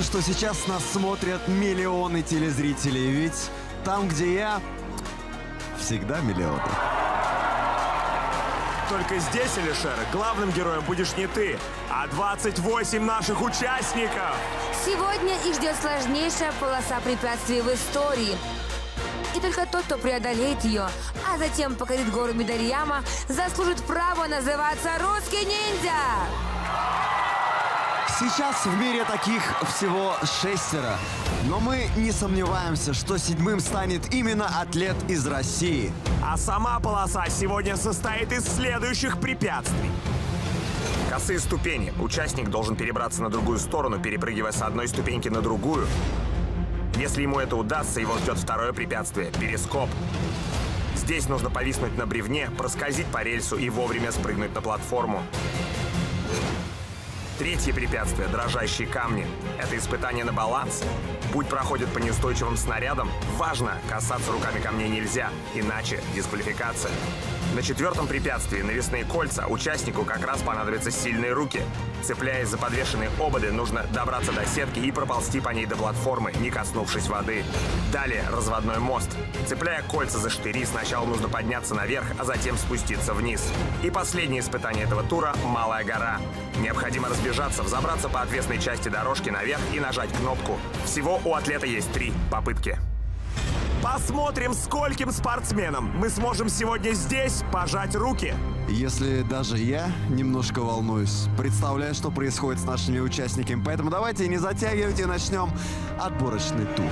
что сейчас нас смотрят миллионы телезрителей, ведь там, где я, всегда миллионы. Только здесь, Алишер, главным героем будешь не ты, а 28 наших участников. Сегодня их ждет сложнейшая полоса препятствий в истории. И только тот, кто преодолеет ее, а затем покорит гору Мидарьяма, заслужит право называться русский ниндзя. Сейчас в мире таких всего 6. Но мы не сомневаемся, что 7-м станет именно атлет из России. А сама полоса сегодня состоит из следующих препятствий. Косые ступени. Участник должен перебраться на другую сторону, перепрыгивая с одной ступеньки на другую. Если ему это удастся, его ждет второе препятствие – перископ. Здесь нужно повиснуть на бревне, проскользить по рельсу и вовремя спрыгнуть на платформу. Третье препятствие – дрожащие камни. Это испытание на баланс. Путь проходит по неустойчивым снарядам. Важно, касаться руками камней нельзя, иначе дисквалификация. На 4-м препятствии – навесные кольца. Участнику как раз понадобятся сильные руки. Цепляясь за подвешенные ободы, нужно добраться до сетки и проползти по ней до платформы, не коснувшись воды. Далее – разводной мост. Цепляя кольца за штыри, сначала нужно подняться наверх, а затем спуститься вниз. И последнее испытание этого тура – Малая гора. Необходимо разбежаться, взобраться по отвесной части дорожки наверх и нажать кнопку. Всего у атлета есть 3 попытки. Посмотрим, скольким спортсменам мы сможем сегодня здесь пожать руки. Если даже я немножко волнуюсь, представляю, что происходит с нашими участниками. Поэтому давайте не затягивайте, начнем отборочный тур.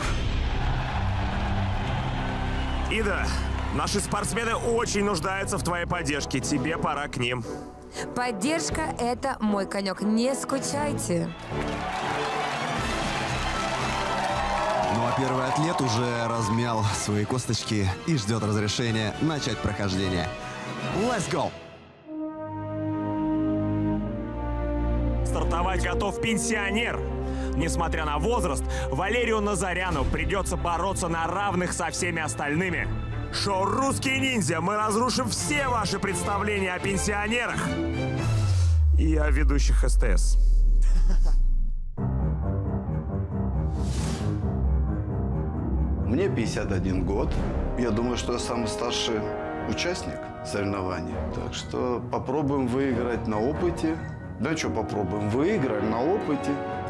Ида, наши спортсмены очень нуждаются в твоей поддержке. Тебе пора к ним. Поддержка – это мой конек. Не скучайте. Ну а первый атлет уже размял свои косточки и ждет разрешения начать прохождение. Let's go! Стартовать готов пенсионер. Несмотря на возраст, Валерию Назаряну придется бороться на равных со всеми остальными. Шоу «Русские ниндзя». Мы разрушим все ваши представления о пенсионерах и о ведущих СТС. Мне 51 год. Я думаю, что я самый старший участник соревнований. Так что попробуем выиграть на опыте. Да что попробуем? Выиграем на опыте.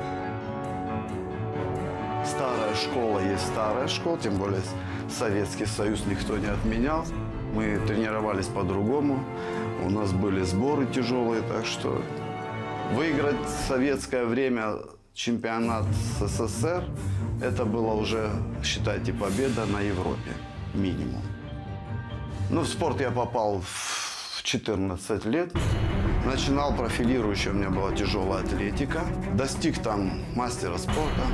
Старая школа есть старая школа, тем более Советский Союз никто не отменял. Мы тренировались по-другому. У нас были сборы тяжелые, так что выиграть в советское время чемпионат СССР – это было уже, считайте, победа на Европе, минимум. Ну, в спорт я попал в 14 лет. Начинал профилирующий, у меня была тяжелая атлетика. Достиг там мастера спорта.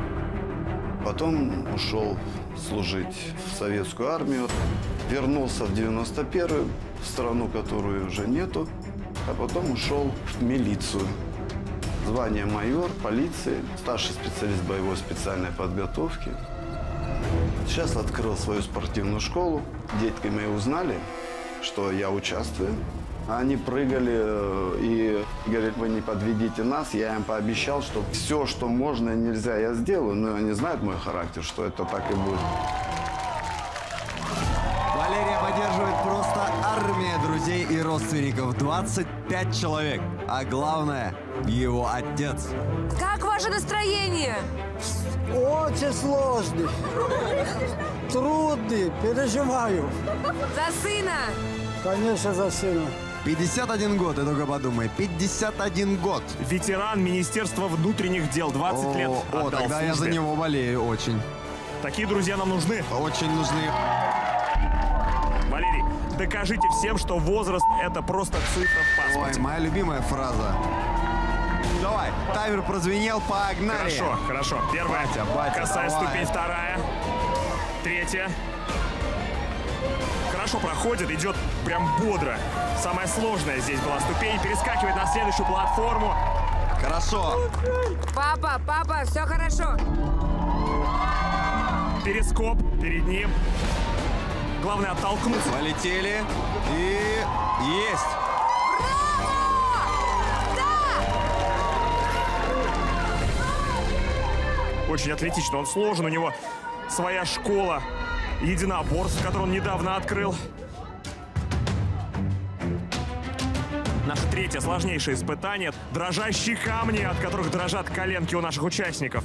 Потом ушел служить в советскую армию. Вернулся в 91-ю, в страну, которую уже нету. А потом ушел в милицию. Звание майор полиции, старший специалист боевой специальной подготовки. Сейчас открыл свою спортивную школу. Детки мои узнали, что я участвую. Они прыгали и говорят: вы не подведите нас. Я им пообещал, что все, что можно и нельзя, я сделаю. Но они знают мой характер, что это так и будет. Валерия поддерживает просто армия друзей и родственников. 25 человек. А главное, его отец. Как ваше настроение? Очень сложный, трудный, переживаю. За сына? Конечно, за сына. 51 год, ты только подумай. 51 год. Ветеран Министерства внутренних дел, 20 лет отдал тогда я за службе. него болею очень. Такие друзья нам нужны. Очень нужны. Валерий, докажите всем, что возраст – это просто цифра в паспорте. Ой, моя любимая фраза. Давай, таймер прозвенел, погнали. Хорошо, хорошо. Первая, батя, косая давай. ступень, вторая, третья. Хорошо проходит, идет прям бодро. Самая сложная здесь была ступень, перескакивает на следующую платформу. Хорошо. Папа, все хорошо. Перископ перед ним. Главное оттолкнуться. Полетели. И есть. очень атлетично, он сложен, у него своя школа единоборств, которую он недавно открыл. Наше третье сложнейшее испытание. Дрожащие камни, от которых дрожат коленки у наших участников.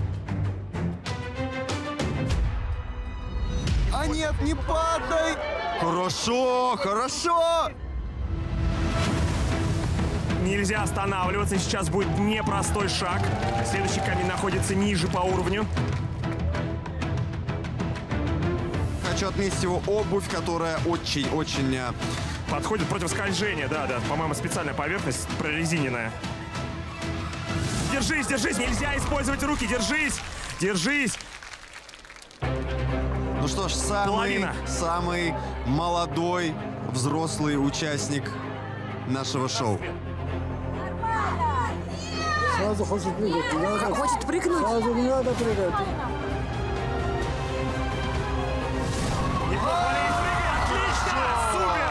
А нет, не падай! Хорошо, хорошо! Нельзя останавливаться, сейчас будет непростой шаг. Следующий камень находится ниже по уровню. Хочу отметить его обувь, которая очень-очень... Подходит против скольжения, да. По-моему, специальная поверхность, прорезиненная. Держись, держись, нельзя использовать руки, держись, держись. Ну что ж, самый молодой взрослый участник нашего шоу. Сразу хочет прыгать. Не надо. Хочет прыгнуть. Сразу не надо прыгать. Отлично! Супер!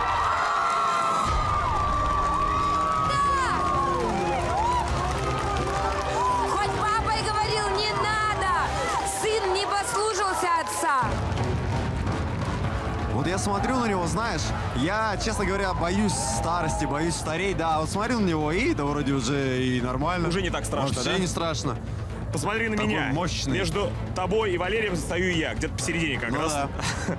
Хоть папа и говорил, не надо! Сын не послушался отца. Вот я смотрю на него, знаешь, я, честно говоря, боюсь старости, боюсь стареть, да, вот смотрю на него, и да вроде уже и нормально. Уже не так страшно, вообще да? не страшно. Посмотри на Такой меня. мощный. Между тобой и Валерием стою я, где-то посередине как Ну раз. да.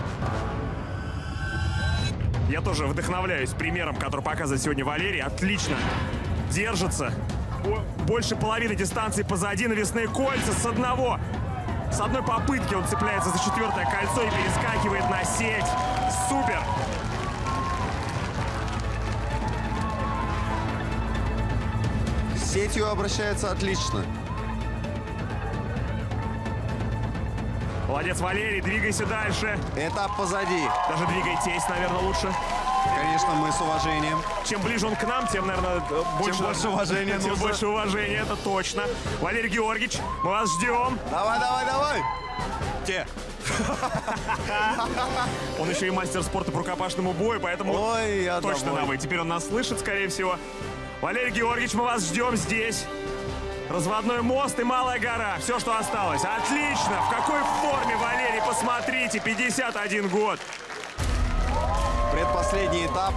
Я тоже вдохновляюсь примером, который показывает сегодня Валерий. Отлично держится. Больше половины дистанции позади, навесные кольца с одной попытки он цепляется за четвертое кольцо и перескакивает на сеть. Супер! С сетью обращается отлично. Молодец, Валерий, двигайся дальше. Этап позади. Даже двигайтесь, наверное, лучше. Конечно, мы с уважением. Чем ближе он к нам, тем, наверное, больше уважения Тем нужно. больше уважения, это точно. Валерий Георгиевич, мы вас ждем. Давай, давай, давай! Те. Он еще и мастер спорта по рукопашному бою, поэтому Ой, я точно домой. на «вы». Теперь он нас слышит, скорее всего. Валерий Георгиевич, мы вас ждем здесь. Разводной мост и Малая гора. Все, что осталось. Отлично. В какой форме, Валерий? Посмотрите, 51 год. Предпоследний этап.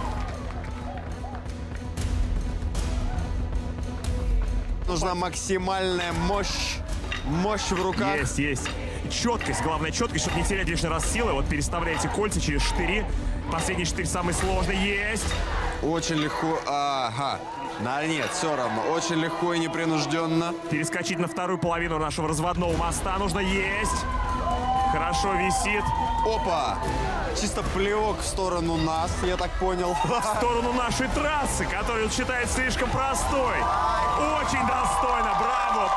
Нужна максимальная мощь. Мощь в руках. Есть, есть. Четкость, главное четкость, чтобы не терять лишний раз силы. Вот переставляете кольца через штыри. Последний штырь самый сложный. Есть. Очень легко. Ага. Да нет, все равно. Очень легко и непринужденно. Перескочить на вторую половину нашего разводного моста нужно. Есть. Хорошо висит. Опа! Чисто плевок в сторону нас, я так понял. В сторону нашей трассы, которую он считает слишком простой. Очень достойно. Браво.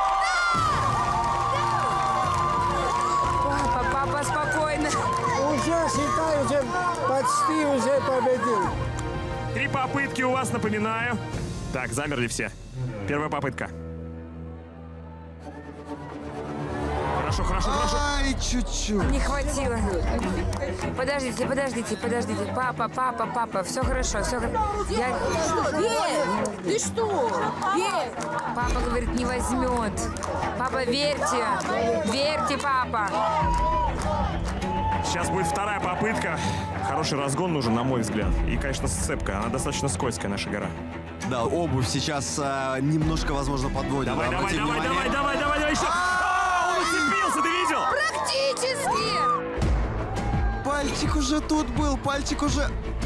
Папа, спокойно. Уже, считай, уже почти уже победил. 3 попытки у вас, напоминаю. Так, замерли все. Первая попытка. Хорошо, хорошо, хорошо. Ай, чуть-чуть. Не хватило. Подождите. Папа, все хорошо, все хорошо. Верь! Ты что? Верь! Папа говорит, не возьмет. Папа, верьте. Верьте, папа. Сейчас будет вторая попытка. Хороший разгон нужен, на мой взгляд. И, конечно, сцепка. Она достаточно скользкая, наша гора. Да, обувь сейчас немножко, возможно, подводит. Давай, да, давай, обрати давай, внимание. давай еще. Он уцепился, ты видел? Практически. Пальчик уже тут был, пальчик уже...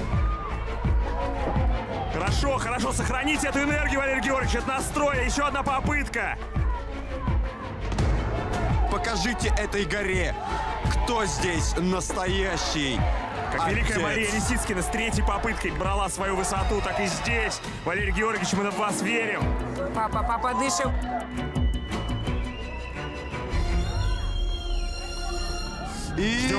Хорошо, хорошо, сохраните эту энергию, Валерий Георгиевич, от настроя. Еще одна попытка. Покажите этой горе, кто здесь настоящий. Как великая отец. Мария Лисицкина с 3-й попыткой брала свою высоту, так и здесь. Валерий Георгиевич, мы в вас верим. Папа, дышим. И Ждем.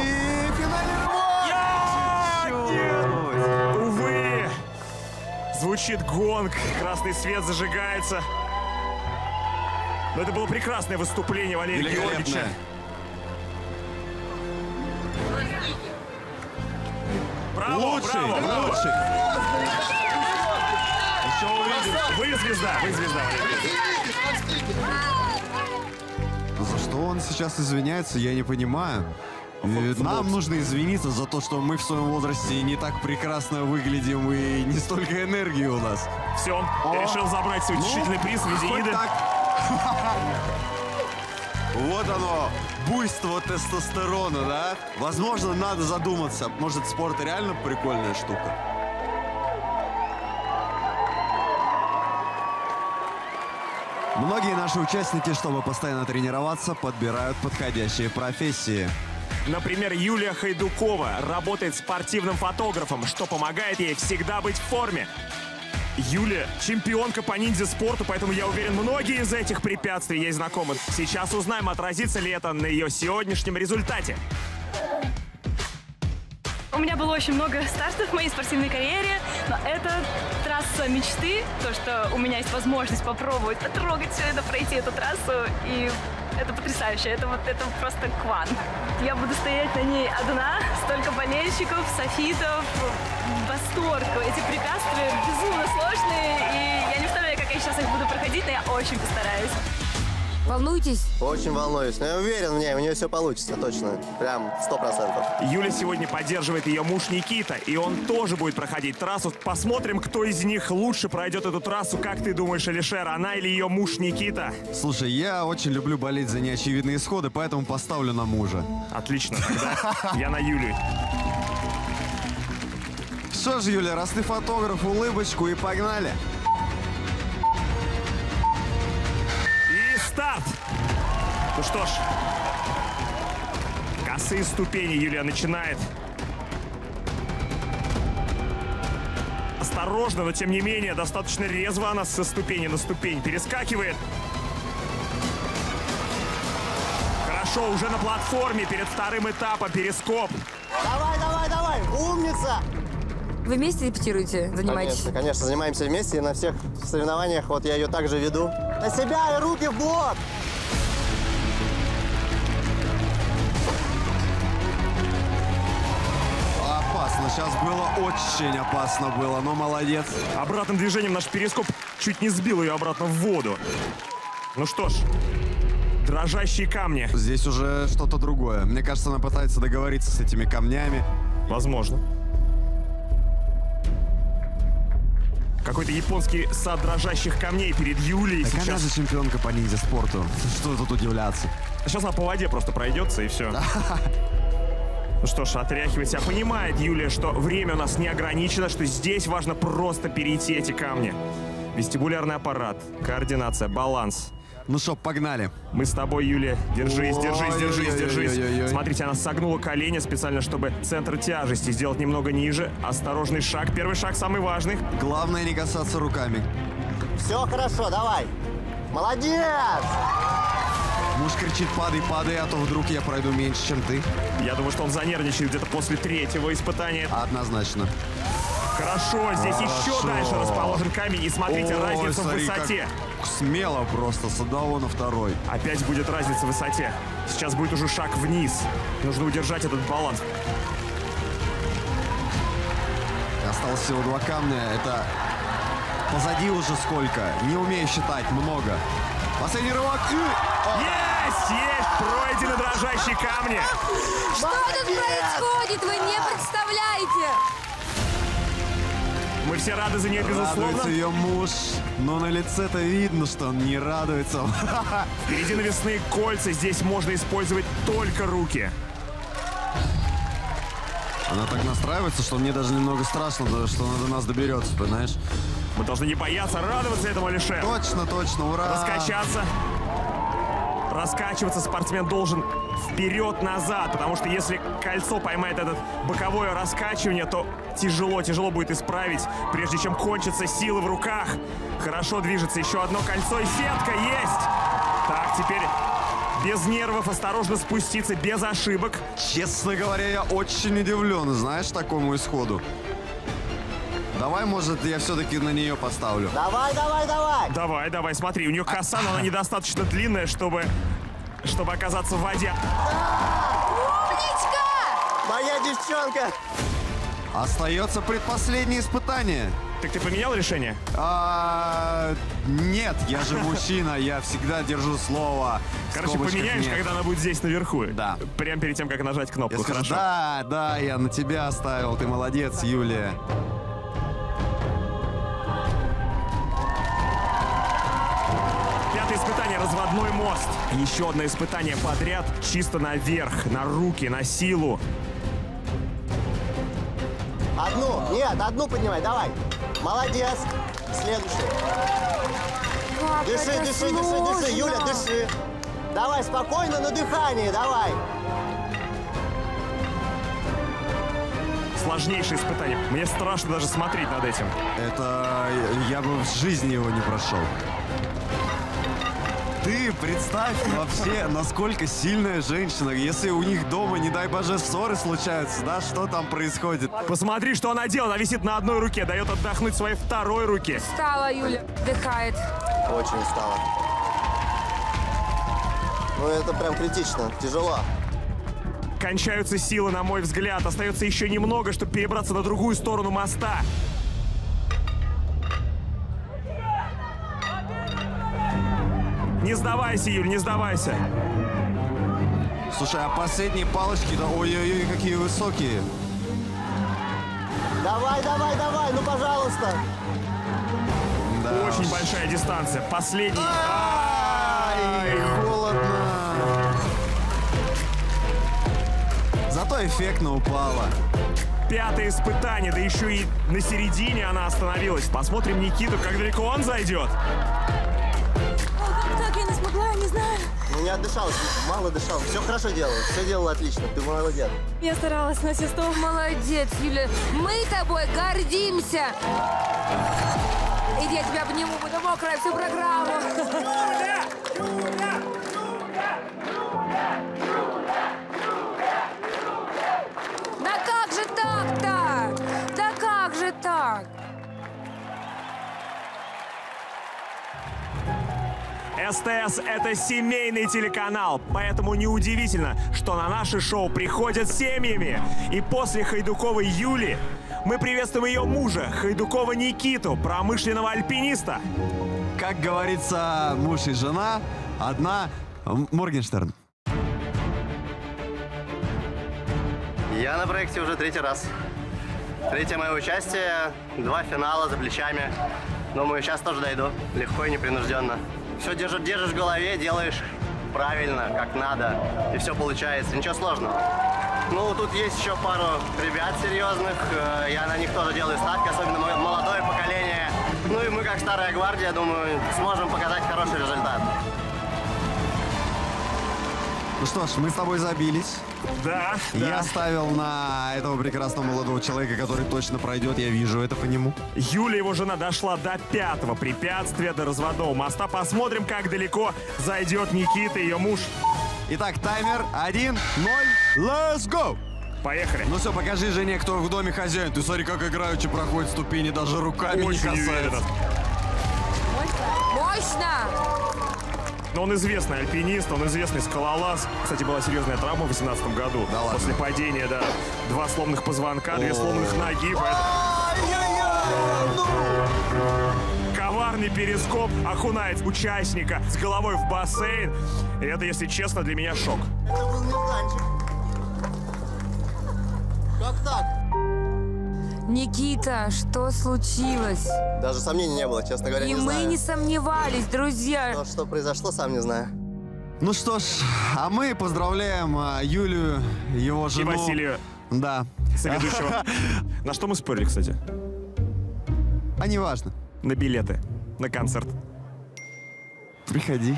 финальный рывок! Увы, звучит гонг, красный свет зажигается. Но это было прекрасное выступление Валерия Георгиевича. Великолепно. Браво, Лучший, браво. лучший. Вы звезда, Валерий Георгиевич. За что он сейчас извиняется, я не понимаю. Ведь нам нужно извиниться за то, что мы в своем возрасте не так прекрасно выглядим и не столько энергии у нас. Все, он решил забрать свой утешительный приз в виде хоть еды. так. Вот оно, буйство тестостерона, да? Возможно, надо задуматься. Может, спорт реально прикольная штука? Многие наши участники, чтобы постоянно тренироваться, подбирают подходящие профессии. Например, Юлия Хайдукова работает спортивным фотографом, что помогает ей всегда быть в форме. Юлия – чемпионка по ниндзя-спорту, поэтому я уверен, многие из этих препятствий ей знакомы. Сейчас узнаем, отразится ли это на ее сегодняшнем результате. У меня было очень много стартов в моей спортивной карьере, но это трасса мечты, то, что у меня есть возможность попробовать потрогать все это, пройти эту трассу, и это потрясающе, это просто кван. Я буду стоять на ней одна, столько болельщиков, софитов, восторг. Эти препятствия безумно сложные, и я не представляю, как я сейчас их буду проходить, но я очень постараюсь. Волнуйтесь? Очень волнуюсь, но я уверен в ней, у нее все получится, точно, прям 100%. Юля сегодня поддерживает ее муж Никита, и он тоже будет проходить трассу. Посмотрим, кто из них лучше пройдет эту трассу. Как ты думаешь, Алишер, она или ее муж Никита? Слушай, я очень люблю болеть за неочевидные исходы, поэтому поставлю на мужа. Отлично, тогда я на Юлю. Что ж, Юля, раз ты фотограф, улыбочку и погнали. Старт! Ну что ж, косые ступени Юлия начинает. Осторожно, но тем не менее, достаточно резво она со ступени на ступень перескакивает. Хорошо, уже на платформе перед вторым этапом перископ. Давай, давай, давай, умница! Вы вместе репетируете, занимаетесь? Конечно, конечно, занимаемся вместе, и на всех соревнованиях, вот я ее также веду. На себя и руки в блок! Опасно, сейчас было очень опасно было, но молодец. Обратным движением наш перископ чуть не сбил ее обратно в воду. Ну что ж, дрожащие камни. Здесь уже что-то другое. Мне кажется, она пытается договориться с этими камнями. Возможно. Какой-то японский сад дрожащих камней перед Юлей. Так сейчас... она же чемпионка по ниндзя-спорту. Что тут удивляться? Сейчас она по воде просто пройдется, и все. Ну что ж, отряхивать себя. Понимает Юлия, что время у нас не ограничено, что здесь важно просто перейти эти камни. Вестибулярный аппарат, координация, баланс. Ну что, погнали. Мы с тобой, Юлия. Держись, держись, держись, держись. Смотрите, она согнула колени специально, чтобы центр тяжести сделать немного ниже. Осторожный шаг. Первый шаг самый важный. Главное не касаться руками. Все хорошо, давай. Молодец! Муж кричит: падай, падай, а то вдруг я пройду меньше, чем ты. Я думаю, что он занервничает где-то после третьего испытания. Однозначно. Хорошо, здесь еще дальше расположен камень. И смотрите, разница в высоте. Смело просто, с одного на второй. Опять будет разница в высоте. Сейчас будет уже шаг вниз. Нужно удержать этот баланс. Осталось всего 2 камня. Это позади уже сколько? Не умею считать, много. Последний рывок. Есть, есть! Пройдены дрожащие камни. Что тут происходит? Вы не представляете! Мы все рады за нее, безусловно. Радуется ее муж, но на лице-то видно, что он не радуется. Впереди навесные кольца, здесь можно использовать только руки. Она так настраивается, что мне даже немного страшно, что она до нас доберется, понимаешь? Мы должны не бояться, радоваться этому, Алишер. Точно, точно, ура! Раскачаться. Раскачиваться спортсмен должен вперед-назад, потому что если кольцо поймает это боковое раскачивание, то тяжело будет исправить, прежде чем кончатся силы в руках. Хорошо движется, еще одно кольцо и сетка есть. Так, теперь без нервов, осторожно спуститься, без ошибок. Честно говоря, я очень удивлен, знаешь, такому исходу. Давай, может, я все-таки на нее поставлю. Давай, давай, давай! Давай, давай, смотри, у нее коса, но она недостаточно длинная, чтобы оказаться в воде. Умничка! Моя девчонка! Остается предпоследнее испытание. Так ты поменял решение? Нет, я же мужчина, я всегда держу слово. Короче, поменяешь, нет. когда она будет здесь наверху. Да. Прямо перед тем, как нажать кнопку. Я скажу, Хорошо. да, я на тебя оставил, ты молодец, Юлия. Пятое испытание — разводной мост. Еще одно испытание подряд, чисто наверх, на руки, на силу. Одну, нет, одну поднимай, давай. Молодец. Следующий. Как Дыши, это дыши, сложно. дыши, дыши, Юля, дыши. Давай, спокойно, на дыхании, давай. Сложнейшее испытание. Мне страшно даже смотреть над этим. Это я бы в жизни его не прошел. Ты представь вообще, насколько сильная женщина. Если у них дома, не дай боже, ссоры случаются, да, что там происходит? Посмотри, что она делает. Она висит на одной руке, дает отдохнуть своей второй руке. Встала Юля, отдыхает. Очень устала. Ну, это прям критично, тяжело. Кончаются силы, на мой взгляд. Остается еще немного, чтобы перебраться на другую сторону моста. Не сдавайся, Юль, не сдавайся. Слушай, а последние палочки-то, ой-ой-ой, какие высокие. Давай, давай, давай, ну, пожалуйста. Да. Очень большая дистанция. Последний. Ай, холодно. Зато эффектно упала. Пятое испытание, да еще и на середине она остановилась. Посмотрим Никиту, как далеко он зайдет. Как так? Я не смогла, я не знаю. Ну, не отдышалась, мало дышал. Все хорошо делала, все делала отлично, ты молодец. Я старалась на все 100. Молодец, Юля. Мы тобой гордимся. Иди, я тебя обниму, буду мокрая всю программу. Да как же так-то? Да как же так? СТС — это семейный телеканал, поэтому неудивительно, что на наше шоу приходят семьями. И после Хайдуковой Юли мы приветствуем ее мужа, Хайдукова Никиту, промышленного альпиниста. Как говорится, муж и жена, одна Моргенштерн. Я на проекте уже 3-й раз. 3-е мое участие, 2 финала за плечами. Думаю, сейчас тоже дойду, легко и непринужденно. Все держишь в голове, делаешь правильно, как надо, и все получается, ничего сложного. Ну, тут есть еще пару ребят серьезных, я на них тоже делаю ставки, особенно молодое поколение. Ну и мы, как старая гвардия, думаю, сможем показать хороший результат. Ну что ж, мы с тобой забились. Да, Я ставил на этого прекрасного молодого человека, который точно пройдет, я вижу это по нему. Юля, его жена, дошла до 5-го препятствия, до разводного моста. Посмотрим, как далеко зайдет Никита, ее муж. Итак, таймер 1-0. Let's go! Поехали. Ну все, покажи жене, кто в доме хозяин. Ты смотри, как играючи проходит ступени, даже руками не Очень уверенно. касается. Мощно! Но он известный альпинист, он известный скалолаз. Кстати, была серьезная травма в 2018 году. Да ладно? После падения, да. 2 сломанных позвонка, 2 сломанных ноги. Коварный перископ окунает участника с головой в бассейн. И это, если честно, для меня шок. Это был нежданчик. Как так? Никита, что случилось? Даже сомнений не было, честно говоря, И не мы знаю. не сомневались, друзья. Что произошло, сам не знаю. Ну что ж, а мы поздравляем Юлию, его И жену. Василию, Да. соведущего. На что мы спорили, кстати? А неважно. На билеты, на концерт. Приходи.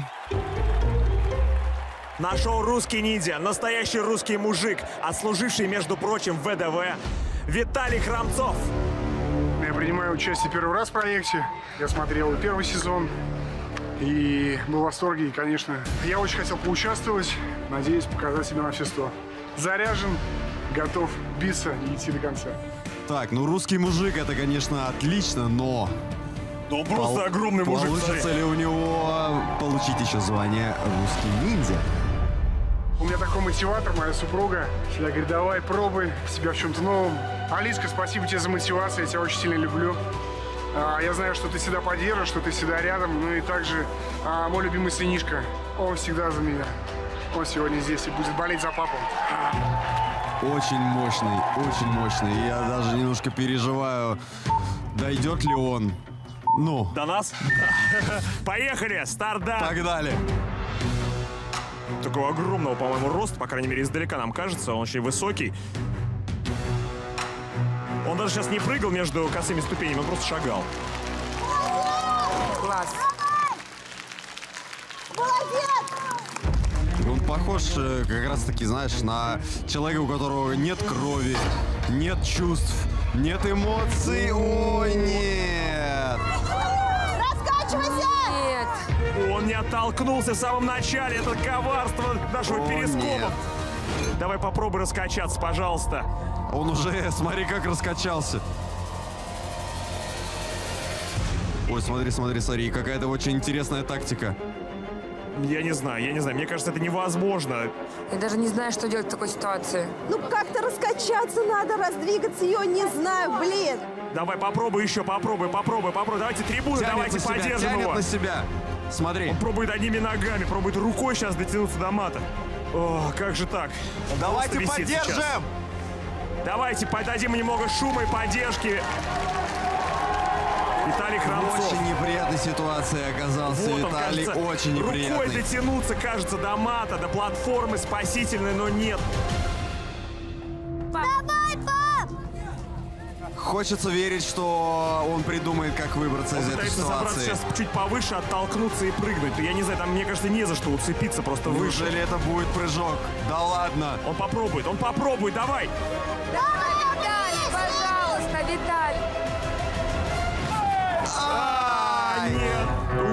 На шоу «Русский ниндзя» настоящий русский мужик, отслуживший, между прочим, в ВДВ, Виталий Храмцов. Я принимаю участие первый раз в проекте. Я смотрел и первый сезон. И был в восторге, и, конечно, я очень хотел поучаствовать. Надеюсь показать себя на все 100. Заряжен, готов биться и идти до конца. Так, ну русский мужик, это, конечно, отлично, но... Ну, просто огромный мужик, Получится смотри. ли у него получить еще звание русский ниндзя? У меня такой мотиватор, моя супруга. Всегда говорит, давай, пробуй себя в чем-то новом. Алиска, спасибо тебе за мотивацию, я тебя очень сильно люблю. Я знаю, что ты всегда поддержишь, что ты всегда рядом. Ну и также мой любимый сынишка, он всегда за меня. Он сегодня здесь и будет болеть за папу. Очень мощный, очень мощный. Я даже немножко переживаю, дойдет ли он. Ну. До нас? Поехали! Старт-дан! Погнали! Такого огромного, по-моему, роста, по крайней мере, издалека нам кажется. Он очень высокий. Он даже сейчас не прыгал между косыми ступенями, он просто шагал. Класс. Он похож как раз-таки, знаешь, на человека, у которого нет крови, нет чувств, нет эмоций. Ой, нет! Раскачивайся! Нет. Он не оттолкнулся в самом начале. Это коварство нашего перископа. Нет. Давай попробуй раскачаться, пожалуйста. Он уже, смотри, как раскачался. Ой, смотри, смотри, смотри. Какая-то очень интересная тактика. Я не знаю. Мне кажется, это невозможно. Я даже не знаю, что делать в такой ситуации. Ну как-то раскачаться надо, раздвигаться ее, не знаю, блин. Давай, попробуй еще, попробуй. Давайте трибуны, давайте поддержим его. Тянет на себя. Смотри. Он пробует одними ногами, пробует рукой сейчас дотянуться до мата. О, как же так? Он Давайте поддержим! Сейчас. Давайте подадим немного шума и поддержки. Виталий Храмцов. Очень неприятной ситуации оказался Вот он, Виталий, кажется, очень неприятный. Рукой дотянуться, кажется, до мата, до платформы спасительной, но нет. Давай, пап! Хочется верить, что он придумает, как выбраться из этой Пытается забраться ситуации. сейчас чуть повыше, оттолкнуться и прыгнуть. Я не знаю, там, мне кажется, не за что уцепиться, просто выше. Неужели это будет прыжок? Да ладно. Он попробует, давай! Давай, Виталий, пожалуйста, Виталий. Нет,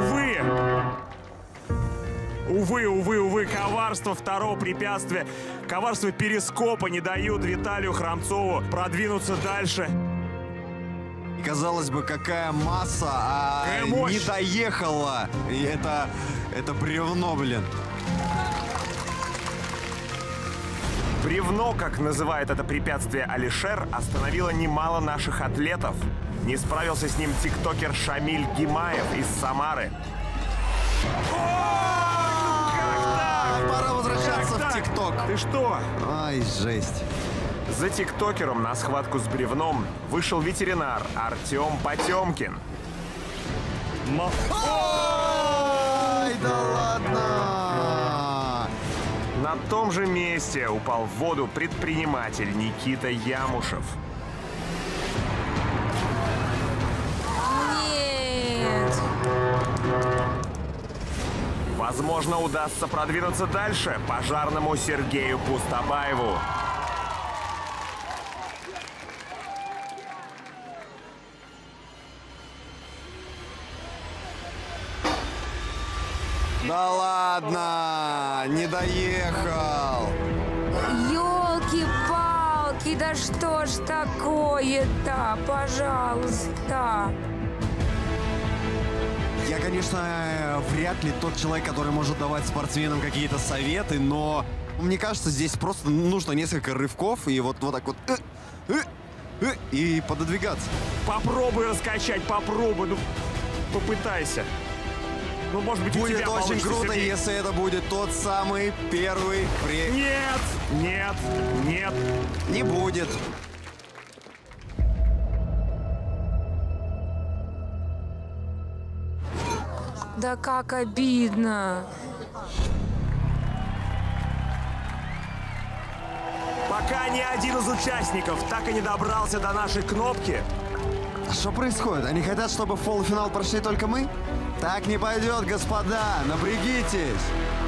увы, коварство второго препятствия, коварство перископа не дают Виталию Храмцову продвинуться дальше. Казалось бы, какая масса, а Какая мощь. не доехала. И это бревно, блин. Бревно, как называет это препятствие Алишер, остановило немало наших атлетов. Не справился с ним тиктокер Шамиль Гимаев из Самары. Пора возвращаться в ТикТок. Ты что? Ай, жесть. За тиктокером на схватку с бревном вышел ветеринар Артем Потемкин. Ай, да ладно. На том же месте упал в воду предприниматель Никита Ямушев. Нет. Возможно, удастся продвинуться дальше пожарному Сергею Пустобаеву. Да ладно, не доехал. Ёлки-палки, да что ж такое-то, пожалуйста. Я, конечно, вряд ли тот человек, который может давать спортсменам какие-то советы, но мне кажется, здесь просто нужно несколько рывков и вот так вот и пододвигаться. Попробуй раскачать, попробуй, ну попытайся. Ну, может быть, у Будет тебя очень получится, круто, Сергей. если это будет тот самый первый Нет! Не будет. Да как обидно. Пока ни один из участников так и не добрался до нашей кнопки. Что происходит? Они хотят, чтобы в полуфинал прошли только мы? Так не пойдет, господа. Напрягитесь.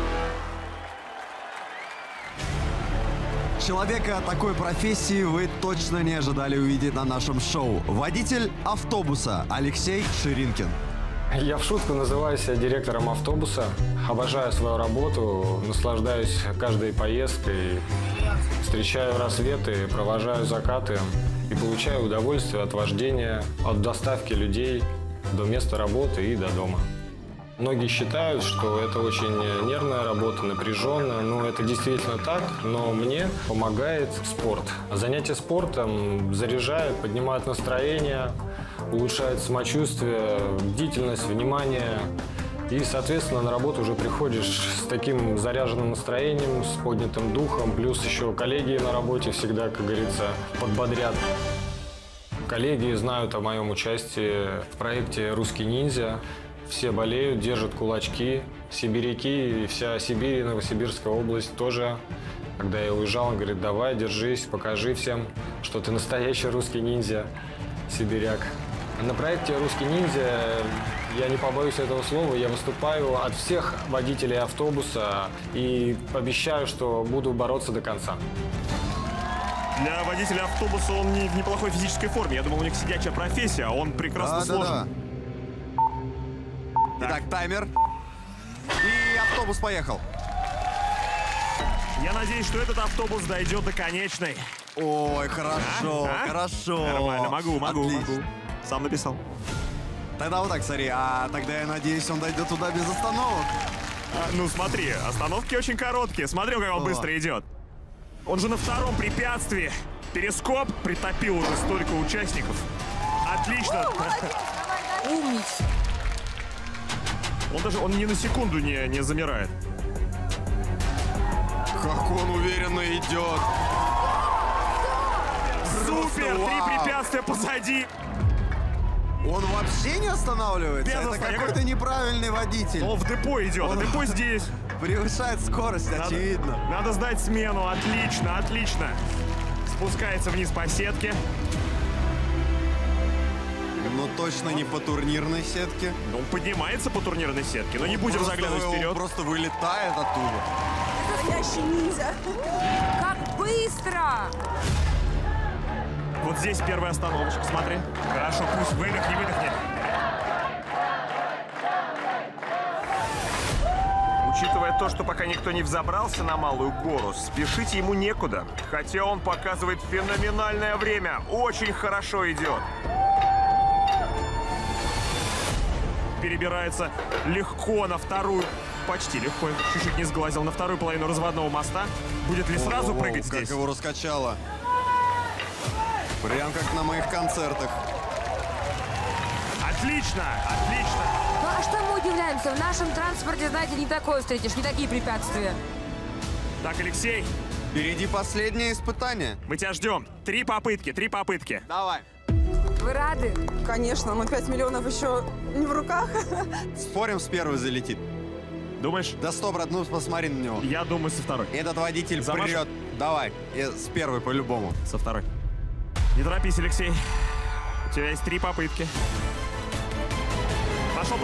Человека такой профессии вы точно не ожидали увидеть на нашем шоу. Водитель автобуса Алексей Ширинкин. Я в шутку называю себя директором автобуса. Обожаю свою работу, наслаждаюсь каждой поездкой, встречаю рассветы, провожаю закаты и получаю удовольствие от вождения, от доставки людей до места работы и до дома. Многие считают, что это очень нервная работа, напряженная. Ну, это действительно так, но мне помогает спорт. Занятия спортом заряжают, поднимают настроение, улучшает самочувствие, бдительность, внимание. И, соответственно, на работу уже приходишь с таким заряженным настроением, с поднятым духом. Плюс еще коллеги на работе всегда, как говорится, подбодрят. Коллеги знают о моем участии в проекте «Русский ниндзя». Все болеют, держат кулачки. Сибиряки и вся Сибирь, Новосибирская область тоже. Когда я уезжал, он говорит: давай, держись, покажи всем, что ты настоящий русский ниндзя, сибиряк. На проекте «Русский ниндзя», я не побоюсь этого слова, я выступаю от всех водителей автобуса и обещаю, что буду бороться до конца. Для водителя автобуса он не в неплохой физической форме. Я думал, у них сидячая профессия, а он прекрасно сложен. Итак, таймер. И автобус поехал. Я надеюсь, что этот автобус дойдет до конечной. Ой, хорошо, хорошо. Нормально, могу. Сам написал. Тогда вот так, смотри, тогда я надеюсь, он дойдет туда без остановок. Ну смотри, остановки очень короткие. Смотри, как он быстро идет. Он же на втором препятствии. Перископ притопил уже столько участников. Отлично. Умница. Он ни на секунду не замирает. Как он уверенно идет. Супер! 3 препятствия позади. Он вообще не останавливается? Это какой-то неправильный водитель. Он в депо идет, а депо здесь. Превышает скорость, очевидно. Надо сдать смену. Отлично. Спускается вниз по сетке. Но точно не по турнирной сетке. Он поднимается по турнирной сетке, но не будем заглядывать вперед. Он просто вылетает оттуда. Настоящий ниндзя. Как быстро! Вот здесь первая остановочка, смотри. Хорошо, пусть выдохни. Учитывая то, что пока никто не взобрался на Малую гору, спешить ему некуда. Хотя он показывает феноменальное время. Очень хорошо идет. Перебирается легко на вторую, почти легко, чуть-чуть не сглазил, на вторую половину разводного моста. Будет ли сразу прыгать здесь? Как его раскачало. Прям как на моих концертах. Отлично. Ну а что мы удивляемся? В нашем транспорте, знаете, не такое встретишь, не такие препятствия. Так, Алексей. Впереди последнее испытание. Мы тебя ждем. 3 попытки. Давай. Вы рады? Конечно, но 5 миллионов еще не в руках. Спорим, с первой залетит. Думаешь? Да 100%, ну посмотри на него. Я думаю, со второй. Этот водитель прет. Давай, с первой по-любому. Со второй. Не торопись, Алексей. У тебя есть 3 попытки. Пошел.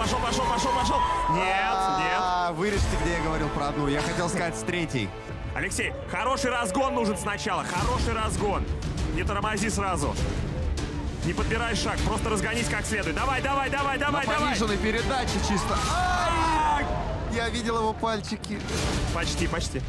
Нет. Вырежьте, где я говорил про одну. Я хотел сказать с третьей. Алексей, хороший разгон нужен сначала. Хороший разгон. Не тормози сразу. Не подбирай шаг, просто разгонись как следует. Давай. На пониженной передаче чисто. Ай! Я видел его пальчики. Почти.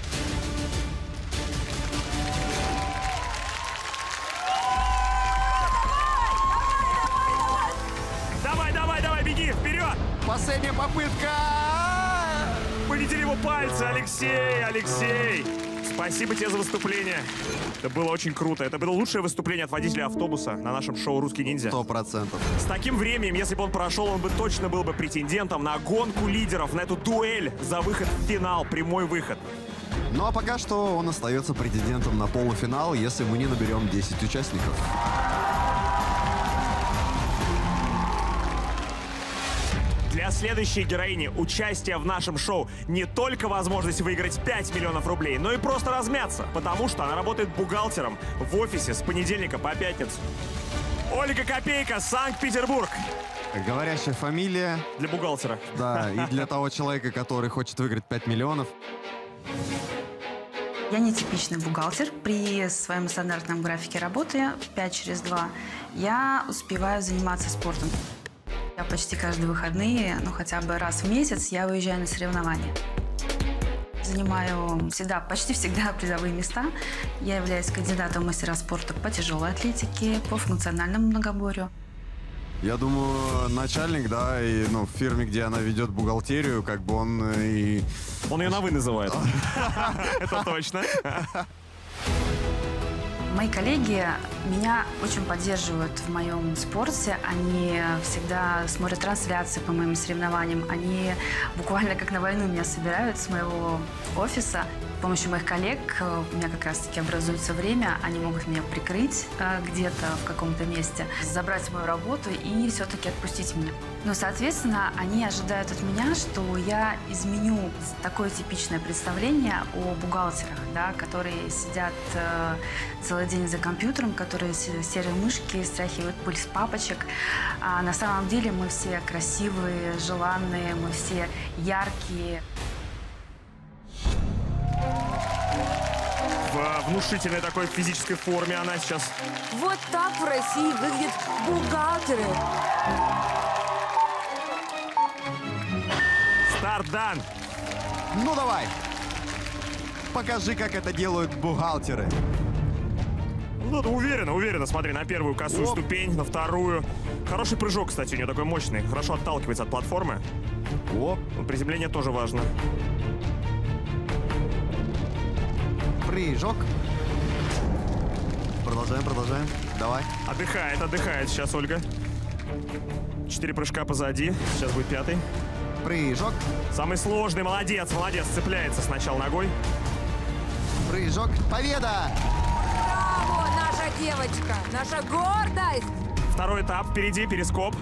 Давай, беги, вперед! Последняя попытка! Полетели его пальцы, Алексей! Спасибо тебе за выступление. Это было очень круто. Это было лучшее выступление от водителя автобуса на нашем шоу «Русский ниндзя». 100%. С таким временем, если бы он прошел, он бы точно был бы претендентом на гонку лидеров, на эту дуэль за выход в финал, прямой выход. Ну а пока что он остается претендентом на полуфинал, если мы не наберем 10 участников. Для следующей героини участие в нашем шоу не только возможность выиграть 5 миллионов рублей, но и просто размяться, потому что она работает бухгалтером в офисе с понедельника по пятницу. Ольга Копейка, Санкт-Петербург. Говорящая фамилия. Для бухгалтера. Да, и для того человека, который хочет выиграть 5 миллионов. Я нетипичный бухгалтер. При своем стандартном графике работы 5 через 2 я успеваю заниматься спортом. Я почти каждые выходные, хотя бы раз в месяц, я выезжаю на соревнования. Занимаю почти всегда призовые места. Я являюсь кандидатом в мастера спорта по тяжелой атлетике, по функциональному многоборью. Я думаю, начальник, да, и в фирме, где она ведет бухгалтерию, он и... Он ее на «вы» называет. Это точно. Мои коллеги меня очень поддерживают в моем спорте. Они всегда смотрят трансляции по моим соревнованиям. Они буквально как на войну меня собирают с моего офиса. С помощью моих коллег у меня как раз-таки образуется время. Они могут меня прикрыть где-то в каком-то месте, забрать мою работу и все-таки отпустить меня. Но, соответственно, они ожидают от меня, что я изменю такое типичное представление о бухгалтерах, да, которые сидят целый день за компьютером, которые серые мышки, стряхивают пыль с папочек. А на самом деле мы все красивые, желанные, мы все яркие. В внушительной такой физической форме она сейчас. Вот так в России выглядят бухгалтеры. Старт дан. Ну давай. Покажи, как это делают бухгалтеры. Ну, уверенно, смотри, на первую косую ступень, на вторую. Хороший прыжок, кстати, у нее такой мощный. Хорошо отталкивается от платформы. Оп. Приземление тоже важно. Прыжок. Продолжаем. Давай. Отдыхает сейчас Ольга. 4 прыжка позади. Сейчас будет 5-й. Прыжок. Самый сложный. Молодец. Цепляется сначала ногой. Прыжок. Победа! Браво, наша девочка, наша гордость! Второй этап впереди, перископ.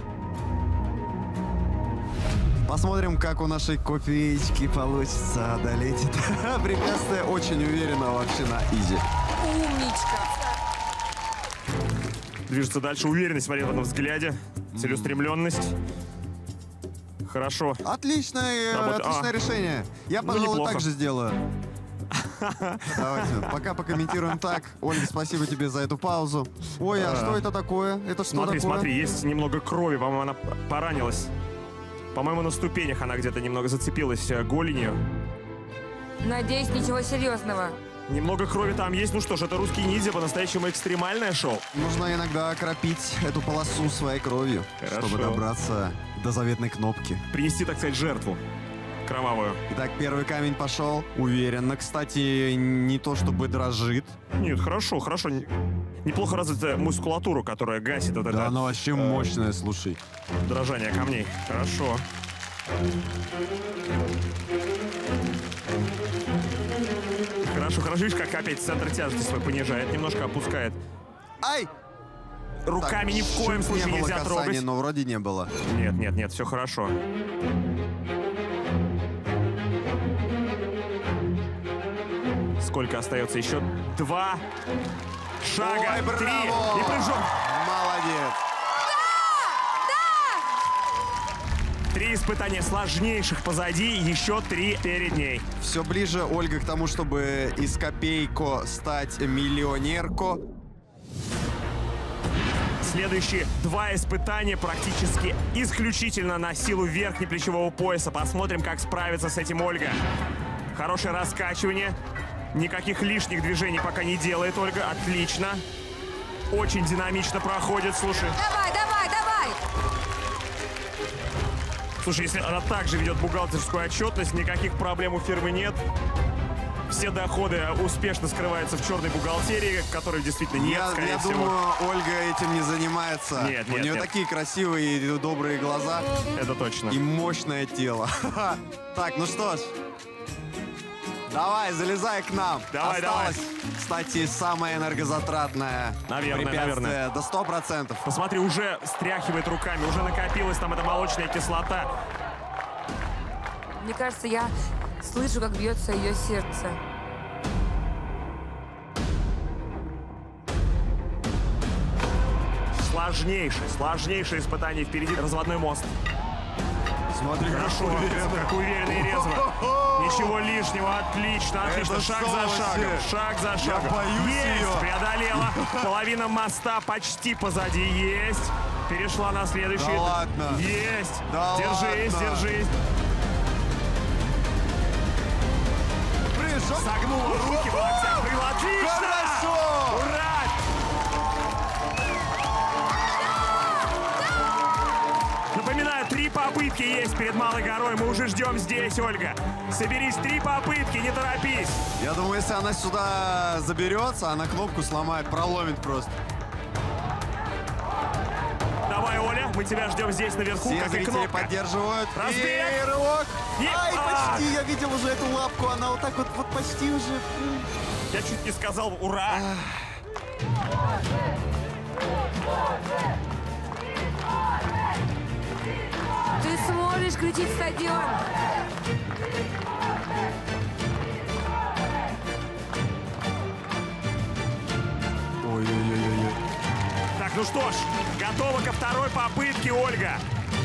Посмотрим, как у нашей копеечки получится одолеть это препятствие. Очень уверенно вообще на изи. Умничка! Движется дальше. Уверенность, смотри, в этом взгляде. Целеустремленность. Хорошо. Отличное решение. Я, пожалуй, так же сделаю. Давайте, пока покомментируем так. Ольга, спасибо тебе за эту паузу. Ой, а что это такое? Это что такое? Смотри, есть немного крови. По-моему, она поранилась. По-моему, на ступенях она где-то немного зацепилась голенью. Надеюсь, ничего серьезного. Немного крови там есть. Ну что ж, это русский ниндзя, по-настоящему экстремальное шоу. Нужно иногда окропить эту полосу своей кровью, чтобы добраться до заветной кнопки. Принести, так сказать, жертву кровавую. Итак, первый камень пошел. Уверенно, кстати, не то чтобы дрожит. Нет, хорошо. Неплохо развита мускулатура, которая гасит вот это. Да, она вообще мощная, слушай. Дрожание камней. Хорошо. Хорошо, видишь, как опять центр тяжести свой понижает, немножко опускает. Ай! Руками ни в коем случае нельзя трогать. Но вроде не было. Нет, все хорошо. Сколько остается? Еще 2 шага. Ой, 3 и прыжок. Молодец. 3 испытания сложнейших позади, еще 3 перед ней. Все ближе, Ольга, к тому, чтобы из копейко стать миллионерко. Следующие 2 испытания практически исключительно на силу верхнеплечевого пояса. Посмотрим, как справится с этим Ольга. Хорошее раскачивание. Никаких лишних движений пока не делает Ольга. Отлично. Очень динамично проходит, слушай. Давай! Слушай, если она также ведет бухгалтерскую отчетность, никаких проблем у фирмы нет. Все доходы успешно скрываются в черной бухгалтерии, которой действительно нет, скорее всего. Я думаю, Ольга этим не занимается. Нет, у нее такие красивые и добрые глаза. Это точно. И мощное тело. Так, ну что ж. Давай, залезай к нам. Давай. Кстати, самое энергозатратное препятствие. До 100%. Посмотри, уже стряхивает руками, уже накопилась там эта молочная кислота. Мне кажется, я слышу, как бьется ее сердце. Сложнейшее испытание впереди. Разводной мост. Смотри, хорошо, как уверенно и резво. Ничего лишнего, отлично. Шаг за шагом. Есть, преодолела. Половина моста почти позади. Есть. Перешла на следующий. Да ладно. Есть. Да держись. Прыжок. Согнула руки в локтях. Отлично. Хорошо. Ура. Напоминаю, 3 попытки. попытки есть перед Малой горой. Мы уже ждем здесь, Ольга. Соберись, 3 попытки, не торопись. Я думаю, если она сюда заберется, она кнопку сломает, проломит просто. Давай, Оля, мы тебя ждем здесь наверху, Все как и зрители кнопка. поддерживают. Разбег! И рывок. Ай, А! почти, я видел уже эту лапку, она вот так вот почти уже. Я чуть не сказал ура. Ты сможешь крутить стадион. Ой-ой-ой-ой. Так, ну что ж, готова ко второй попытке, Ольга.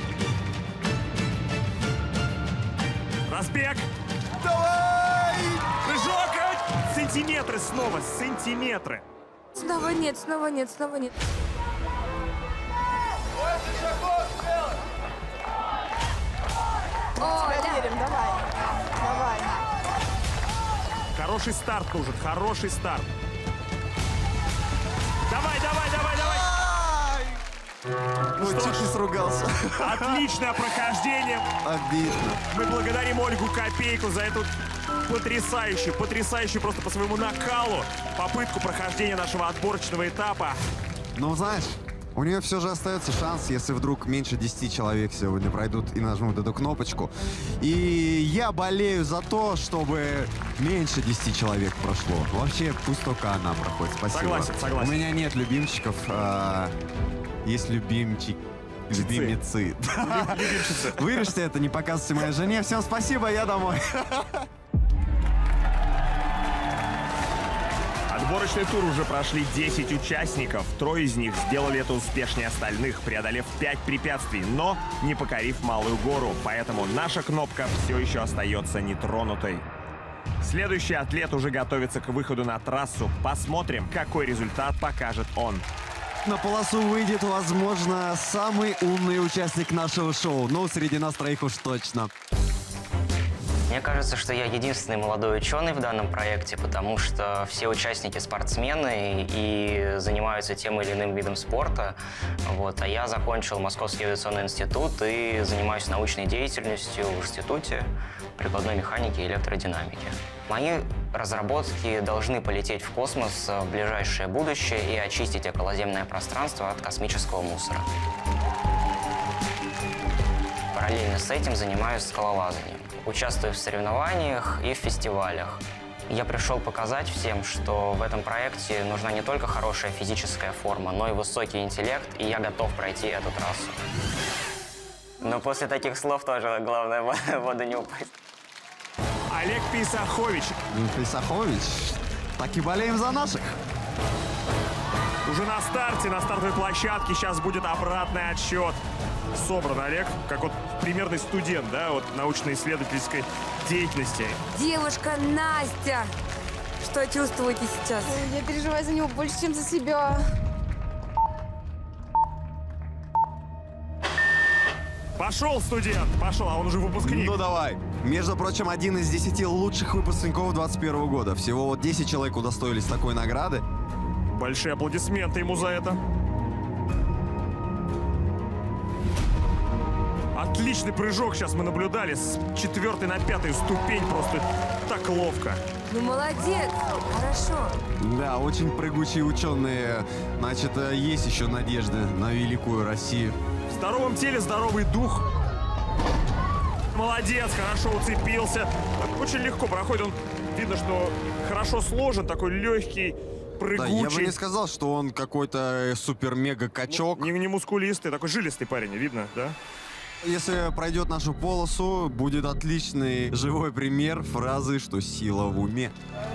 Разбег. Давай! Прыжок. Сантиметры снова, сантиметры. Снова нет, снова нет, снова нет. Проверим, давай. Давай. Хороший старт нужен, хороший старт. Давай, давай, давай, давай. Ну, чуть не сругался. Отличное прохождение. Обидно. Мы благодарим Ольгу Копейку за эту потрясающую просто по своему накалу попытку прохождения нашего отборочного этапа. Ну, знаешь, у нее все же остается шанс, если вдруг меньше 10 человек сегодня пройдут и нажмут эту кнопочку. И я болею за то, чтобы меньше 10 человек прошло. Вообще, пусть только она проходит. Спасибо. Согласен, согласен. У меня нет любимчиков, есть любимчики. Любимицы. Любимчицы. Вырежьте это, не показывайте моей жене. Всем спасибо, я домой. Отборочный тур уже прошли 10 участников. 3 из них сделали это успешнее остальных, преодолев 5 препятствий, но не покорив Малую гору. Поэтому наша кнопка все еще остается нетронутой. Следующий атлет уже готовится к выходу на трассу. Посмотрим, какой результат покажет он. На полосу выйдет, возможно, самый умный участник нашего шоу. Ну, среди нас троих уж точно. Мне кажется, что я единственный молодой ученый в данном проекте, потому что все участники спортсмены и занимаются тем или иным видом спорта. Вот. А я закончил Московский авиационный институт и занимаюсь научной деятельностью в институте прикладной механики и электродинамики. Мои разработки должны полететь в космос в ближайшее будущее и очистить околоземное пространство от космического мусора. Параллельно с этим занимаюсь скалолазанием. Участвую в соревнованиях и в фестивалях. Я пришел показать всем, что в этом проекте нужна не только хорошая физическая форма, но и высокий интеллект, и я готов пройти эту трассу. Но после таких слов тоже главное в воду не упасть. Олег Писахович. Писахович, так и болеем за наших. Уже на старте, на стартовой площадке сейчас будет обратный отсчет. Собран Олег, как вот примерный студент, да, вот научно-исследовательской деятельности. Девушка Настя, что чувствуете сейчас? Я переживаю за него больше, чем за себя. Пошел, студент, пошел, а он уже выпускник. Ну давай. Между прочим, один из 10 лучших выпускников 2021 года. Всего вот 10 человек удостоились такой награды. Большие аплодисменты ему за это. Отличный прыжок сейчас мы наблюдали. С 4-й на 5-ю ступень просто так ловко. Ну, молодец, хорошо. Да, очень прыгучие ученые. Значит, есть еще надежда на великую Россию. В здоровом теле здоровый дух. Молодец, хорошо уцепился. Очень легко проходит. Он, видно, что хорошо сложен, такой легкий, прыгучий. Да, я бы не сказал, что он какой-то супер-мега-качок. Не мускулистый, такой жилистый парень, видно, да? Если пройдет нашу полосу, будет отличный живой пример фразы, что сила в уме.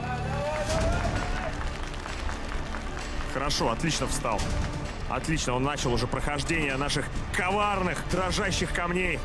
Хорошо, отлично встал. Отлично, он начал уже прохождение наших коварных, дрожащих камней.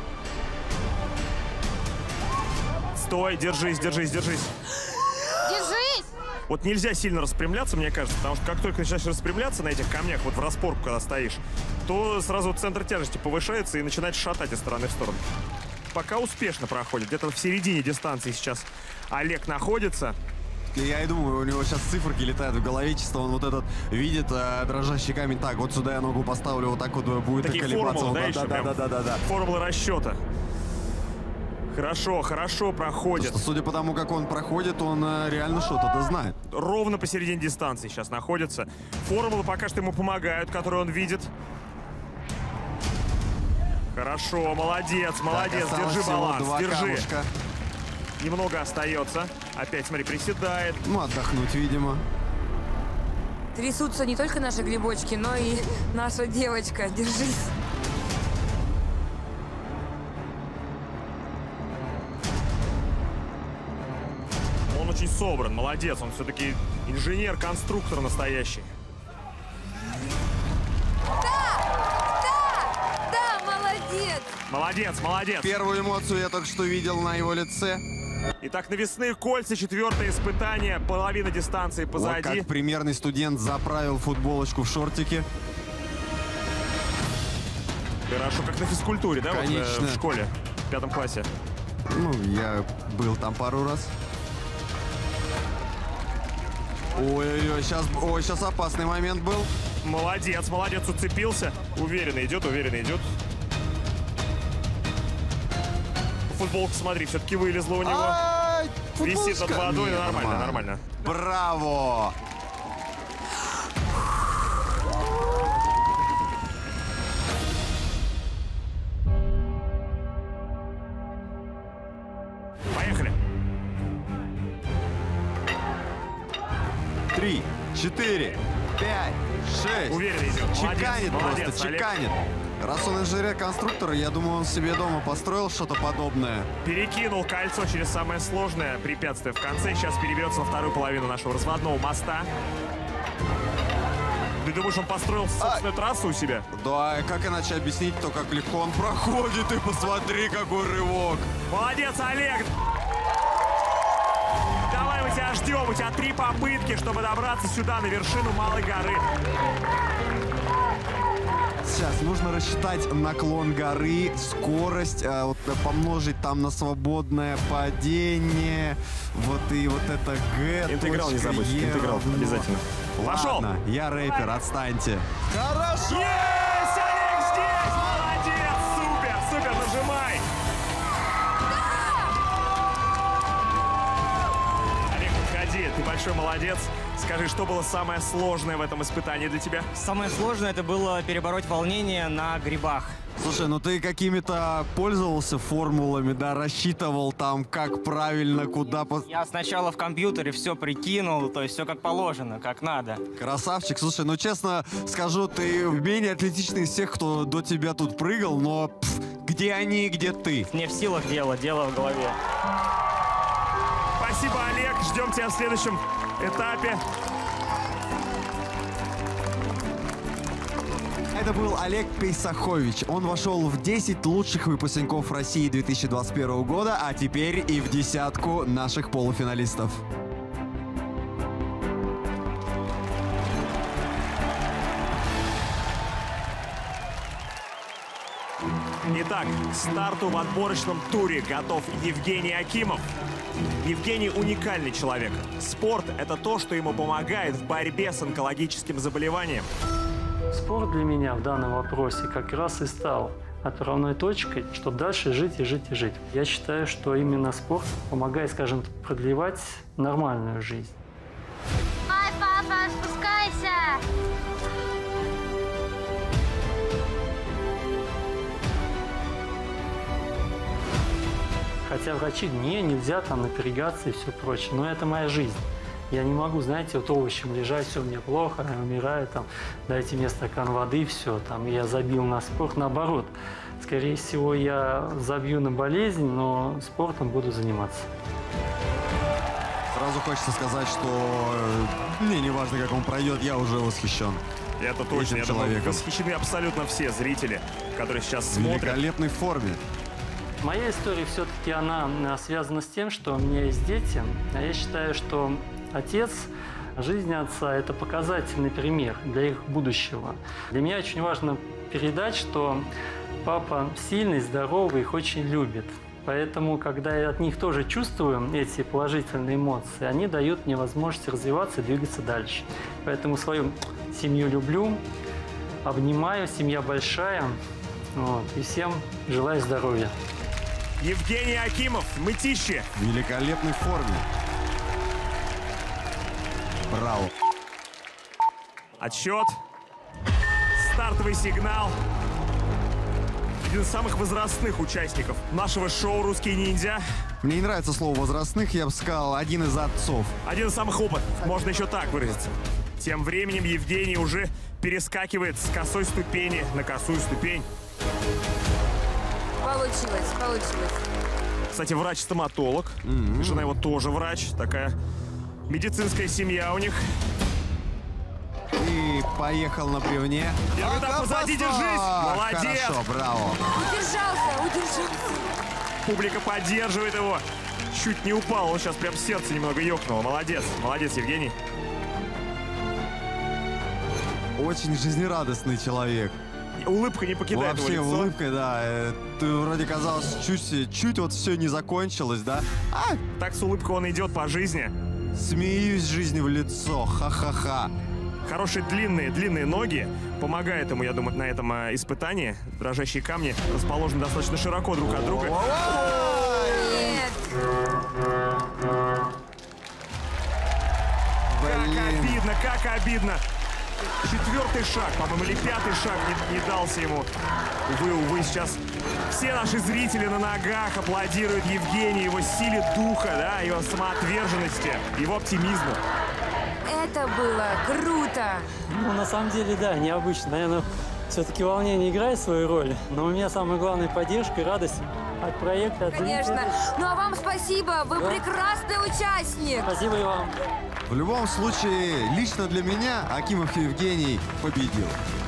Стой, держись, держись, держись. Держись! Вот нельзя сильно распрямляться, мне кажется, потому что как только начинаешь распрямляться на этих камнях, вот в распорку, когда стоишь, то сразу центр тяжести повышается и начинает шатать из стороны в сторону. Пока успешно проходит. Где-то в середине дистанции сейчас Олег находится. Я и думаю, у него сейчас циферки летают в голове, чисто он вот этот видит дрожащий камень. Так, вот сюда я ногу поставлю, вот так вот будет такие колебаться. Формулы, да, еще Да. Формулы расчета. Хорошо проходит. Потому что, судя по тому, как он проходит, он реально что-то знает. Ровно посередине дистанции сейчас находится. Формулы пока что ему помогают, которые он видит. Хорошо, молодец, держи баланс, держи. Камушка. Немного остается. Опять, смотри, приседает. Ну, отдохнуть, видимо. Трясутся не только наши грибочки, но и наша девочка. Держись. Он очень собран, молодец. Он все-таки инженер-конструктор настоящий. Молодец. Первую эмоцию я только что видел на его лице. Итак, навесные кольца, 4-е испытание, половина дистанции позади. Вот как примерный студент заправил футболочку в шортике. Хорошо, как на физкультуре, да? Конечно. Вот, в школе, в 5 классе. Ну, я был там пару раз. Ой-ой-ой, сейчас опасный момент был. Молодец, уцепился. Уверенно идет. Футболка, смотри, все-таки вылезла у него. Висит над водой, нормально. Браво! Поехали. 3, 4, 5, 6. Уверенно идет. Чеканит Молодец, просто, Олег. чеканит. Раз он инженер-конструктор, я думаю, он себе дома построил что-то подобное. Перекинул кольцо через самое сложное препятствие в конце. Сейчас переберется во вторую половину нашего разводного моста. Ты думаешь, он построил собственную трассу у себя? Да, как иначе объяснить то, как легко он проходит, и посмотри, какой рывок. Молодец, Олег! Давай, мы тебя ждем. У тебя 3 попытки, чтобы добраться сюда, на вершину Малой горы. Сейчас нужно рассчитать наклон горы, скорость, вот, помножить там на свободное падение, вот и вот это Г. Интеграл не забудь, интеграл обязательно. Пошел! Ладно, я рэпер, отстаньте. Хорошо! Есть, Олег здесь! Молодец! Супер, нажимай! Олег, подходи, ты большой молодец. Скажи, что было самое сложное в этом испытании для тебя? Самое сложное это было перебороть волнение на грибах. Слушай, ну ты какими-то пользовался формулами, да, рассчитывал там, как правильно, куда... Я сначала в компьютере все прикинул, то есть все как положено, как надо. Красавчик. Слушай, ну честно скажу, ты менее атлетичный из всех, кто до тебя тут прыгал, но где они, где ты? Не в силах дело в голове. Спасибо, Олег. Ждем тебя в следующем этапе. Это был Олег Пейсахович. Он вошел в 10 лучших выпускников России 2021 года, а теперь и в 10 наших полуфиналистов. Итак, к старту в отборочном туре готов Евгений Акимов. Евгений уникальный человек. Спорт – это то, что ему помогает в борьбе с онкологическим заболеванием. Спорт для меня в данном вопросе как раз и стал отправной точкой, чтобы дальше жить и жить и жить. Я считаю, что именно спорт помогает, скажем, продлевать нормальную жизнь. Ай, папа, спускайся! Хотя врачи, нельзя там напрягаться и все прочее, но это моя жизнь. Я не могу, знаете, вот овощем лежать, все мне плохо, я умираю, там, дайте мне стакан воды, все, там, я забил на спорт. Наоборот, скорее всего, я забью на болезнь, но спортом буду заниматься. Сразу хочется сказать, что мне не важно, как он пройдет, я уже восхищен. Это точно. Я думаю, восхищены абсолютно все зрители, которые сейчас смотрят. В великолепной форме. Моя история все-таки она связана с тем, что у меня есть дети. А я считаю, что отец, жизнь отца – это показательный пример для их будущего. Для меня очень важно передать, что папа сильный, здоровый, их очень любит. Поэтому, когда я от них тоже чувствую эти положительные эмоции, они дают мне возможность развиваться и двигаться дальше. Поэтому свою семью люблю, обнимаю, семья большая. Вот, и всем желаю здоровья. Евгений Акимов, Мытищи. В великолепной форме. Браво. Отсчет. Стартовый сигнал. Один из самых возрастных участников нашего шоу «Русские ниндзя». Мне не нравится слово «возрастных», я бы сказал, один из отцов. Один из самых опытных, можно еще так выразиться. Тем временем Евгений уже перескакивает с косой ступени на косую ступень. Получилось. Кстати, врач-стоматолог. Жена его тоже врач. Такая медицинская семья у них. И поехал на бревне. Первый этап позади, держись! Молодец! Хорошо, браво. Удержался. Публика поддерживает его. Чуть не упал, он сейчас прям сердце немного ёкнуло. Молодец, Евгений. Очень жизнерадостный человек. Улыбка не покидает вообще, его лицо. улыбка, да. Ты вроде казалось, чуть вот все не закончилось, да? Так с улыбкой он идет по жизни. Смеюсь жизни в лицо, ха-ха-ха. Хорошие длинные ноги помогают ему, я думаю, на этом испытании. Дрожащие камни расположены достаточно широко друг от друга. Нет. Как обидно. Четвертый шаг, по-моему, или пятый шаг не дался ему. Увы, сейчас все наши зрители на ногах аплодируют Евгению, его силе духа, да, его самоотверженности, его оптимизму. Это было круто. Ну, на самом деле, да, необычно. Наверное, все-таки волнение играет свою роль. Но у меня самая главная поддержка и радость от проекта, от зрителей. Конечно. Ну а вам спасибо, вы прекрасный участник. Спасибо и вам. В любом случае, лично для меня Акимов Евгений победил.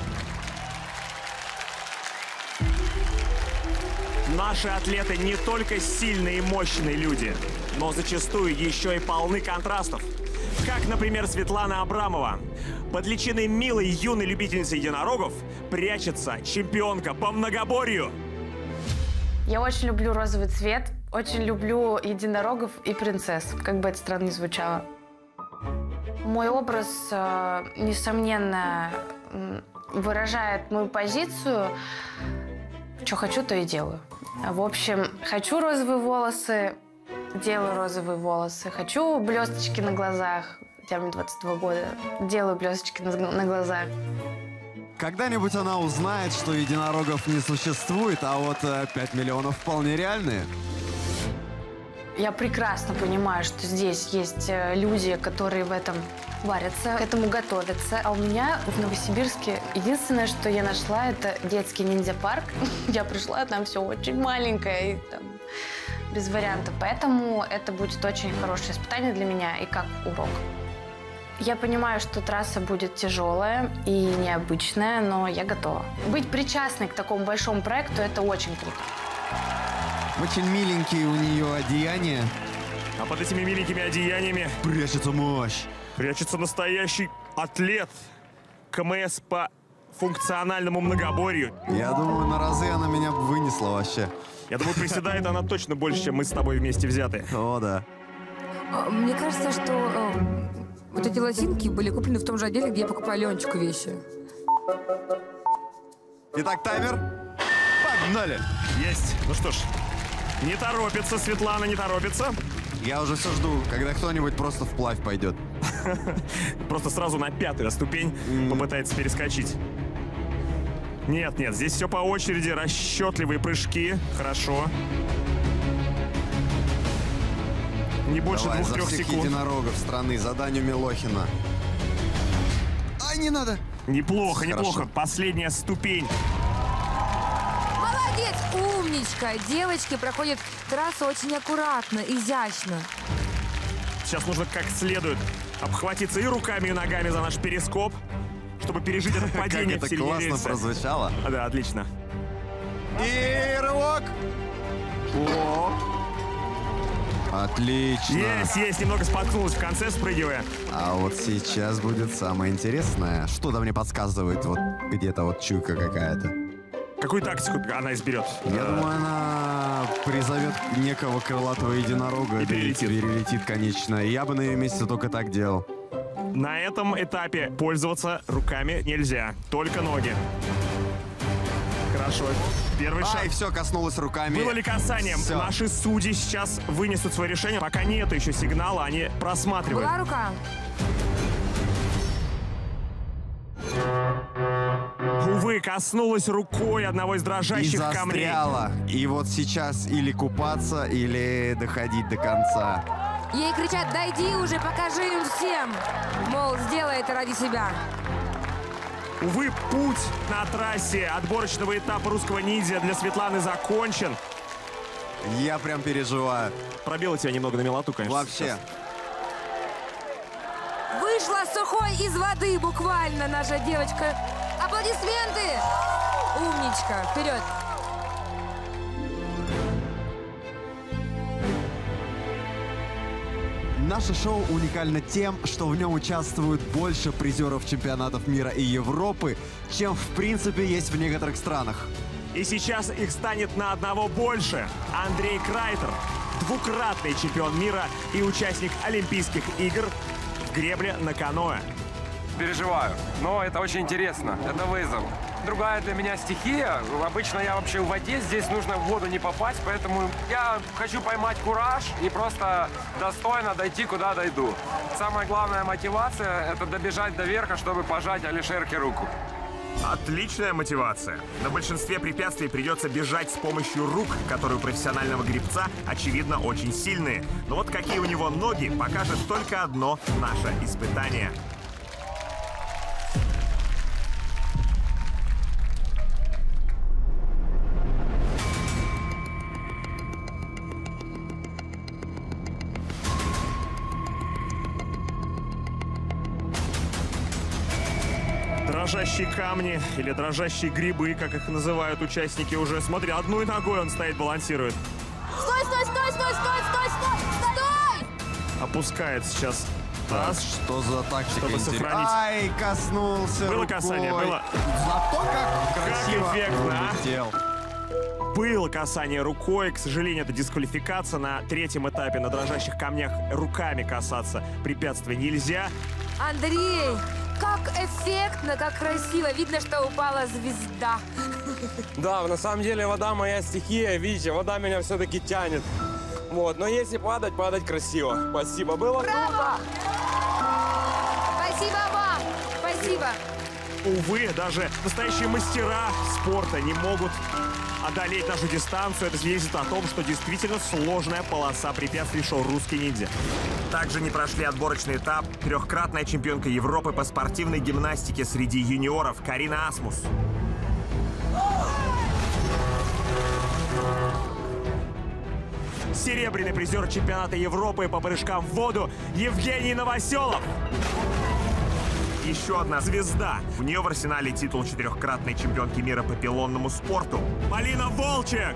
Наши атлеты не только сильные и мощные люди, но зачастую еще и полны контрастов. Как, например, Светлана Абрамова. Под личиной милой юной любительницы единорогов прячется чемпионка по многоборью. Я очень люблю розовый цвет, очень люблю единорогов и принцесс, как бы это странно ни звучало. Мой образ, несомненно, выражает мою позицию. Что хочу, то и делаю. В общем, хочу розовые волосы, делаю розовые волосы. Хочу блесточки на глазах, хотя мне 22 года, делаю блесточки на глазах. Когда-нибудь она узнает, что единорогов не существует, а вот 5 миллионов вполне реальные. Я прекрасно понимаю, что здесь есть люди, которые в этом варятся, к этому готовятся. А у меня в Новосибирске единственное, что я нашла, это детский ниндзя-парк. Я пришла, там все очень маленькое, и там без вариантов. Поэтому это будет очень хорошее испытание для меня и как урок. Я понимаю, что трасса будет тяжелая и необычная, но я готова. Быть причастной к такому большому проекту – это очень круто. Очень миленькие у нее одеяния. А под этими миленькими одеяниями прячется мощь. Прячется настоящий атлет. КМС по функциональному многоборью. Я думаю, на разы она меня вынесла вообще. Я думаю, приседает она точно больше, чем мы с тобой вместе взяты. О, да. Мне кажется, что вот эти лосинки были куплены в том же отделе, где я покупаю Ленчику вещи. Итак, таймер. Погнали! Есть. Ну что ж, не торопится Светлана, не торопится. Я уже все жду, когда кто-нибудь просто вплавь пойдет. Просто сразу на 5-ю ступень попытается перескочить. Нет, здесь все по очереди, расчетливые прыжки. Хорошо. Не больше 2-3 секунд. Единорогов страны, заданию Милохина. Ай, не надо! Неплохо. Последняя ступень. Молодец, умничка. Девочки проходят трассу очень аккуратно, изящно. Сейчас нужно как следует обхватиться и руками, и ногами за наш перископ, чтобы пережить это падение в середине рельса. Как это классно прозвучало. Да, отлично. И рывок. Оп. Отлично. Есть, немного споткнулась в конце, спрыгивая. А вот сейчас будет самое интересное. Что-то мне подсказывает, вот где-то вот чуйка какая-то. Какую тактику она изберет? Я думаю, она призовет некого крылатого единорога И перелетит. конечно. Я бы на ее месте только так делал. На этом этапе пользоваться руками нельзя, только ноги. Хорошо. Первый шаг. И все, коснулась руками. Было ли касанием? Всё. Наши судьи сейчас вынесут свое решение. Пока нет еще сигнала, они просматривают. Была рука? Увы, коснулась рукой одного из И дрожащих камней. застряла. И вот сейчас или купаться, или доходить до конца. Ей кричат: дойди уже, покажи им всем. Мол, сделай это ради себя. Увы, путь на трассе отборочного этапа русского ниндзя для Светланы закончен. Я прям переживаю. Пробила тебя немного на милоту, конечно. Вообще. сейчас. Вышла сухой из воды буквально наша девочка. Аплодисменты! Умничка! Вперед! Наше шоу уникально тем, что в нем участвуют больше призеров чемпионатов мира и Европы, чем в принципе есть в некоторых странах. И сейчас их станет на одного больше. Андрей Крайтер, двукратный чемпион мира и участник Олимпийских игр в гребле на каноэ. Переживаю, но это очень интересно. Это вызов. Другая для меня стихия. Обычно я вообще в воде, здесь нужно в воду не попасть, поэтому я хочу поймать кураж и просто достойно дойти, куда дойду. Самая главная мотивация – это добежать до верха, чтобы пожать Алишерке руку. Отличная мотивация. На большинстве препятствий придется бежать с помощью рук, которые у профессионального гребца, очевидно, очень сильные. Но вот какие у него ноги, покажет только одно наше испытание. Дрожащие камни или дрожащие грибы, как их называют участники уже. Смотри, одной ногой он стоит, балансирует. Стой, стой, стой, стой, стой, стой, стой, стой! Опускает сейчас таз. Что за тактика? Чтобы интересная? сохранить. Ай, коснулся Было рукой. касание, было. Зато как красиво Как эффектно, а? улетел. Было касание рукой. К сожалению, это дисквалификация на третьем этапе. На дрожащих камнях руками касаться препятствий нельзя. Андрей, как эффектно, как красиво. Видно, что упала звезда. Да, на самом деле вода моя стихия. Видите, вода меня все-таки тянет. Вот, но если падать, падать красиво. Спасибо, было Браво! Спасибо вам! Спасибо! Увы, даже настоящие мастера спорта не могут одолеть нашу дистанцию. Это свидетельствует о том, что действительно сложная полоса препятствий шоу «Русский ниндзя». Также не прошли отборочный этап трехкратная чемпионка Европы по спортивной гимнастике среди юниоров Карина Асмус. Серебряный призер чемпионата Европы по прыжкам в воду Евгений Новоселов. Еще одна звезда. У нее в арсенале титул четырехкратной чемпионки мира по пилонному спорту. Полина Волчек.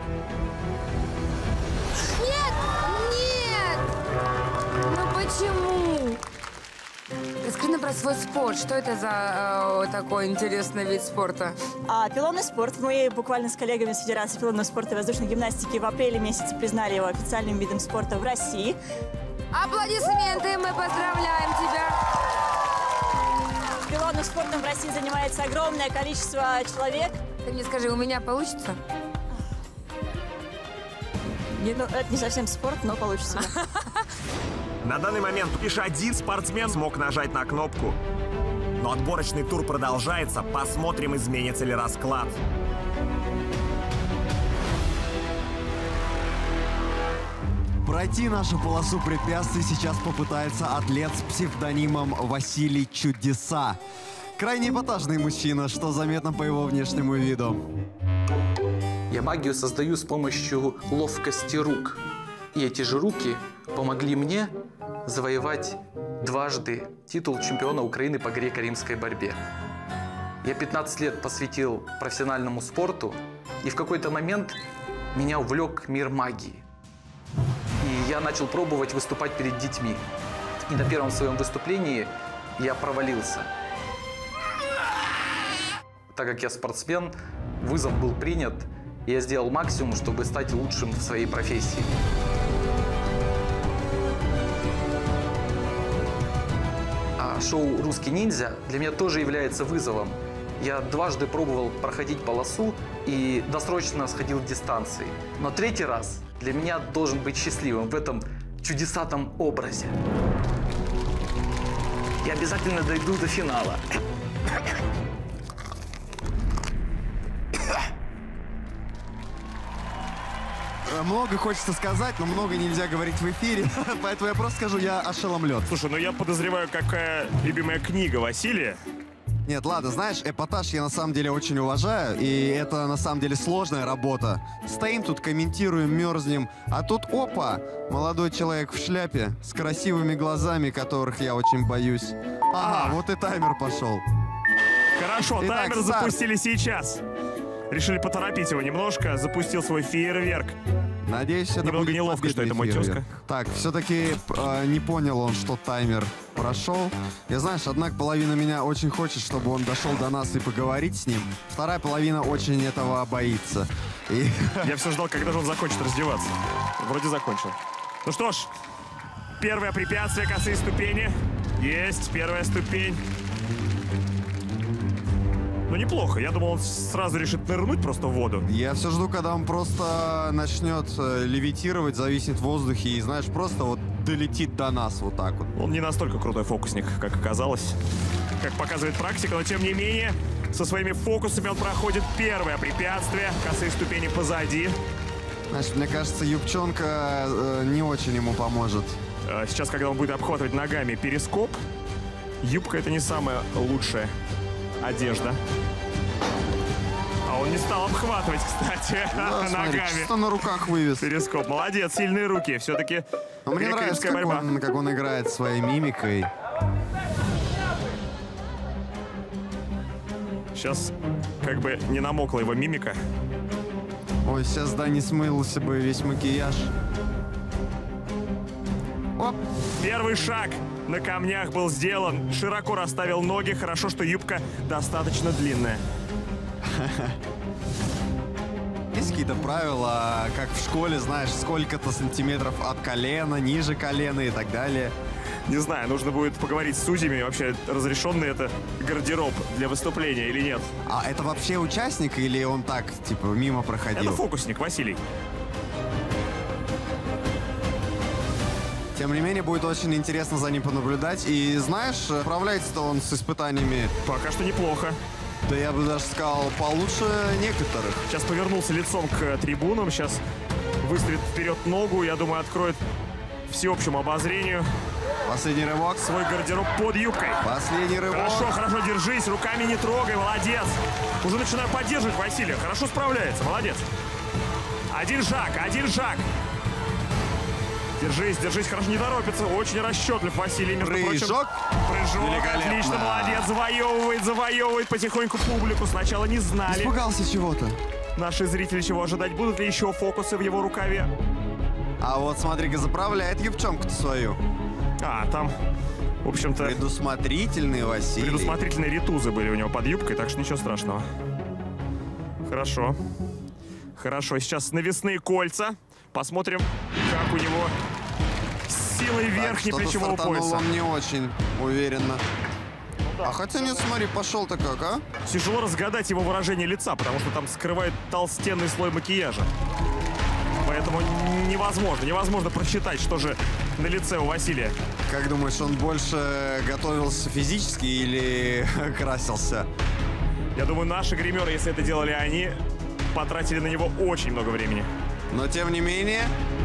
Нет! Нет! Ну почему? Расскажи нам про свой спорт. Что это за такой интересный вид спорта? Пилонный спорт. Мы буквально с коллегами с Федерации пилонного спорта и воздушной гимнастики в апреле месяце признали его официальным видом спорта в России. Аплодисменты! Мы поздравляем тебя! Пилонным спортом в России занимается огромное количество человек. Ты мне скажи, у меня получится? Нет, ну, это не совсем спорт, но получится. На данный момент лишь один спортсмен смог нажать на кнопку. Но отборочный тур продолжается. Посмотрим, изменится ли расклад. Пройти нашу полосу препятствий сейчас попытается атлет с псевдонимом Василий Чудеса. Крайне эпатажный мужчина, что заметно по его внешнему виду. Я магию создаю с помощью ловкости рук. И эти же руки помогли мне завоевать дважды титул чемпиона Украины по греко-римской борьбе. Я 15 лет посвятил профессиональному спорту, и в какой-то момент меня увлек мир магии. И я начал пробовать выступать перед детьми. И на первом своем выступлении я провалился. Так как я спортсмен, Вызов был принят, и я сделал максимум, чтобы стать лучшим в своей профессии. А шоу «Русский ниндзя» для меня тоже является вызовом. Я дважды пробовал проходить полосу и досрочно сходил в дистанции. Но третий раз для меня должен быть счастливым в этом чудесатом образе. Я обязательно дойду до финала. Много хочется сказать, но много нельзя говорить в эфире, поэтому я просто скажу, я ошеломлен. Слушай, ну я подозреваю, какая любимая книга Василия. Нет, ладно, знаешь, эпатаж я на самом деле очень уважаю, и это на самом деле сложная работа. Стоим тут, комментируем, мерзнем, а тут опа, молодой человек в шляпе с красивыми глазами, которых я очень боюсь. Ага, вот и таймер пошел. Хорошо, Итак, таймер старт. запустили сейчас. Решили поторопить его немножко, запустил свой фейерверк. Надеюсь, это немного будет неловко, что это мой фейерверк. тезка. Так, все-таки не понял он, что таймер прошел. И знаешь, одна половина меня очень хочет, чтобы он дошел до нас и поговорить с ним. Вторая половина очень этого боится. И... Я все ждал, когда же он закончит раздеваться. Вроде закончил. Ну что ж, первое препятствие, косые ступени. Есть первая ступень. Ну неплохо, я думал, он сразу решит нырнуть просто в воду. Я все жду, когда он просто начнет левитировать, зависнет в воздухе и, знаешь, просто вот долетит до нас вот так вот. Он не настолько крутой фокусник, как оказалось, как показывает практика, но тем не менее, со своими фокусами он проходит первое препятствие, косые ступени позади. Знаешь, мне кажется, юбчонка не очень ему поможет. Сейчас, когда он будет обхватывать ногами перископ, юбка — это не самая лучшая одежда. А он не стал обхватывать, кстати, да, ногами. Смотри, чисто на руках вывез. Перископ. Молодец, сильные руки. Все-таки мне нравится, как он играет своей мимикой. Сейчас как бы не намокла его мимика. Ой, сейчас, да, не смылся бы весь макияж. Оп. Первый шаг на камнях был сделан. Широко расставил ноги. Хорошо, что юбка достаточно длинная. Есть какие-то правила, как в школе, знаешь, сколько-то сантиметров от колена, ниже колена и так далее? Не знаю, нужно будет поговорить с судьями. Вообще, разрешенный это гардероб для выступления или нет? А это вообще участник или он так, типа, мимо проходил? Это фокусник, Василий. Тем не менее, будет очень интересно за ним понаблюдать. И знаешь, справляется-то он с испытаниями... Пока что неплохо. Да я бы даже сказал, получше некоторых. Сейчас повернулся лицом к трибунам. Сейчас выставит вперед ногу. Я думаю, откроет всеобщему обозрению. Последний рывок. Свой гардероб под юбкой. Последний рывок. Хорошо, хорошо, держись. Руками не трогай. Молодец. Уже начинаю поддерживать Василия. Хорошо справляется. Молодец. Один шаг, один шаг. Держись, держись, хорошо, не торопится. Очень расчетлив Василий, между прочим. Прыжок. Прыжок, отлично, молодец. Завоевывает потихоньку публику. Сначала не знали. Испугался чего-то. Наши зрители чего ожидать? Будут ли еще фокусы в его рукаве? А вот смотри-ка, заправляет юбчонку-то свою. А, там, в общем-то... Предусмотрительный Василий. Предусмотрительные ритузы были у него под юбкой, так что ничего страшного. Хорошо. Хорошо, сейчас навесные кольца. Посмотрим, как у него с силой верхней плечевого пояса. Он не очень уверенно. А хотя нет, смотри, пошел-то как, а? Тяжело разгадать его выражение лица, потому что там скрывает толстенный слой макияжа. Поэтому невозможно просчитать, что же на лице у Василия. Как думаешь, он больше готовился физически или красился? Я думаю, наши гримеры, если это делали они, потратили на него очень много времени. Но тем не менее,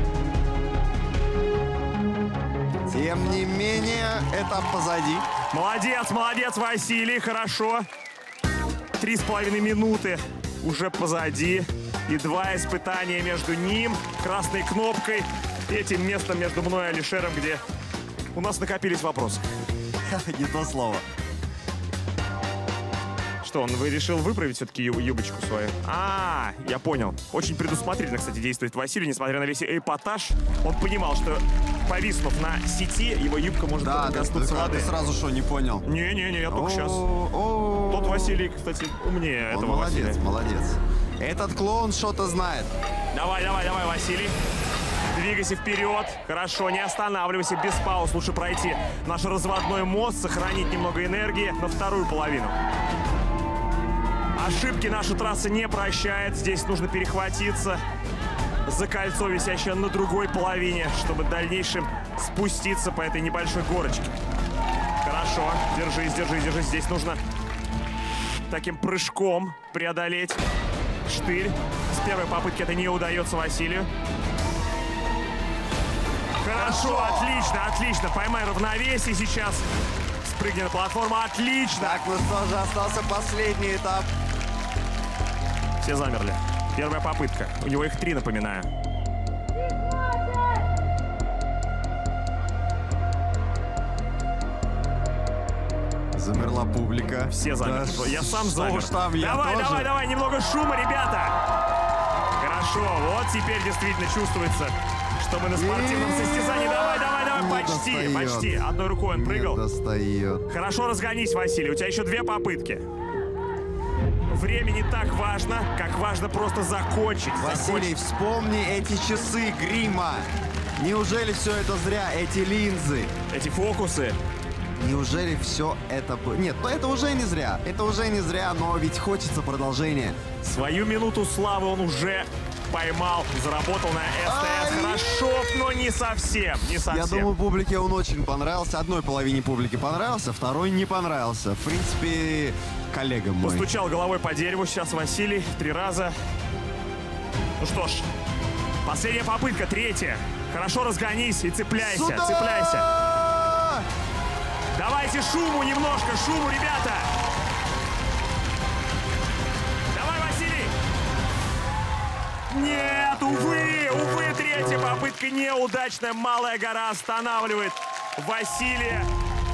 это позади. Молодец, молодец, Василий, хорошо. 3,5 минуты уже позади. И 2 испытания между ним, красной кнопкой, и этим местом между мной и Алишером, где у нас накопились вопросы. Не то слово. Что, он решил выправить все-таки юбочку свою? А, я понял. Очень предусмотрительно, кстати, действует Василий, несмотря на весь эпатаж. Он понимал, что повиснув на сети, его юбка может коснуться воды. Ты сразу что, не понял? Не-не-не, я только сейчас. Тот Василий, кстати, умнее этого молодец, Василия. молодец. Этот клоун что-то знает. Давай, Василий. Двигайся вперед. Хорошо, не останавливайся, без пауз. Лучше пройти наш разводной мост, сохранить немного энергии на вторую половину. Ошибки наша трасса не прощает. Здесь нужно перехватиться за кольцо, висящее на другой половине, чтобы в дальнейшем спуститься по этой небольшой горочке. Хорошо, держись. Здесь нужно таким прыжком преодолеть штырь. С первой попытки это не удается Василию. Хорошо, отлично. Поймай равновесие сейчас. Спрыгни на платформу. Отлично. Так, ну что же, остался последний этап. Все замерли. Первая попытка. У него их 3, напоминаю. Замерла публика. Все замерли. Да, я сам замер. Давай, немного шума, ребята. Хорошо, вот теперь действительно чувствуется, что мы на спортивном состязании. Давай, почти. Одной рукой он прыгал. Достает. Хорошо, разгонись, Василий. У тебя еще 2 попытки. Время не так важно, как важно просто закончить. Василий, вспомни эти часы грима. Неужели все это зря? Эти линзы. Эти фокусы. Неужели все это... Нет, ну это уже не зря. Это уже не зря, но ведь хочется продолжения. Свою минуту славы он уже поймал, заработал на СТС. Хорошо, но не совсем. Я думаю, публике он очень понравился. Одной половине публики понравился, второй не понравился. В принципе, коллега мой. Постучал головой по дереву сейчас Василий 3 раза. Ну что ж, последняя попытка, 3-я. Хорошо разгонись и цепляйся, цепляйся. Давайте шуму немножко, ребята. Давай, Василий. Нет, увы, 3-я попытка неудачная. Малая гора останавливает Василия.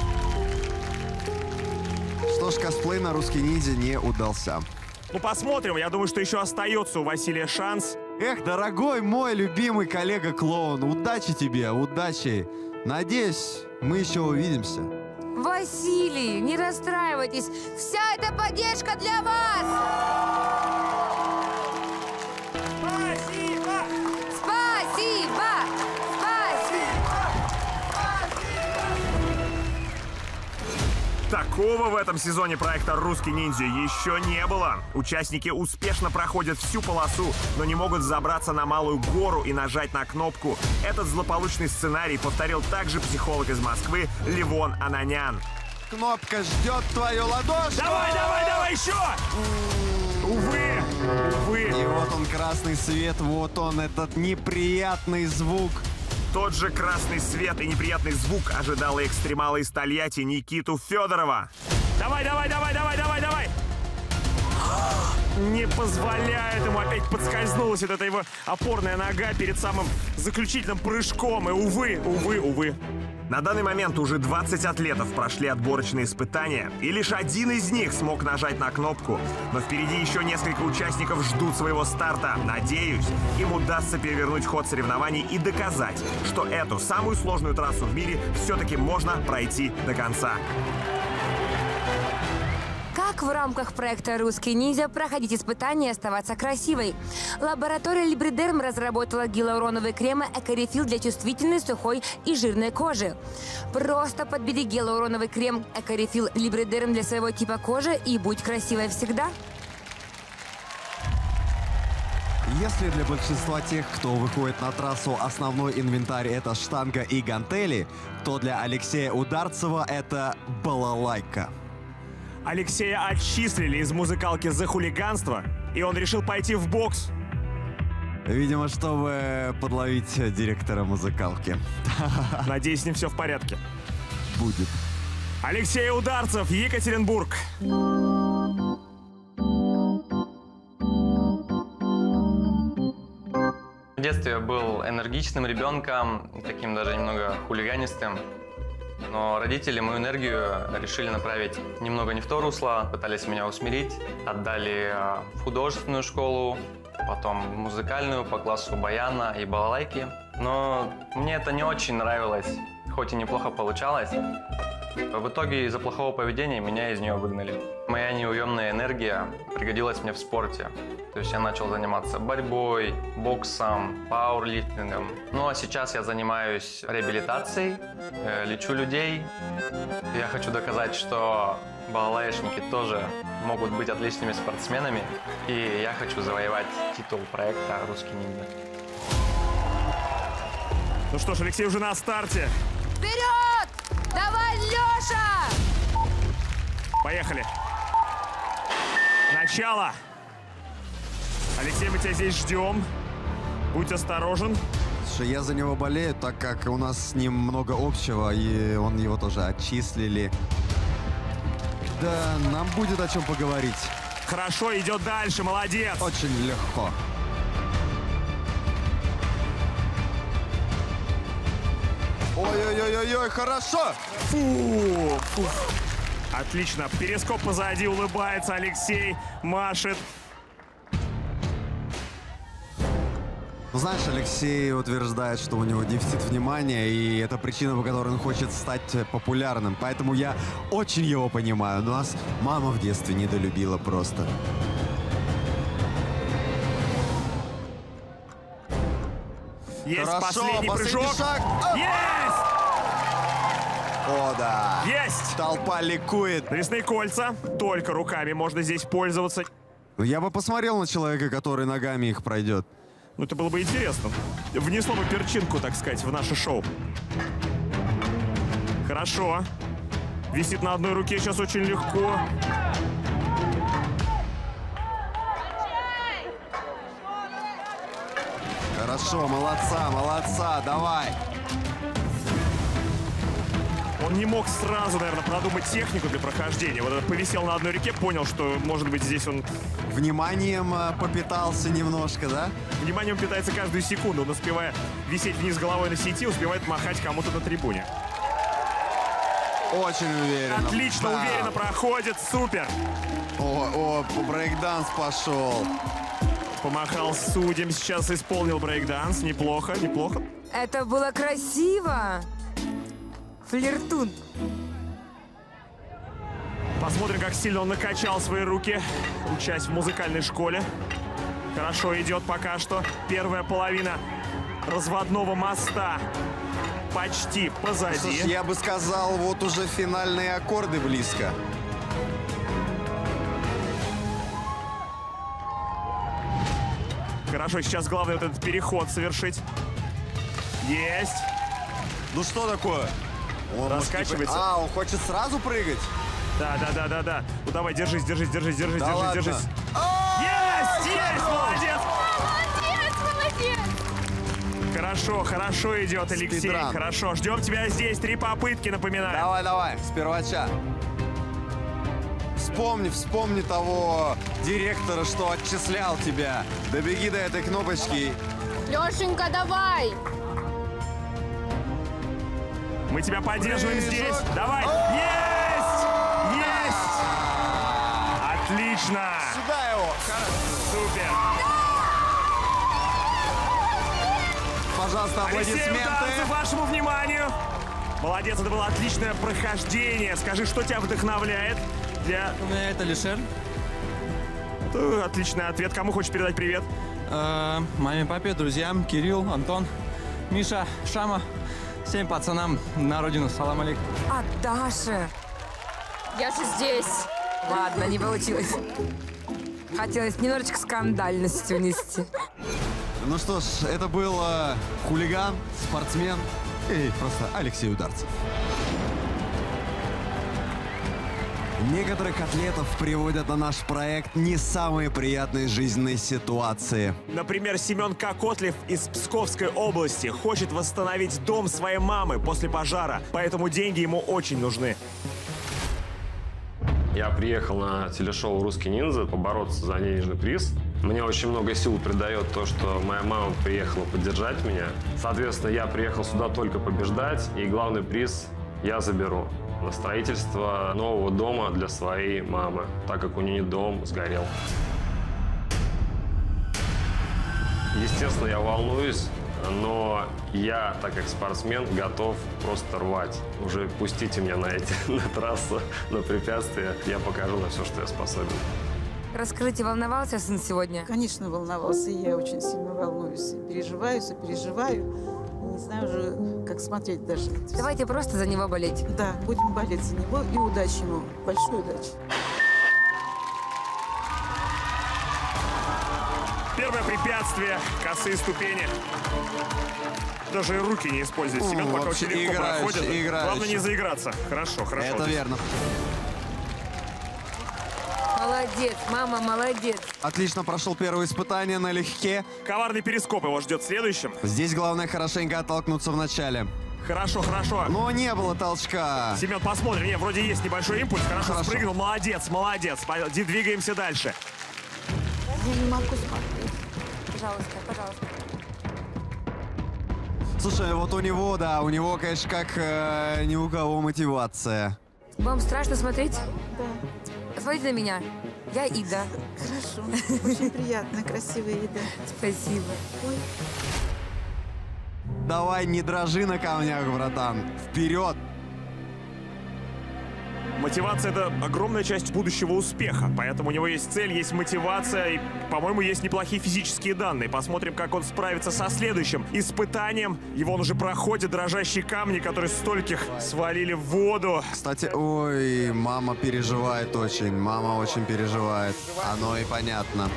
Что ж, косплей на русский ниндзя не удался. Ну, посмотрим. Я думаю, что еще остается у Василия шанс. Эх, дорогой мой любимый коллега-клоун, удачи тебе, удачи. Надеюсь, мы еще увидимся. Василий, не расстраивайтесь. Вся эта поддержка для вас. Спасибо! Спасибо! Такого в этом сезоне проекта «Русский ниндзя» еще не было. Участники успешно проходят всю полосу, но не могут забраться на малую гору и нажать на кнопку. Этот злополучный сценарий повторил также психолог из Москвы Левон Ананян. Кнопка ждет твою ладошку! Давай, еще! Увы. И вот он, красный свет, вот он, этот неприятный звук. Тот же красный свет и неприятный звук ожидал и экстремала из Тольятти Никиту Федорова. Давай! Не позволяет ему, опять подскользнулась вот эта его опорная нога перед самым заключительным прыжком. И увы. На данный момент уже 20 атлетов прошли отборочные испытания, и лишь один из них смог нажать на кнопку. Но впереди еще несколько участников ждут своего старта. Надеюсь, им удастся перевернуть ход соревнований и доказать, что эту самую сложную трассу в мире все-таки можно пройти до конца. Как в рамках проекта «Русский ниндзя» проходить испытания и оставаться красивой? Лаборатория Либридерм разработала гиалуроновый крем «Экорефил» для чувствительной, сухой и жирной кожи. Просто подбери гиалуроновый крем «Экорефил Либридерм» для своего типа кожи и будь красивой всегда. Если для большинства тех, кто выходит на трассу, основной инвентарь — это штанга и гантели, то для Алексея Ударцева это балалайка. Алексея отчислили из музыкалки за хулиганство, и он решил пойти в бокс. Видимо, чтобы подловить директора музыкалки. Надеюсь, с ним все в порядке. Будет. Алексей Ударцев, Екатеринбург. В детстве я был энергичным ребенком, таким даже немного хулиганистым. Но родители мою энергию решили направить немного не в то русло, пытались меня усмирить, отдали в художественную школу, потом музыкальную по классу баяна и балалайки. Но мне это не очень нравилось, хоть и неплохо получалось. В итоге из-за плохого поведения меня из нее выгнали. Моя неуемная энергия пригодилась мне в спорте. То есть я начал заниматься борьбой, боксом, пауэрлифтингом. Ну а сейчас я занимаюсь реабилитацией, лечу людей. Я хочу доказать, что балалайшники тоже могут быть отличными спортсменами. И я хочу завоевать титул проекта «Русский ниндзя». Ну что ж, Алексей уже на старте. Вперед! Давай, Леша! Поехали. Начало. Алексей, мы тебя здесь ждем. Будь осторожен. Слушай, я за него болею, так как у нас с ним много общего, и его тоже отчислили. Да, нам будет о чем поговорить. Хорошо, идет дальше, молодец. Очень легко. Ой-ой-ой-ой, хорошо! Фу! Отлично. Перископ позади, улыбается Алексей, машет. Ну, знаешь, Алексей утверждает, что у него дефицит внимания, и это причина, по которой он хочет стать популярным. Поэтому я очень его понимаю. Нас мама в детстве недолюбила просто. Есть хорошо, последний прыжок. Шаг. Есть! О, да. Есть! Толпа ликует. Навесные кольца. Только руками можно здесь пользоваться. Я бы посмотрел на человека, который ногами их пройдет. Ну, это было бы интересно. Внесло бы перчинку, так сказать, в наше шоу. Хорошо. Висит на одной руке, сейчас очень легко. Хорошо, молодца, давай. Он не мог сразу, наверное, продумать технику для прохождения. Вот этот повисел на одной руке, понял, что, может быть, здесь он... Вниманием попитался немножко, да? Вниманием питается каждую секунду. Он, успевая висеть вниз головой на сети, успевает махать кому-то на трибуне. Очень уверенно. Отлично, да. Уверенно проходит, супер. О, брейкданс пошел. Помахал судьям, сейчас исполнил брейкданс. Неплохо. Это было красиво. Флиртун. Посмотрим, как сильно он накачал свои руки, учась в музыкальной школе. Хорошо идет пока что. Первая половина разводного моста почти позади. Слушай, я бы сказал, вот уже финальные аккорды близко. Хорошо, сейчас главное вот этот переход совершить. Есть. Ну что такое? Он раскачивается. Он хочет сразу прыгать? Да. Ну давай, держись. Да держись. Есть! Молодец! Хорошо идет, Алексей. Спидран. Хорошо, ждем тебя здесь. 3 попытки, напоминаю. Давай, с первача. Вспомни того директора, что отчислял тебя. Добеги до этой кнопочки. Лешенька, давай! Мы тебя поддерживаем здесь. Давай! Есть! Отлично! Сюда его! Супер! Пожалуйста, аплодисменты. Алексей Ударцев, вашему вниманию! Молодец, это было отличное прохождение. Скажи, что тебя вдохновляет? У меня это Алишер. Это отличный ответ. Кому хочешь передать привет? Маме, папе, друзьям, Кирилл, Антон, Миша, Шама. Всем пацанам на родину. Салам алейкум. А Даша? Я же здесь. Ладно, не получилось. Хотелось немножечко скандальности внести. Ну что ж, это был хулиган, спортсмен и просто Алексей Ударцев. Некоторых атлетов приводят на наш проект не самые приятные жизненные ситуации. Например, Семен Кокотлев из Псковской области хочет восстановить дом своей мамы после пожара, поэтому деньги ему очень нужны. Я приехал на телешоу «Русский ниндзя» побороться за денежный приз. Мне очень много сил придает то, что моя мама приехала поддержать меня. Соответственно, я приехал сюда только побеждать, и главный приз я заберу. На строительство нового дома для своей мамы, так как у нее дом сгорел. Естественно, я волнуюсь, но я, так как спортсмен, готов просто рвать. Уже пустите меня на трассу, на препятствия. Я покажу на все, что я способен. Расскажите, волновался сын сегодня? Конечно, волновался. И я очень сильно волнуюсь. Переживаю, сопереживаю. Не знаю уже, как смотреть даже. Давайте просто за него болеть. Да, будем болеть за него. И удачи ему. Большой удачи. Первое препятствие, косые ступени. Даже руки не использует Семен, пока очень легко проходит. Главное не заиграться. Хорошо, хорошо. Это верно. Молодец, мама, молодец. Отлично прошел первое испытание налегке. Коварный перископ его ждет следующим. Здесь главное хорошенько оттолкнуться в начале. Хорошо, хорошо. Но не было толчка. Семен, посмотрим. Нет, вроде есть небольшой импульс. Хорошо спрыгнул. Молодец, молодец. Двигаемся дальше. Я не могу смотреть. Пожалуйста, пожалуйста. Слушай, вот у него, конечно, как ни у кого мотивация. Вам страшно смотреть? Да. Смотрите на меня. Я Ида. Хорошо. Очень приятно, красивая Ида. Спасибо. Ой. Давай, не дрожи на камнях, братан. Вперед! Мотивация — это огромная часть будущего успеха, поэтому у него есть цель, есть мотивация и, по-моему, есть неплохие физические данные. Посмотрим, как он справится со следующим испытанием. Его он уже проходит, дрожащие камни, которые стольких свалили в воду. Кстати, ой, мама переживает очень, мама очень переживает. Оно и понятно.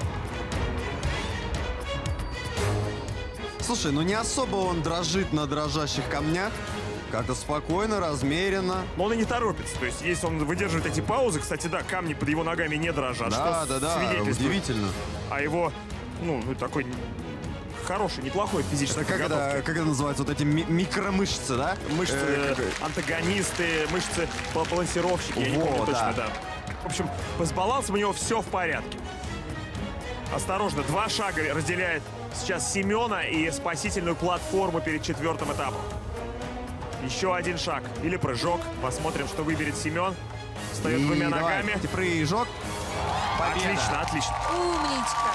Слушай, ну не особо он дрожит на дрожащих камнях. Как-то спокойно, размеренно. Но он и не торопится. То есть, если он выдерживает эти паузы, кстати, да, камни под его ногами не дрожат. Да, удивительно. А его, такой хороший, неплохой физический подготовки. Как это называется? Вот эти микромышцы, да? Мышцы, антагонисты, мышцы балансировщики. Я не помню точно, да. В общем, с балансом у него все в порядке. Осторожно, 2 шага разделяет сейчас Семена и спасительную платформу перед 4-м этапом. Еще 1 шаг или прыжок. Посмотрим, что выберет Семен. Встает 2 ногами. Прыжок. Отлично, отлично. Умничка.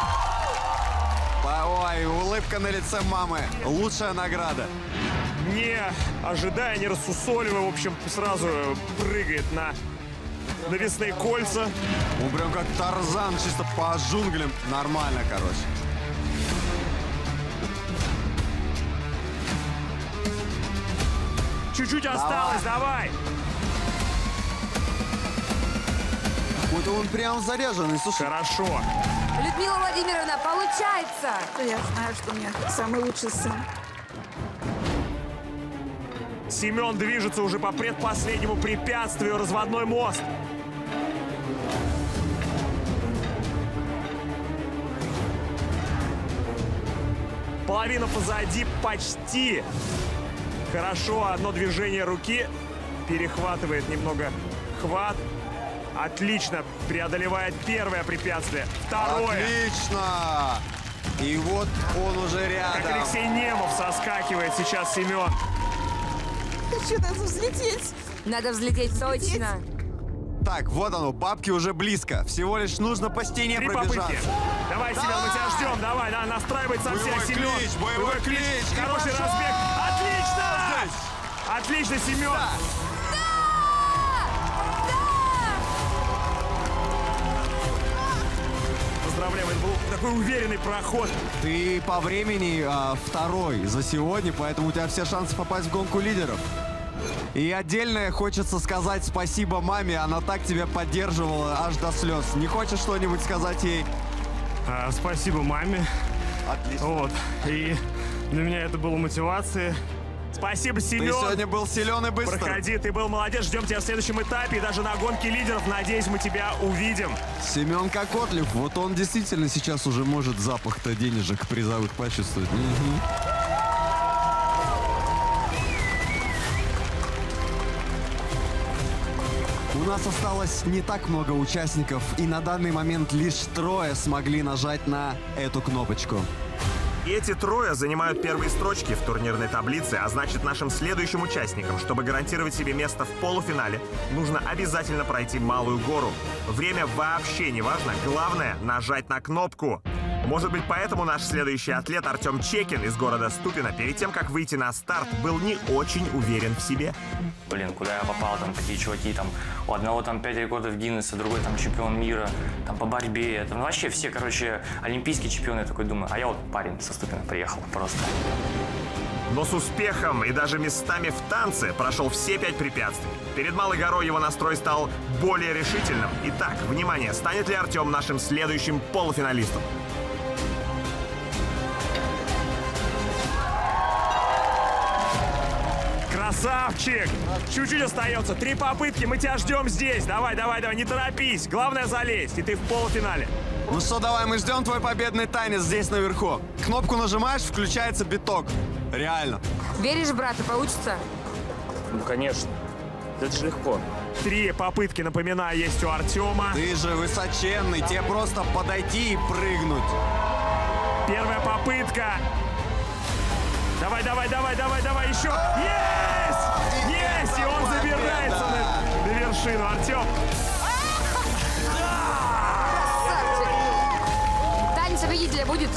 Ой, улыбка на лице мамы. Лучшая награда. Не ожидая, не рассусоливая, в общем, сразу прыгает на навесные кольца. Он прям как Тарзан, чисто по джунглям. Нормально, короче. Чуть-чуть осталось, давай! Какой-то он прям заряженный, слушай. Хорошо. Людмила Владимировна, получается! Я знаю, что у меня самый лучший сын. Семен движется уже по предпоследнему препятствию, разводной мост. Половина позади почти. Хорошо, одно движение руки перехватывает немного хват. Отлично, преодолевает первое препятствие. Второе. Отлично! И вот он уже рядом. Как Алексей Немов соскакивает сейчас Семен. Хочу надо взлететь. Надо взлететь точно. Так, вот оно, бабки уже близко. Всего лишь нужно по стене 3 пробежаться. попытки. Давай, Семен, мы тебя ждем. Давай, настраивать со всех. Семен. Боевой клич. Хороший разбег. Отлично! Отлично, Семен. Поздравляем, это был такой уверенный проход. Ты по времени 2-й за сегодня, поэтому у тебя все шансы попасть в гонку лидеров. И отдельно хочется сказать спасибо маме, она так тебя поддерживала аж до слез. Не хочешь что-нибудь сказать ей? Спасибо маме. Отлично. Вот. И для меня это было мотивацией. Спасибо, Семен. Ты сегодня был силен и быстр. Проходи, ты был молодец. Ждем тебя в следующем этапе. И даже на гонке лидеров, надеюсь, мы тебя увидим. Семен Кокотлев, вот он действительно сейчас уже может запах-то денежек призовых почувствовать. У нас осталось не так много участников, и на данный момент лишь 3 смогли нажать на эту кнопочку. И эти 3 занимают первые строчки в турнирной таблице, а значит, нашим следующим участникам, чтобы гарантировать себе место в полуфинале, нужно обязательно пройти малую гору. Время вообще не важно, главное — нажать на кнопку. Может быть, поэтому наш следующий атлет Артем Чекин из города Ступино перед тем, как выйти на старт, был не очень уверен в себе. Блин, куда я попал, там такие чуваки, там у одного там 5 рекордов Гиннесса, другой там чемпион мира, там по борьбе, там вообще все, короче, олимпийские чемпионы. Я такой думаю, а я вот парень со Ступино приехал просто. Но с успехом и даже местами в танце прошел все 5 препятствий. Перед Малой горой его настрой стал более решительным. Итак, внимание, станет ли Артем нашим следующим полуфиналистом? Красавчик! Чуть-чуть остается. 3 попытки, мы тебя ждем здесь. Давай, не торопись. Главное залезть, и ты в полуфинале. Ну что, давай, мы ждем твой победный танец здесь наверху. Кнопку нажимаешь, включается биток. Реально. Веришь, брат, и получится? Ну, конечно. Это же легко. 3 попытки, напоминаю, есть у Артема. Ты же высоченный, тебе просто подойти и прыгнуть. Первая попытка. Давай, еще. Есть! Есть! И он забирается на вершину. Артем. Танец победителя будет?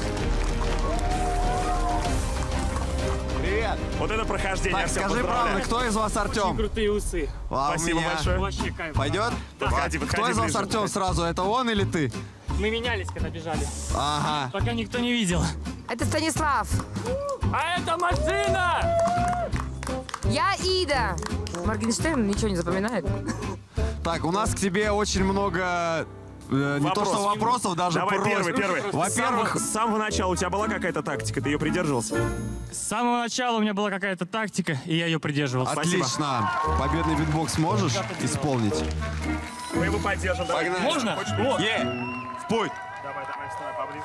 Привет. Вот это прохождение. Так, скажи правду, кто из вас Артем? Очень крутые усы. Спасибо большое. Вообще кайф. Пойдет? Подходи Кто из вас ближе. Артем сразу? Это он или ты? Мы менялись, когда бежали. Ага. Пока никто не видел. Это Станислав. А это Мартина! Я Ида. Моргенштерн ничего не запоминает. Так, у нас к тебе очень много... не то что вопросов, даже Давай просьб. первый. Во-первых... С самого начала у тебя была какая-то тактика, ты ее придерживался? С самого начала у меня была какая-то тактика, и я ее придерживался. Отлично. Победный битбокс можешь исполнить? Мы его поддержим. Погнали. Можно? Вот. В путь. Давай, вставай поближе.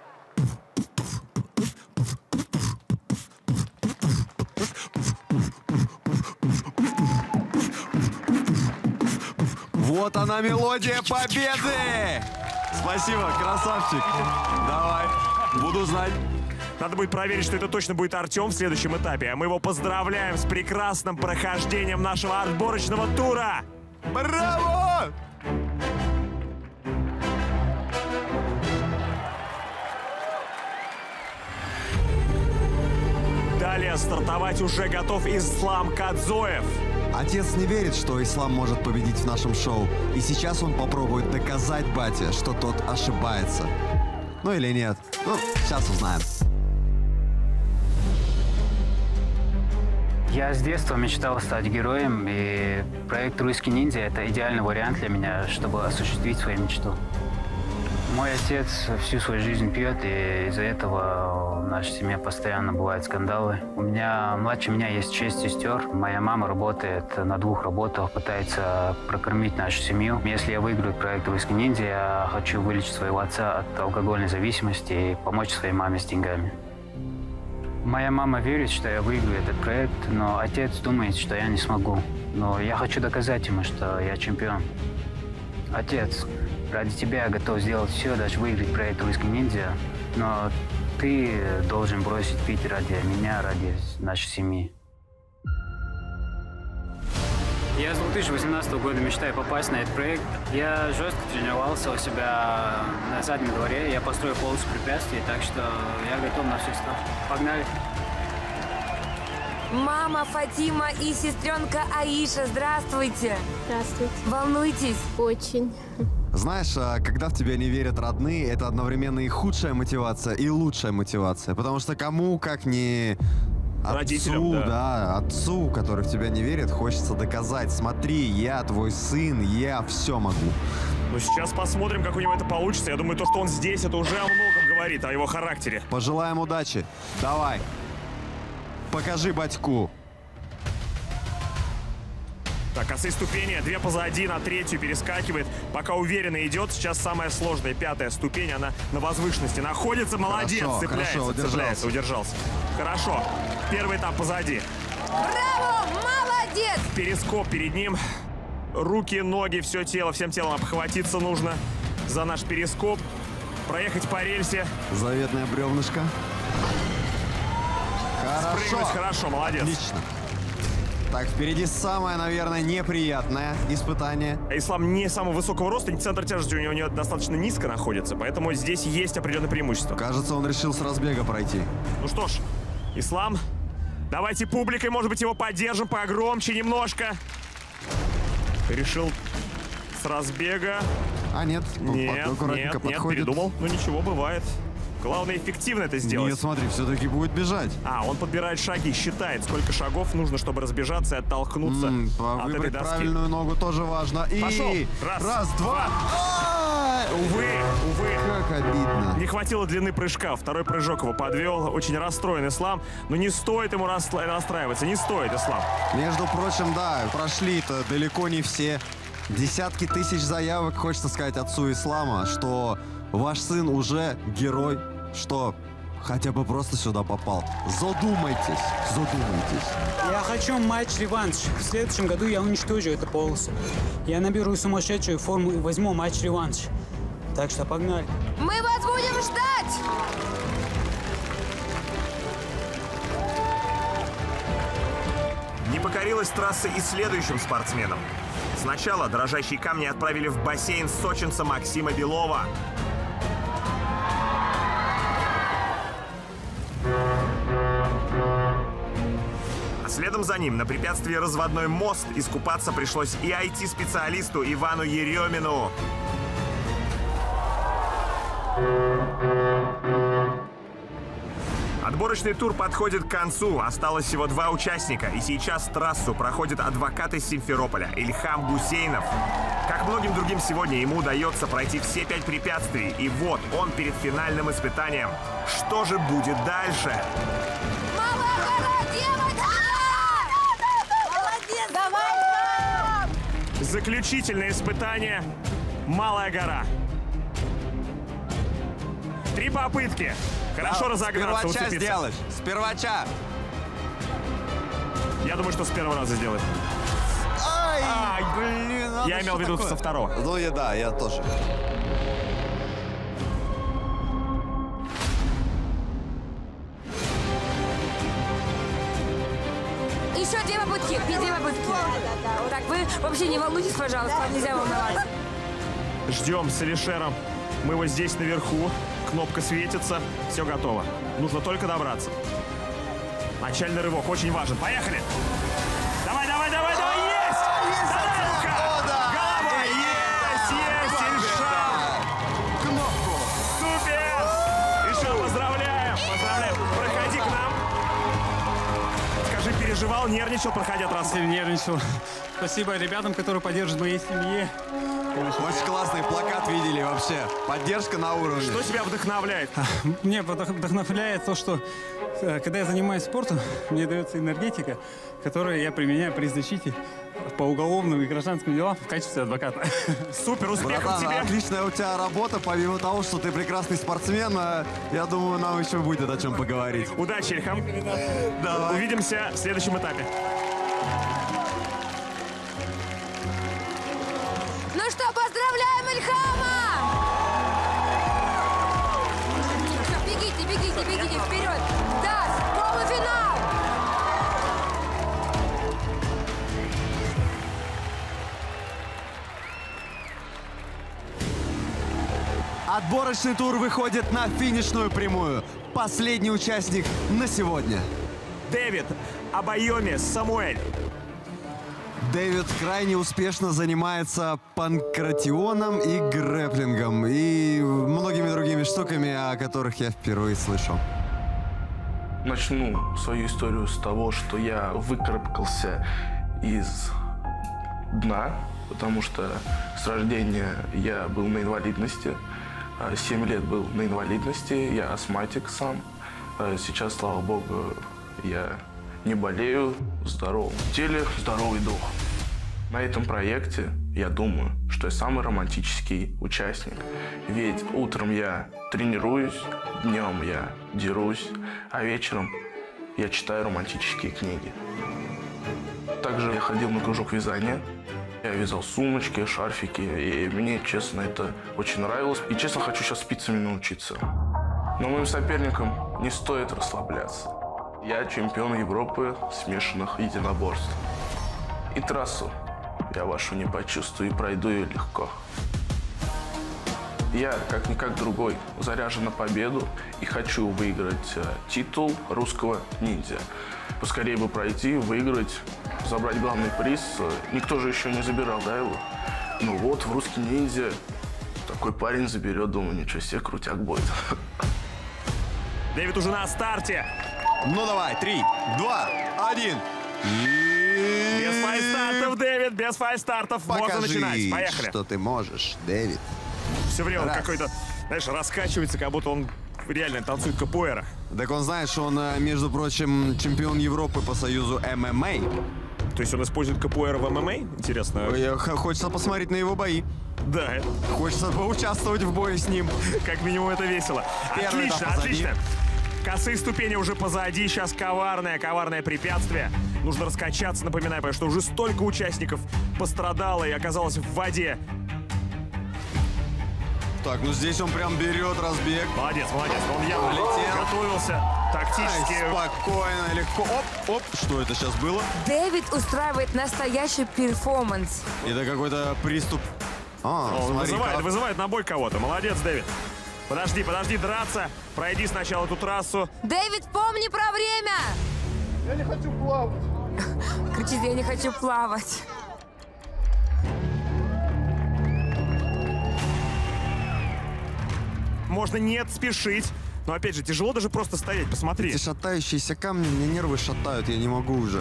Вот она, мелодия победы! Спасибо, красавчик. Давай, буду знать. Надо будет проверить, что это точно будет Артем в следующем этапе. А мы его поздравляем с прекрасным прохождением нашего отборочного тура. Браво! Далее стартовать уже готов Ислам Кадзоев. Отец не верит, что Ислам может победить в нашем шоу. И сейчас он попробует доказать бате, что тот ошибается. Ну или нет. Ну, сейчас узнаем. Я с детства мечтал стать героем, и проект «Русский ниндзя» — это идеальный вариант для меня, чтобы осуществить свою мечту. Мой отец всю свою жизнь пьет, и из-за этого в нашей семье постоянно бывают скандалы. Младше меня есть 6 сестер. Моя мама работает на 2 работах, пытается прокормить нашу семью. Если я выиграю проект «Русский ниндзя», я хочу вылечить своего отца от алкогольной зависимости и помочь своей маме с деньгами. Моя мама верит, что я выиграю этот проект, но отец думает, что я не смогу. Но я хочу доказать ему, что я чемпион. Отец, ради тебя я готов сделать все, даже выиграть проект «Русский ниндзя», но ты должен бросить пить ради меня, ради нашей семьи. Я с 2018 года мечтаю попасть на этот проект. Я жестко тренировался у себя на заднем дворе. Я построил полосу препятствий, так что я готов на все 100. Погнали! Мама Фатима и сестренка Аиша, здравствуйте! Здравствуйте. Волнуйтесь? Очень. Знаешь, когда в тебя не верят родные, это одновременно и худшая мотивация, и лучшая мотивация. Потому что кому, как не родителям, отцу, который в тебя не верит, хочется доказать: смотри, я твой сын, я все могу. Ну, сейчас посмотрим, как у него это получится. Я думаю, то, что он здесь, это уже о многом говорит, о его характере. Пожелаем удачи. Давай. Покажи батьку. Так, косые ступени, 2 позади, на 3-ю перескакивает. Пока уверенно идет. Сейчас самая сложная, 5-я ступень, она на возвышенности находится. Молодец, цепляется, удержался. Хорошо, первый этап позади. Браво, молодец! Перископ перед ним. Руки, ноги, все тело, всем телом обхватиться нужно за наш перископ. Проехать по рельсе. Заветное бревнышко. Хорошо. Спрыгнуть хорошо, молодец. Отлично. Так, впереди самое, наверное, неприятное испытание. Ислам не самого высокого роста, центр тяжести у него достаточно низко находится, поэтому здесь есть определенное преимущество. Кажется, он решил с разбега пройти. Ну что ж, Ислам, давайте публикой, может быть, его поддержим погромче немножко. Решил с разбега. А нет, нет, передумал. Ну ничего, бывает. Главное, эффективно это сделать. Нет, смотри, все-таки будет бежать. Он подбирает шаги, считает, сколько шагов нужно, чтобы разбежаться и оттолкнуться от этой доски. Правильную ногу тоже важно. И пошел. Раз, два. Увы. Как обидно. Не хватило длины прыжка. Второй прыжок его подвел. Очень расстроен Ислам. Но не стоит ему расстраиваться. Не стоит, Ислам. Между прочим, да, прошли-то далеко не все. Десятки тысяч заявок, хочется сказать отцу Ислама, что ваш сын уже герой, что хотя бы просто сюда попал. Задумайтесь. Я хочу матч-реванш. В следующем году я уничтожу эту полосу. Я наберу сумасшедшую форму и возьму матч-реванш. Так что погнали. Мы вас будем ждать! Не покорилась трасса и следующим спортсменам. Сначала дрожащие камни отправили в бассейн сочинца Максима Белова. А следом за ним на препятствии разводной мост искупаться пришлось и IT-специалисту Ивану Еремину. Отборочный тур подходит к концу. Осталось всего 2 участника. И сейчас трассу проходит адвокат из Симферополя Ильхам Гусейнов. Как многим другим сегодня, ему удается пройти все 5 препятствий. И вот он перед финальным испытанием. Что же будет дальше? Молодец! Давай! Заключительное испытание. Малая гора. 3 попытки. Хорошо разогнаться, уцепиться. Сделаешь. С первача. Я думаю, что с первого раза сделает. Ай, блин. Я имел в виду со второго. Ну, я тоже. Еще 2 попытки. Так, вы вообще не волнуйтесь, пожалуйста, вам нельзя волноваться. Ждем с Алишером. Мы его здесь наверху. Кнопка светится. Все готово. Нужно только добраться. Начальный рывок очень важен. Поехали! Давай! Есть! Голова! Есть! Ильшан! Кнопку! Супер! Ильшан, поздравляем! Проходи к нам. Скажи, переживал, нервничал, проходя трассу? Нервничал. Спасибо ребятам, которые поддерживают моей семье. Очень классный плакат видели вообще. Поддержка на уровне. Что тебя вдохновляет? Мне вдохновляет то, что когда я занимаюсь спортом, мне дается энергетика, которую я применяю при защите по уголовным и гражданским делам в качестве адвоката. Супер, успехов тебе! Отличная у тебя работа, помимо того, что ты прекрасный спортсмен, я думаю, нам еще будет о чем поговорить. Удачи, Ильхам! Давай. Увидимся в следующем этапе. Ну что, поздравляем Ильхама! Бегите вперед! Да, полуфинал! Отборочный тур выходит на финишную прямую. Последний участник на сегодня. Дэвид Абайоми Самуэль. Дэвид крайне успешно занимается панкратионом и грэпплингом. И многими другими штуками, о которых я впервые слышу. Начну свою историю с того, что я выкарабкался из дна, потому что с рождения я был на инвалидности. 7 лет был на инвалидности, я астматик сам. Сейчас, слава богу, я не болею, здоров в теле, здоровый дух. На этом проекте я думаю, что я самый романтический участник. Ведь утром я тренируюсь, днем я дерусь, а вечером я читаю романтические книги. Также я ходил на кружок вязания. Я вязал сумочки, шарфики, и мне, честно, это очень нравилось. И, честно, хочу сейчас спицами научиться. Но моим соперникам не стоит расслабляться. Я чемпион Европы смешанных единоборств. И трассу я вашу не почувствую, и пройду ее легко. Я, как никак другой, заряжен на победу и хочу выиграть титул русского ниндзя. Поскорее бы пройти, выиграть, забрать главный приз. Никто же еще не забирал, да, его? Ну вот, в русский ниндзя такой парень заберет, думаю, ничего себе, крутяк будет. Дэвид уже на старте. Ну давай, 3, 2, 1. Без фальстартов, Дэвид, без фальстартов. Можно начинать. Поехали. Что ты можешь, Дэвид. Все время он какой-то, знаешь, раскачивается, как будто он реально танцует капуэра. Так он, знаешь, он, между прочим, чемпион Европы по союзу ММА. То есть он использует капуэра в ММА? Интересно. Хочется посмотреть на его бои. Да. Хочется поучаствовать в бою с ним. Как минимум это весело. Отлично, отлично. Косые ступени уже позади. Сейчас коварное препятствие. Нужно раскачаться, напоминаю, потому что уже столько участников пострадало и оказалось в воде. Так, ну здесь он прям берет разбег. Молодец, молодец. Он явно готовился тактически. Спокойно, легко. Оп, оп. Что это сейчас было? Дэвид устраивает настоящий перформанс. Это какой-то приступ. Вызывает на бой кого-то. Молодец, Дэвид. Подожди, драться. Пройди сначала эту трассу. Дэвид, помни про время! Я не хочу плавать. Кричит, я не хочу плавать. Можно нет спешить. Но опять же, тяжело даже просто стоять, посмотри. Эти шатающиеся камни, мне нервы шатают, я не могу уже.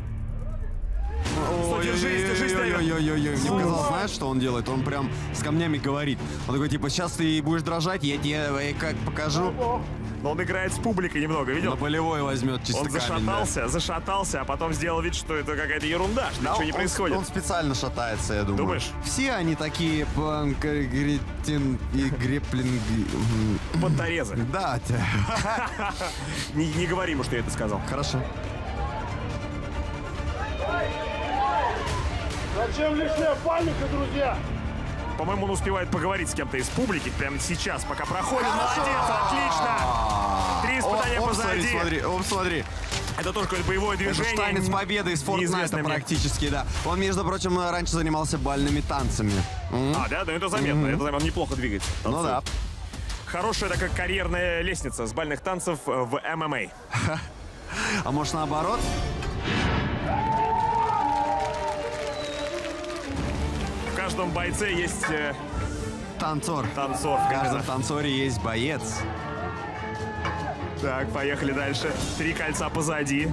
Держись, Ой-ой-ой. Мне показалось, знаешь, что он делает? Он прям с камнями говорит. Он такой, типа, сейчас ты будешь дрожать, я тебе как покажу. Но он играет с публикой немного, видел? На болевой возьмет чисто камень. Он зашатался, а потом сделал вид, что это какая-то ерунда, что ничего не происходит. Он специально шатается, я думаю. Думаешь? Все они такие панкретин и греплинги. Понторезы. Да. Не говори ему, что я это сказал. Хорошо. Зачем лишняя паника, друзья? По-моему, он успевает поговорить с кем-то из публики прямо сейчас, пока проходит. Молодец, отлично! 3 испытания позади. Смотри. Это тоже какое-то боевое движение. Это танец победы из Fortnite практически, да. Он, между прочим, раньше занимался бальными танцами. Да? Да, это заметно. Он неплохо двигается. Ну да. Хорошая такая карьерная лестница с бальных танцев в ММА. А может, наоборот? В каждом бойце есть... танцор. В каждом танцоре есть боец. Так, поехали дальше. 3 кольца позади.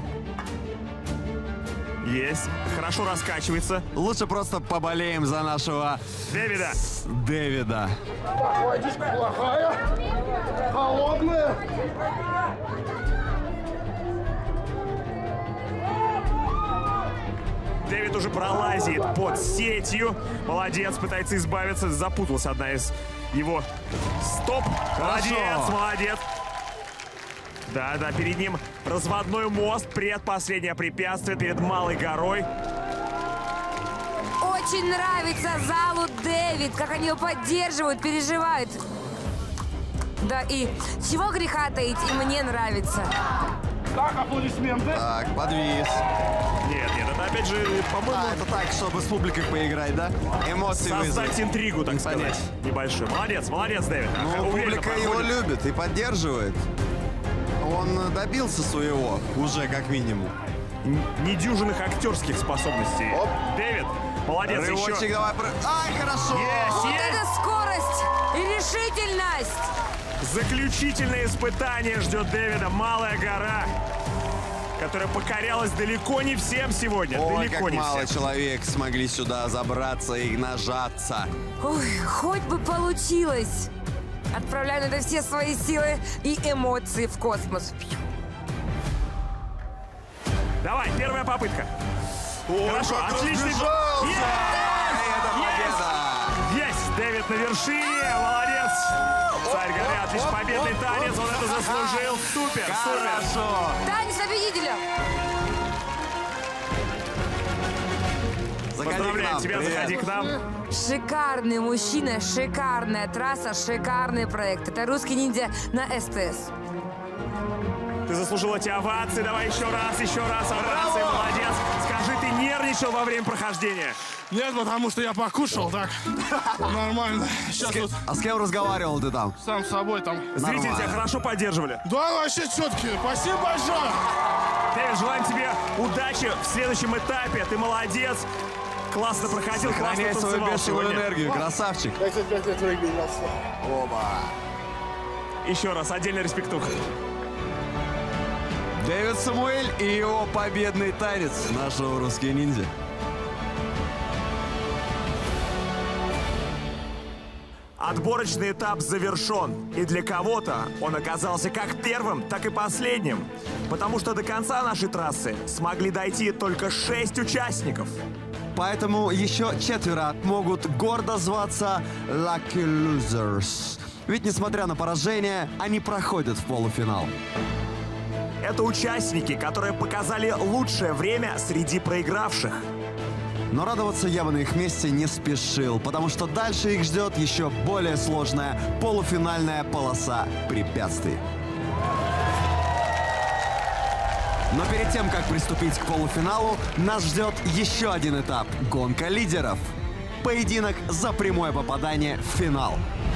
Есть. Хорошо раскачивается. Лучше просто поболеем за нашего... Дэвида. Водичка плохая, холодная. Дэвид уже пролазит под сетью. Молодец, пытается избавиться. Запуталась одна из его стоп. Молодец. Да, перед ним разводной мост, предпоследнее препятствие перед Малой горой. Очень нравится залу Дэвид, как они его поддерживают, переживают. Да, и чего греха таить, и мне нравится. Так, аплодисменты. Так, подвис. Нет, это опять же, по-моему... это так, чтобы с публикой поиграть, да? Эмоции создать интригу, так сказать, небольшую. Молодец, Дэвид. Ну, публика его любит и поддерживает. Он добился своего, уже как минимум. Недюжинных актерских способностей. Дэвид, молодец. Рывочек, еще. давай. Ай, хорошо. Вот это скорость и решительность. Заключительное испытание ждет Дэвида. Малая гора, которая покорялась далеко не всем сегодня. Ой, далеко как не мало всем. человек смогли сюда забраться и нажаться. Ой, хоть бы получилось. Отправляю на это все свои силы и эмоции в космос. Давай, первая попытка. Хорошо, отличный. Есть! Дэвид на вершине. Молодец. Царь горы, отличный победный танец. Он это заслужил. Супер. Хорошо. Танец победителя. Поздравляем тебя, заходи к нам. Шикарный мужчина, шикарная трасса, шикарный проект. Это «Русский ниндзя» на СТС. Ты заслужил эти овации. Давай еще раз овации. Молодец. Скажи, ты нервничаешь? нервничал во время прохождения? Нет, потому что я покушал, так, нормально. Сейчас тут... А с кем разговаривал ты там? Сам с собой там. Зрители тебя хорошо поддерживали? Да, вообще четкие. Спасибо большое. Кевин, желаем тебе удачи в следующем этапе. Ты молодец. Классно проходил, классно Сохраняй свою танцевал бешеную сегодня. энергию, красавчик. 25 лет регби. Оба. Еще раз, отдельный респектух. Дэвид Самуэль и его победный танец на шоу «Русские ниндзя». Отборочный этап завершен. И для кого-то он оказался как первым, так и последним. Потому что до конца нашей трассы смогли дойти только 6 участников. Поэтому еще 4 могут гордо зваться Lucky Losers. Ведь, несмотря на поражение, они проходят в полуфинал. Это участники, которые показали лучшее время среди проигравших. Но радоваться я бы на их месте не спешил, потому что дальше их ждет еще более сложная полуфинальная полоса препятствий. Но перед тем, как приступить к полуфиналу, нас ждет еще один этап – гонка лидеров. Поединок за прямое попадание в финал.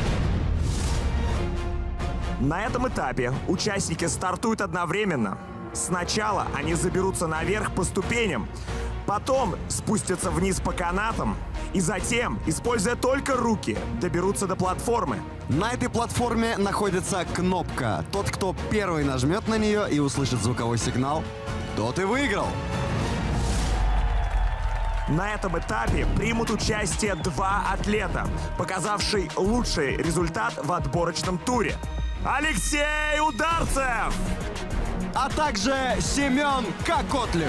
На этом этапе участники стартуют одновременно. Сначала они заберутся наверх по ступеням, потом спустятся вниз по канатам и затем, используя только руки, доберутся до платформы. На этой платформе находится кнопка. Тот, кто первый нажмет на нее и услышит звуковой сигнал, тот и выиграл. На этом этапе примут участие 2 атлета, показавшие лучший результат в отборочном туре. Алексей Ударцев! А также Семен Кокотлев.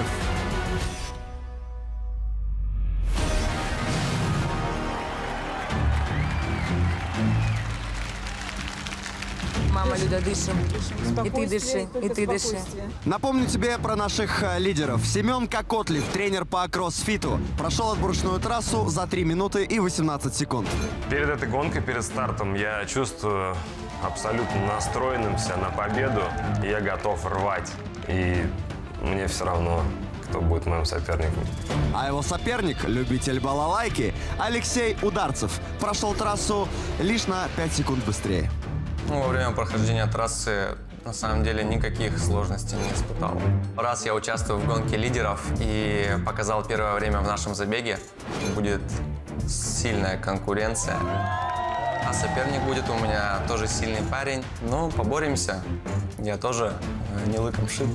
Мама, Люда, дышим. И ты дыши, и ты дыши. Напомню тебе про наших лидеров. Семен Кокотлев, тренер по кроссфиту, прошел отборочную трассу за 3 минуты и 18 секунд. Перед этой гонкой, перед стартом, я чувствую абсолютно настроенным на победу. И я готов рвать. И мне все равно, кто будет моим соперником. А его соперник, любитель балалайки, Алексей Ударцев, прошел трассу лишь на 5 секунд быстрее. Во время прохождения трассы на самом деле никаких сложностей не испытал. Раз я участвую в гонке лидеров и показал первое время в нашем забеге, будет сильная конкуренция. А соперник будет у меня тоже сильный парень. Ну, поборемся. Я тоже не лыком шит.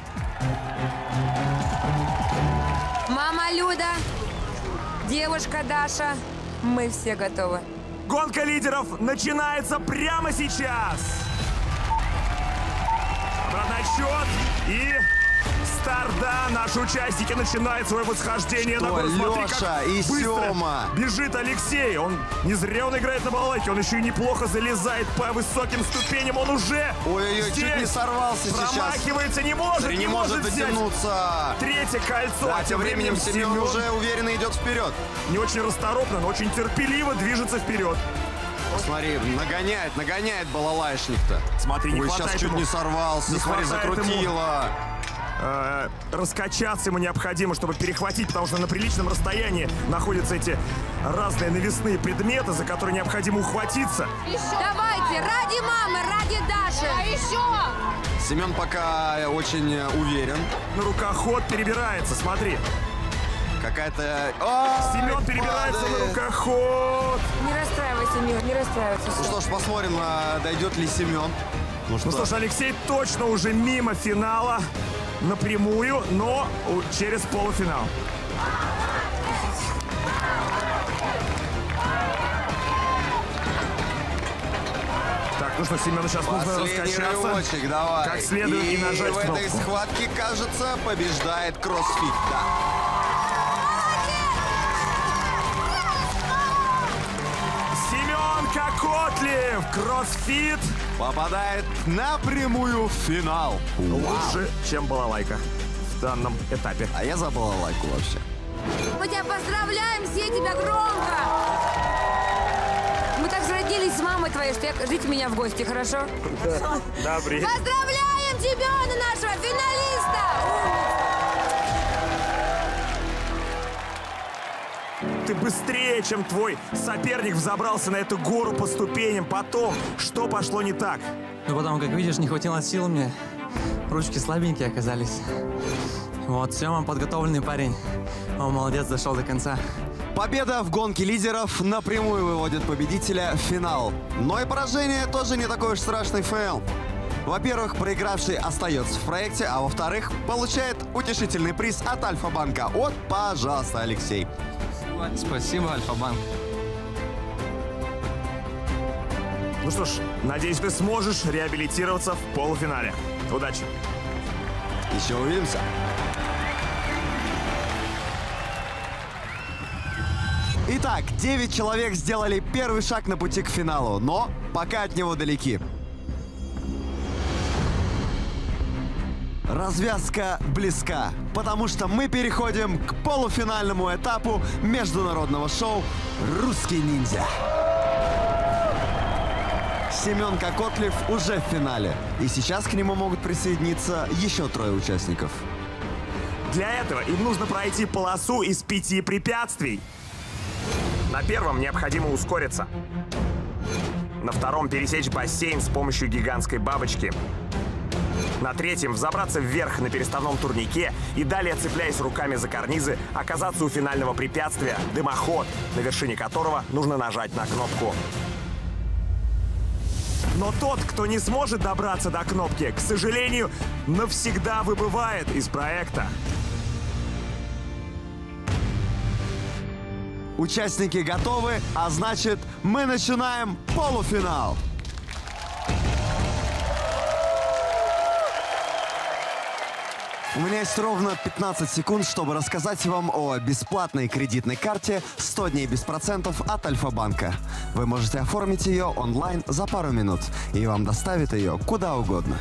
Мама Люда, девушка Даша, мы все готовы. Гонка лидеров начинается прямо сейчас. Обратный отсчет и старт, да. Наши участники начинают свое восхождение на гору. Смотри, Леша и Сёма. Бежит Алексей. Он не зря он играет на балалайке, он еще и неплохо залезает по высоким ступеням. Он уже Ой-ой-ой, чуть не сорвался сейчас. Промахивается, не может дотянуться. Третье кольцо. Да, тем временем Семен уже уверенно идет вперед. Не очень расторопно, но очень терпеливо движется вперед. Смотри, нагоняет балалайшник-то. Смотри, не Ой, хватает сейчас чуть ему. не сорвался, Не смотри, хватает закрутило. Раскачаться ему необходимо, чтобы перехватить, потому что на приличном расстоянии находятся эти разные навесные предметы, за которые необходимо ухватиться. Давайте, ради мамы, ради Даши. А еще! Семен пока очень уверен. На рукоход перебирается, смотри. Какая-то... Семен перебирается на рукоход. Не расстраивайся, Мир, не расстраивайся. Ну что ж, посмотрим, дойдет ли Семен. Ну что ж, Алексей точно уже мимо финала. Напрямую, но через полуфинал. Так, ну что, Семену сейчас нужно раскачаться. Рывочек, давай. Как следует и нажать в кнопку. этой схватке, кажется, побеждает кроссфит. Да. Семен Кокотлев, кроссфит, попадает напрямую в финал. Лучше, чем балалайка в данном этапе. А я за балалайку вообще. Мы тебя поздравляем, все тебя громко! Мы так зародились с мамой твоей, что ждите меня в гости, хорошо? Да, привет. Поздравляем тебя, нашего финалиста! ты быстрее, чем твой соперник взобрался на эту гору по ступеням. Потом, что пошло не так? Ну, потом, как видишь, не хватило сил мне. Ручки слабенькие оказались. Вот, Сема подготовленный парень. Он молодец, дошел до конца. Победа в гонке лидеров напрямую выводит победителя в финал. Но и поражение тоже не такой уж страшный фейл. Во-первых, проигравший остается в проекте, а во-вторых, получает утешительный приз от Альфа-банка. Вот, пожалуйста, Алексей. Спасибо, Альфа-банк. Ну что ж, надеюсь, ты сможешь реабилитироваться в полуфинале. Удачи. Еще увидимся. Итак, 9 человек сделали первый шаг на пути к финалу, но пока от него далеки. Развязка близка, потому что мы переходим к полуфинальному этапу международного шоу «Русский ниндзя». Семен Кокотлев уже в финале, и сейчас к нему могут присоединиться еще 3 участников. Для этого им нужно пройти полосу из 5 препятствий. На первом необходимо ускориться. На втором пересечь бассейн с помощью гигантской бабочки. На третьем взобраться вверх на переставном турнике и далее, цепляясь руками за карнизы, оказаться у финального препятствия – дымоход, на вершине которого нужно нажать на кнопку. Но тот, кто не сможет добраться до кнопки, к сожалению, навсегда выбывает из проекта. Участники готовы, а значит, мы начинаем полуфинал. У меня есть ровно 15 секунд, чтобы рассказать вам о бесплатной кредитной карте 100 дней без процентов от Альфа-банка. Вы можете оформить ее онлайн за пару минут, и вам доставят ее куда угодно.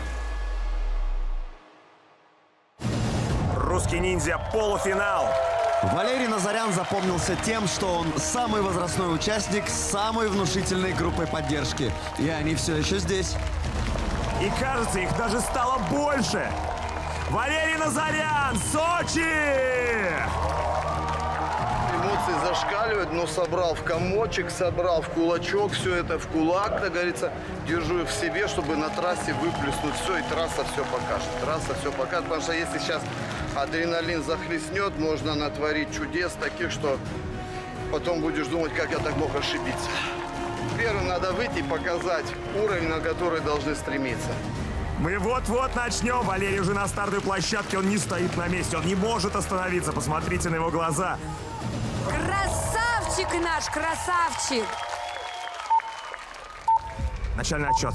Русский ниндзя полуфинал. Валерий Назарян запомнился тем, что он самый возрастной участник с самой внушительной группой поддержки. И они все еще здесь. И кажется, их даже стало больше. Валерий Назарян, Сочи! Эмоции зашкаливают, но собрал в комочек, собрал в кулачок, все это в кулак, как говорится, держу в себе, чтобы на трассе выплеснуть все, и трасса все покажет. Трасса все покажет, потому что если сейчас адреналин захлестнет, можно натворить чудес таких, что потом будешь думать, как я так мог ошибиться. Первым надо выйти и показать уровень, на который должны стремиться. Мы вот-вот начнем. Валерий уже на стартовой площадке. Он не стоит на месте. Он не может остановиться. Посмотрите на его глаза. Красавчик наш, красавчик! Начальный отчет.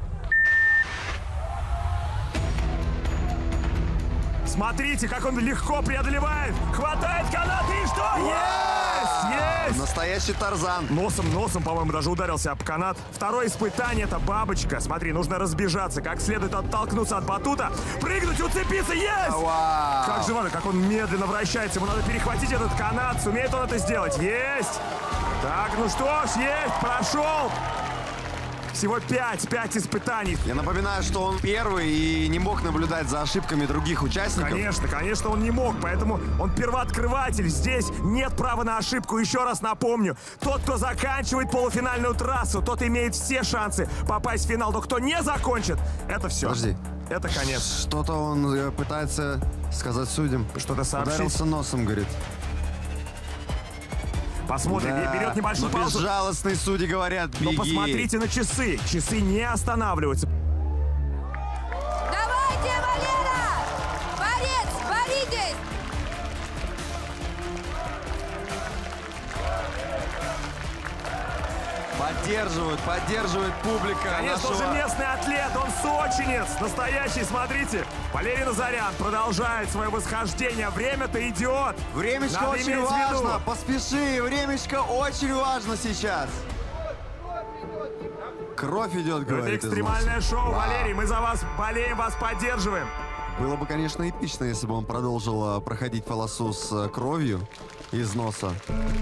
Смотрите, как он легко преодолевает. Хватает канат и что? Есть! Есть! Настоящий Тарзан. Носом, по-моему, даже ударился об канат. Второе испытание — это бабочка. Смотри, нужно разбежаться, как следует оттолкнуться от батута, прыгнуть, уцепиться. Есть! Вау! Как же важно, как он медленно вращается. Ему надо перехватить этот канат. Сумеет он это сделать? Есть! Так, ну что ж, есть! Прошел! Всего 5 испытаний. Я напоминаю, что он первый и не мог наблюдать за ошибками других участников. Конечно, он не мог, поэтому он первооткрыватель. Здесь нет права на ошибку. Еще раз напомню, тот, кто заканчивает полуфинальную трассу, тот имеет все шансы попасть в финал. Но кто не закончит, это все. Подожди. Это конец. Что-то он пытается сказать судьям. Что-то сообщить. Ударился носом, говорит. Посмотрим, да, берет небольшую паузу. Безжалостные судьи говорят, беги. Но посмотрите на часы. Часы не останавливаются. Давайте, Валера! Борец, боритесь! Поддерживает публика. Конечно, он же местный атлет, он сочинец, настоящий, смотрите. Валерий Назарян продолжает свое восхождение. Время-то идет. Времечко Надо очень важно. Поспеши, времечко очень важно сейчас. Кровь идет, говорит. Это экстремальное шоу, Валерий. Мы за вас болеем, вас поддерживаем. Было бы, конечно, эпично, если бы он продолжил проходить полосу с кровью из носа.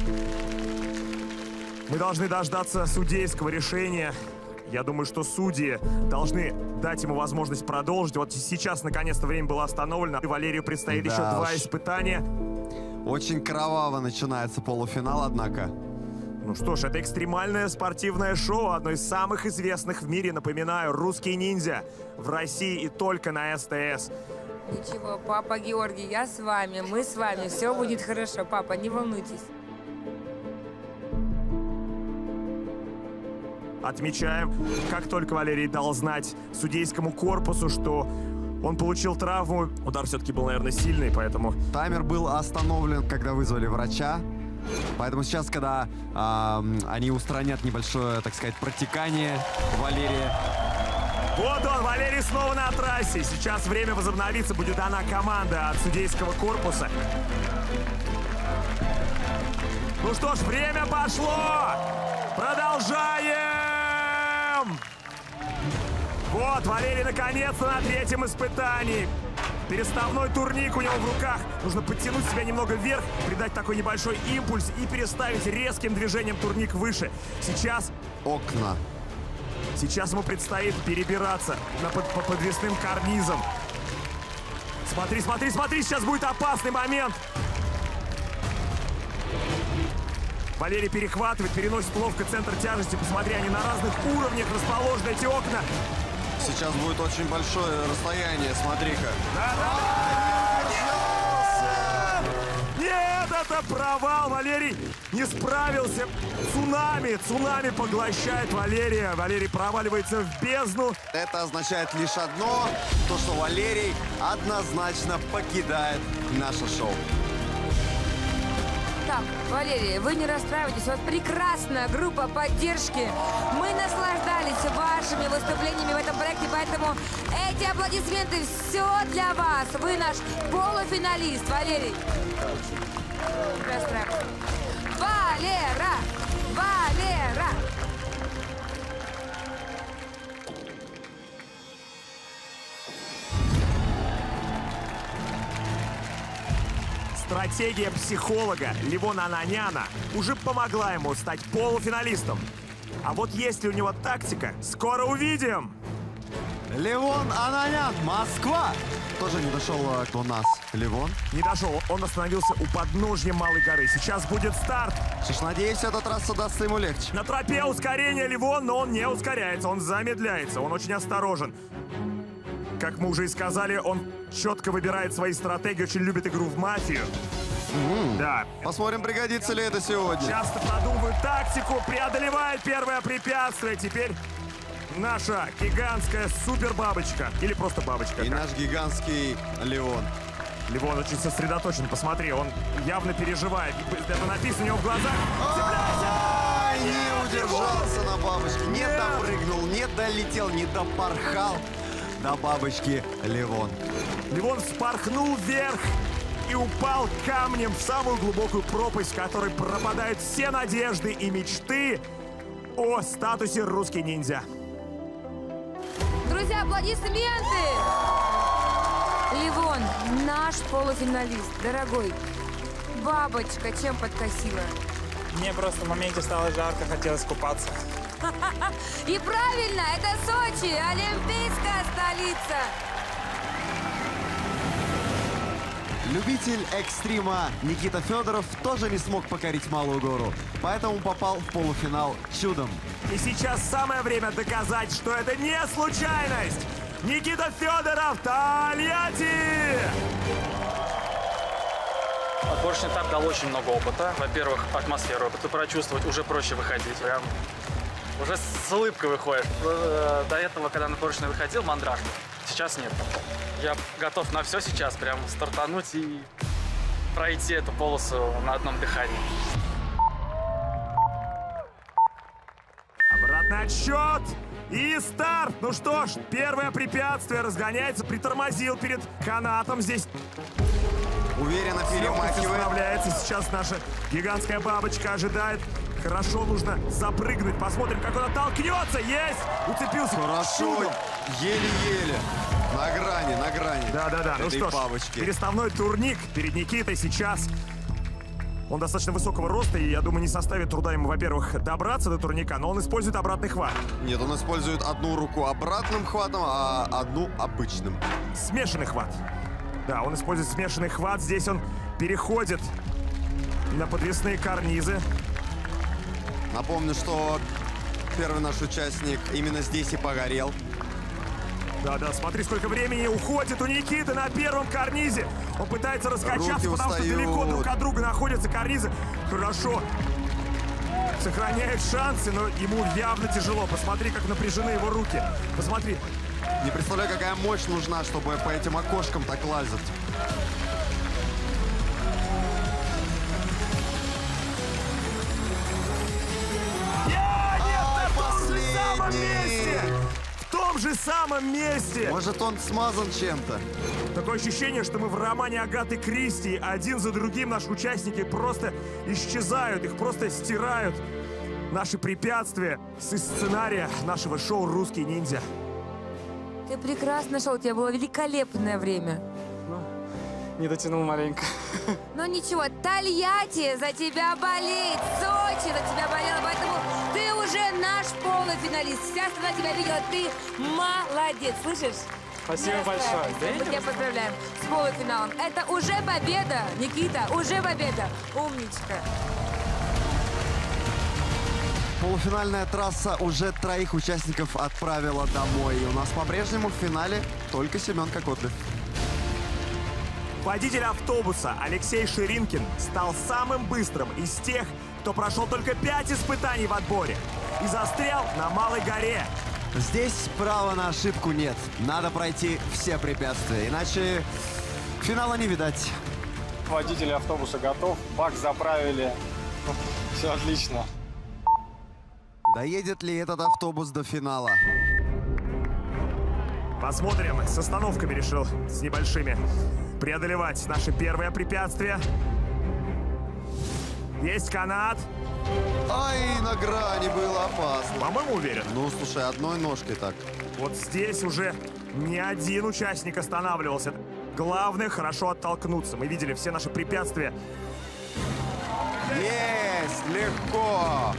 Мы должны дождаться судейского решения. Я думаю, что судьи должны дать ему возможность продолжить. Вот сейчас, наконец-то, время было остановлено. И Валерию предстоит еще 2 испытания. Очень кроваво начинается полуфинал, однако. Ну что ж, это экстремальное спортивное шоу, одно из самых известных в мире, напоминаю, «Русский ниндзя» в России и только на СТС. Ничего, папа Георгий, я с вами, мы с вами, все будет хорошо, папа, не волнуйтесь. Отмечаем, как только Валерий дал знать судейскому корпусу, что он получил травму, удар все-таки был, наверное, сильный, поэтому... Таймер был остановлен, когда вызвали врача. Поэтому сейчас, когда они устранят небольшое, так сказать, протекание Валерия. Вот он, Валерий снова на трассе. Сейчас время возобновиться, будет дана команда от судейского корпуса. Ну что ж, время пошло! Продолжаем! Вот, Валерий наконец-то на третьем испытании. Переставной турник у него в руках. Нужно подтянуть себя немного вверх, придать такой небольшой импульс и переставить резким движением турник выше. Сейчас... Окна. Сейчас ему предстоит перебираться по подвесным карнизам. Смотри, смотри, смотри, сейчас будет опасный момент. Валерий перехватывает, переносит ловко центр тяжести. Посмотри, они на разных уровнях расположены, эти окна. Сейчас будет очень большое расстояние, смотри-ка. Нет, это провал. Валерий не справился. Цунами поглощает Валерия. Валерий проваливается в бездну. Это означает лишь одно, то, что Валерий однозначно покидает наше шоу. Так, Валерий, вы не расстраивайтесь, вот прекрасная группа поддержки. Мы наслаждались вашими выступлениями в этом проекте, поэтому эти аплодисменты все для вас. Вы наш полуфиналист, Валерий. Не расстраивайтесь. Валера! Валера! Стратегия психолога Левона Ананяна уже помогла ему стать полуфиналистом. А вот есть ли у него тактика, скоро увидим! Левон Ананян, Москва! Тоже не дошел до нас, Левон. Не дошел, он остановился у подножья Малой горы. Сейчас будет старт. Что ж, надеюсь, эта трасса даст ему легче. На тропе ускорение Левон, но он не ускоряется, он замедляется, он очень осторожен. Как мы уже и сказали, он четко выбирает свои стратегии, очень любит игру в мафию. Да. Посмотрим, пригодится ли это сегодня. Часто продумывает тактику, преодолевает первое препятствие. Теперь наша гигантская супербабочка. Или просто бабочка. И наш гигантский Левон. Левон очень сосредоточен, посмотри, он явно переживает. Это написано у него в глазах. Не удержался на бабочке, не допрыгнул, не долетел, не допорхал до бабочки Левон. Левон вспорхнул вверх и упал камнем в самую глубокую пропасть, в которой пропадают все надежды и мечты о статусе «Русский ниндзя». Друзья, аплодисменты! Левон, наш полуфиналист, дорогой. Бабочка чем подкосила? Мне просто в моменте стало жарко, хотелось купаться. И правильно, это Сочи, олимпийская столица. Любитель экстрима Никита Федоров тоже не смог покорить Малую гору, поэтому попал в полуфинал чудом. И сейчас самое время доказать, что это не случайность. Никита Федоров, Тольятти! Отборочный этап дал очень много опыта. Во-первых, атмосферу опыта прочувствовать, уже проще выходить. Прям уже с улыбкой выходит. До этого, когда на отборочный выходил, мандраж. Сейчас нет. Я готов на все сейчас, прям стартануть и пройти эту полосу на одном дыхании. Обратный отсчет и старт. Ну что ж, первое препятствие, разгоняется, притормозил перед канатом здесь. Уверенно перемахивает. Справляется сейчас наша гигантская бабочка, ожидает. Хорошо, нужно запрыгнуть. Посмотрим, как он оттолкнется. Есть! Уцепился. Хорошо, еле-еле. На грани. Да. Ну что ж, бабочки. переставной турник перед Никитой сейчас. Он достаточно высокого роста, и, я думаю, не составит труда ему, во-первых, добраться до турника, но он использует обратный хват. Нет, он использует одну руку обратным хватом, а одну обычным. Смешанный хват. Да, он использует смешанный хват. Здесь он переходит на подвесные карнизы. Напомню, что первый наш участник именно здесь и погорел. Да-да, смотри, сколько времени уходит у Никиты на первом карнизе. Он пытается раскачаться, потому что далеко друг от друга находятся карнизы. Хорошо. Сохраняет шансы, но ему явно тяжело. Посмотри, как напряжены его руки. Посмотри. Не представляю, какая мощь нужна, чтобы по этим окошкам так лазить. В том же самом месте! Может, он смазан чем-то? Такое ощущение, что мы в романе Агаты Кристи. Один за другим наши участники просто исчезают, их просто стирают. Наши препятствия с сценария нашего шоу «Русский ниндзя». Ты прекрасно шел, у тебя было великолепное время. Не дотянул маленько. Но ничего, Тольятти за тебя болеет, Сочи за тебя болела, поэтому ты уже наш полуфиналист. Вся страна тебя видела, ты молодец, слышишь? Спасибо большое. Мы тебя поздравляем с полуфиналом. Это уже победа, Никита, уже победа. Умничка. Полуфинальная трасса уже 3 участников отправила домой. И у нас по-прежнему в финале только Семен Кокотлев. Водитель автобуса Алексей Ширинкин стал самым быстрым из тех, кто прошел только 5 испытаний в отборе и застрял на Малой горе. Здесь права на ошибку нет. Надо пройти все препятствия, иначе финала не видать. Водитель автобуса готов, бак заправили. Все отлично. Доедет ли этот автобус до финала? Посмотрим. С остановками решил, с небольшими, преодолевать наше первое препятствие. Есть канат. Ай, на грани было опасно. По-моему, уверен. Ну, слушай, одной ножкой так. Вот здесь уже ни один участник останавливался. Главное, хорошо оттолкнуться. Мы видели все наши препятствия. Есть! Легко!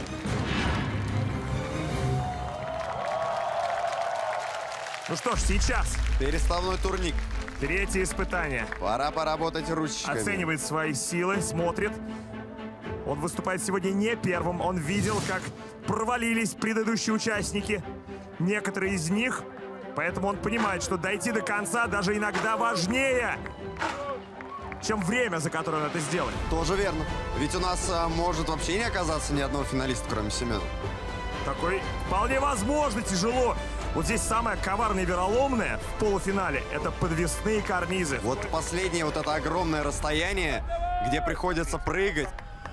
Ну что ж, сейчас. Переставной турник. 3-е испытание. Пора поработать ручками. Оценивает свои силы, смотрит. Он выступает сегодня не первым. Он видел, как провалились предыдущие участники. Некоторые из них. Поэтому он понимает, что дойти до конца даже иногда важнее, чем время, за которое он это сделает. Тоже верно. Ведь у нас может вообще не оказаться ни одного финалиста, кроме Семена. Такой вполне возможно, тяжело. Вот здесь самое коварное и вероломное в полуфинале — это подвесные карнизы. Вот последнее вот это огромное расстояние, где приходится прыгать.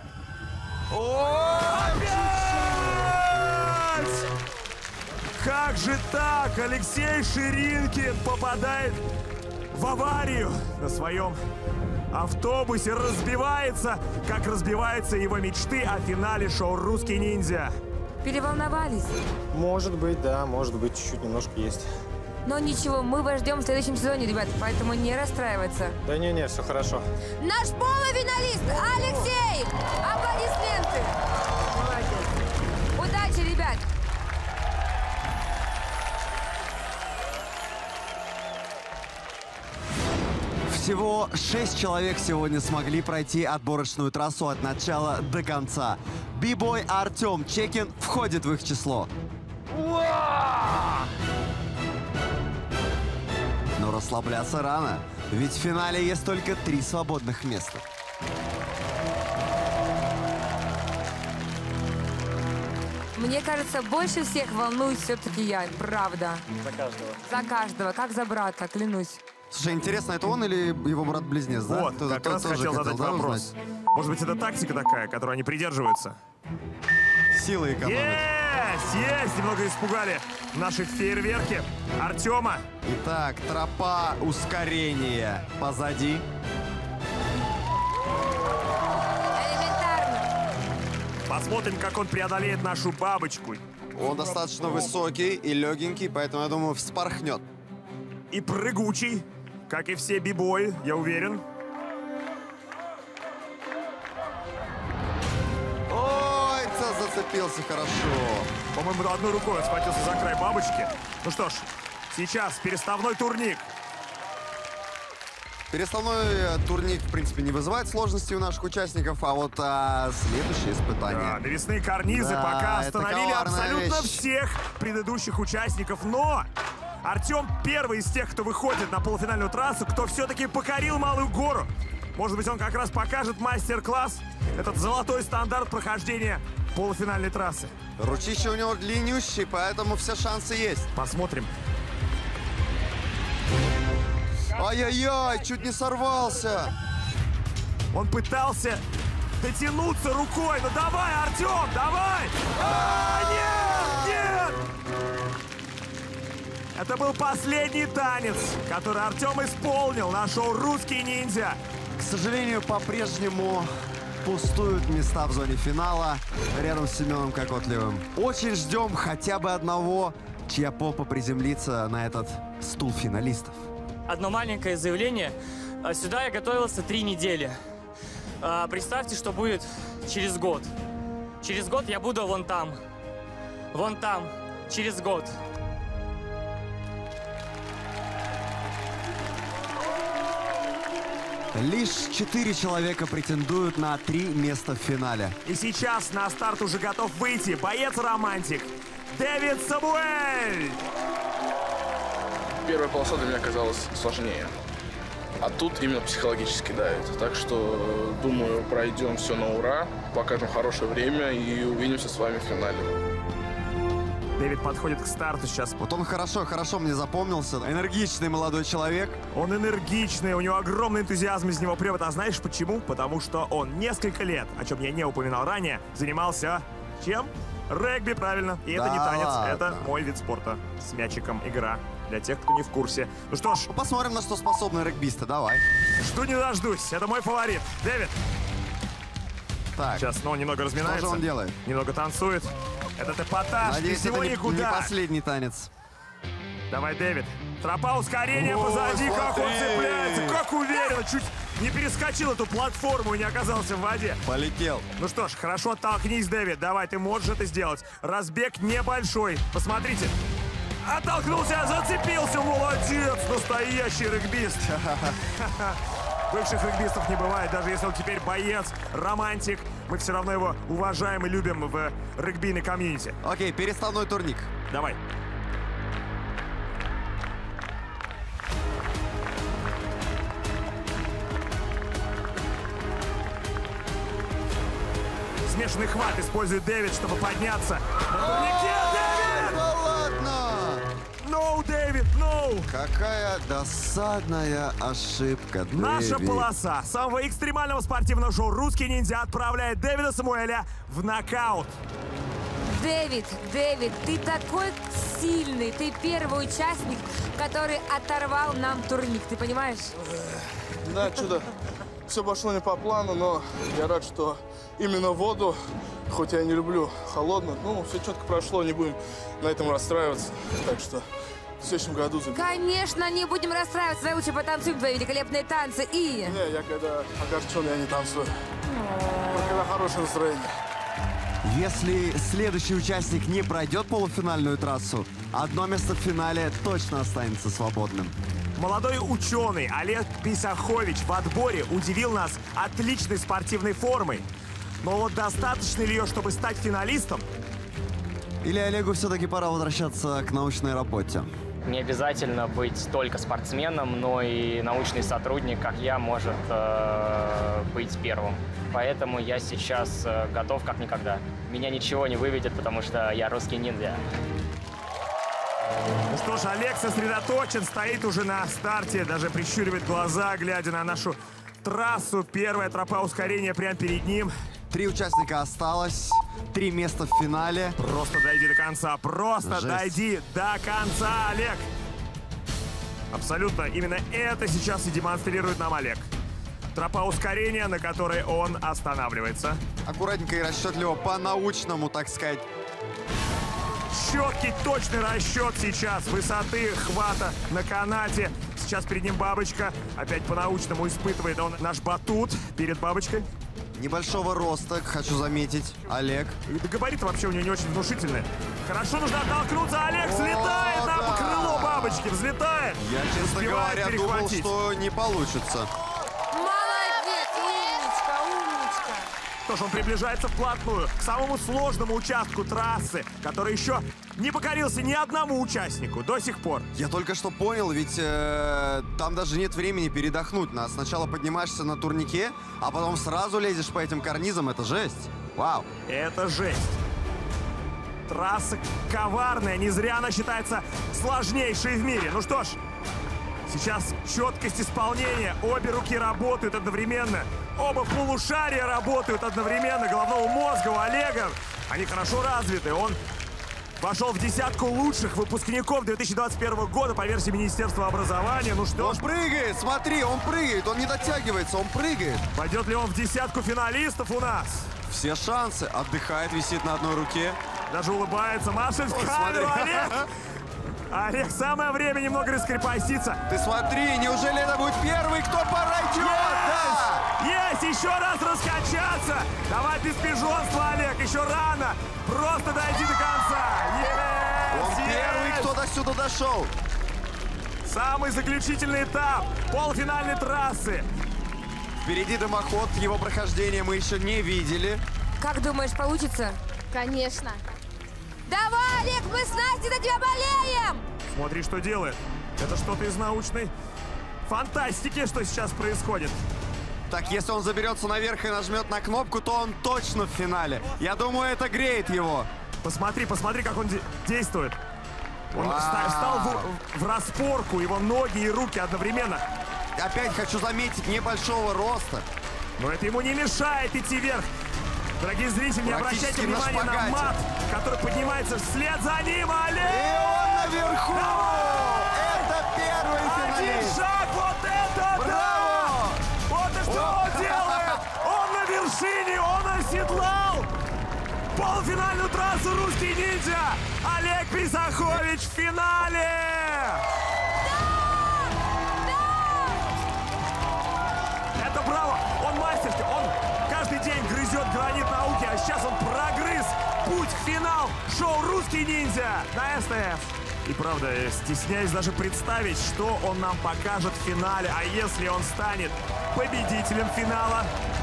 Опять! Как же так? Алексей Ширинкин попадает в аварию на своем автобусе, разбивается, как разбиваются его мечты о финале шоу «Русский ниндзя». Переволновались? Может быть, да, может быть, чуть-чуть немножко есть. Но ничего, мы вас ждем в следующем сезоне, ребят, поэтому не расстраиваться. Да не, все хорошо. Наш полуфиналист Алексей! Аплодисменты! Молодец. Удачи, ребят! Всего 6 человек сегодня смогли пройти отборочную трассу от начала до конца. Би-бой Артем Чекин входит в их число. Но расслабляться рано, ведь в финале есть только 3 свободных места. Мне кажется, больше всех волнуюсь все-таки я, правда. За каждого. За каждого, как за брата, клянусь. Слушай, интересно, это он или его брат-близнец, да? Вот, как раз хотел задать вопрос. Может быть, это тактика такая, которой они придерживаются? Силы экономят. Есть! Немного испугали наши фейерверки Артема. Итак, тропа ускорения позади. Элементарно. Посмотрим, как он преодолеет нашу бабочку. Он достаточно высокий и легенький, поэтому, я думаю, вспорхнет. И прыгучий, как и все би-бои, я уверен. Ой, зацепился хорошо. По-моему, одной рукой он схватился за край бабочки. Ну что ж, сейчас переставной турник. Переставной турник, в принципе, не вызывает сложностей у наших участников, а вот следующее испытание... Да, навесные карнизы Да, пока это остановили коварная абсолютно вещь. всех предыдущих участников, но Артем первый из тех, кто выходит на полуфинальную трассу, кто все-таки покорил Малую гору. Может быть, он как раз покажет мастер-класс, этот золотой стандарт прохождения полуфинальной трассы. Ручище у него длиннющий, поэтому все шансы есть. Посмотрим. Ай-яй-яй, чуть не сорвался. Он пытался дотянуться рукой. Ну давай, Артем, давай! Нет, нет! Это был последний танец, который Артем исполнил на шоу «Русский ниндзя». К сожалению, по-прежнему пустуют места в зоне финала рядом с Семеном Кокотливым. Очень ждем хотя бы одного, чья попа приземлится на этот стул финалистов. Одно маленькое заявление. Сюда я готовился 3 недели. Представьте, что будет через год. Через год я буду вон там. Вон там. Через год. Лишь 4 человека претендуют на 3 места в финале. И сейчас на старт уже готов выйти боец-романтик Дэвид Самуэль. Первая полоса для меня оказалась сложнее. А тут именно психологически давит. Так что, думаю, пройдем все на ура, покажем хорошее время и увидимся с вами в финале. Дэвид подходит к старту сейчас. Вот он хорошо мне запомнился. Энергичный молодой человек. Он энергичный, у него огромный энтузиазм из него прет. А знаешь почему? Потому что он несколько лет, о чем я не упоминал ранее, занимался чем? Регби, правильно. И это не танец, ладно. это мой вид спорта. С мячиком игра. Для тех, кто не в курсе. Ну что ж. Посмотрим, на что способны регбисты. Давай. Жду не дождусь. Это мой фаворит. Дэвид. Так. Сейчас, но он немного разминается. Что же он делает? Немного танцует. Этот эпатаж, Надеюсь, без него это никуда. не последний танец. Давай, Дэвид. Тропа ускорения Ой, позади. Как он смотри. цепляется, как уверенно. Чуть не перескочил эту платформу и не оказался в воде. Полетел. Ну что ж, хорошо, оттолкнись, Дэвид. Давай, ты можешь это сделать. Разбег небольшой. Посмотрите. Оттолкнулся, зацепился. Молодец, настоящий регбист. Бывших регбистов не бывает, даже если он теперь боец, романтик. Мы все равно его уважаем и любим в регбийной комьюнити. Окей, переставной турник. Давай. Смешанный хват использует Дэвид, чтобы подняться. На турнике Дэвид! Да ладно! No, Дэвид, no! Какая досадная ошибка, Дэвид. Наша полоса самого экстремального спортивного шоу «Русский ниндзя» отправляет Дэвида Самуэля в нокаут. Дэвид, ты такой сильный. Ты первый участник, который оторвал нам турник. Ты понимаешь? Да, чудо. Все пошло не по плану, но я рад, что именно воду, хоть я не люблю холодную, ну, все четко прошло, не будем на этом расстраиваться. Так что в следующем году заберем. Конечно, не будем расстраиваться. Давай лучше потанцуем твои великолепные танцы и... Не, я когда огорчен, я не танцую. Но когда хорошее настроение. Если следующий участник не пройдет полуфинальную трассу, одно место в финале точно останется свободным. Молодой ученый Олег Писахович в отборе удивил нас отличной спортивной формой. Но вот достаточно ли ее, чтобы стать финалистом? Или Олегу все-таки пора возвращаться к научной работе? Не обязательно быть только спортсменом, но и научный сотрудник, как я, может быть первым. Поэтому я сейчас готов как никогда. Меня ничего не выведет, потому что я русский ниндзя. Ну что ж, Олег сосредоточен, стоит уже на старте, даже прищуривает глаза, глядя на нашу трассу. Первая тропа ускорения прямо перед ним. 3 участника осталось, 3 места в финале. Просто дойди до конца, просто Жесть. дойди до конца, Олег. Абсолютно, именно это сейчас и демонстрирует нам Олег. Тропа ускорения, на которой он останавливается. Аккуратненько и расчетливо, по-научному, так сказать. Четкий, точный расчет сейчас высоты, хвата на канате. Сейчас перед ним бабочка. Опять по-научному испытывает он наш батут перед бабочкой. Небольшого роста, хочу заметить, Олег. И габариты вообще у него не очень внушительные. Хорошо, нужно оттолкнуться. Олег слетает на крыло бабочки. воздухе, взлетает. Я, честно Успевает говоря, думал, перехватить. что не получится. Молодец, умничка, умничка. Что ж, он приближается вплотную к самому сложному участку трассы, который еще не покорился ни одному участнику до сих пор. Я только что понял, ведь там даже нет времени передохнуть. Сначала поднимаешься на турнике, а потом сразу лезешь по этим карнизам. Это жесть. Вау. Это жесть. Трасса коварная, не зря она считается сложнейшей в мире. Ну что ж, сейчас четкость исполнения. Обе руки работают одновременно. Оба полушария работают одновременно. Головного мозга у Олега. Они хорошо развиты. Он вошел в десятку лучших выпускников 2021 года по версии Министерства образования. Ну что Он ж. прыгает, смотри, он прыгает. Он не дотягивается, он прыгает. Пойдет ли он в десятку финалистов у нас? Все шансы. Отдыхает, висит на одной руке. Даже улыбается, машет в камеру. Олег! Олег, самое время немного раскрепоститься. Ты смотри, неужели это будет первый, кто пройдет? Есть! Еще раз раскачаться! Давай без пижонства, Олег, еще рано! Просто дойди до конца! Он первый, кто до сюда дошел. Самый заключительный этап полуфинальной трассы. Впереди дымоход, его прохождение мы еще не видели. Как думаешь, получится? Конечно. Давай, Олег, мы с Настей за тебя болеем! Смотри, что делает. Это что-то из научной фантастики, что сейчас происходит. Так, если он заберется наверх и нажмет на кнопку, то он точно в финале. Я думаю, это греет его. Посмотри, как он действует. Он встал в распорку, его ноги и руки одновременно. Опять хочу заметить, небольшого роста. Но это ему не мешает идти вверх. Дорогие зрители, не обращайте внимания на мат, который поднимается вслед за ним, Олег! И он наверху! Это первый финалист! Один шаг, вот это да! Вот и что он делает! Он на вершине, он оседлал полуфинальную трассу «Русский ниндзя». Олег Писахович в финале! Это браво! Он мастерски, он каждый день грызет гранит науки, а сейчас он прогрыз путь к финалу шоу «Русский ниндзя» на СТС. И правда, стесняюсь даже представить, что он нам покажет в финале. А если он станет победителем финала?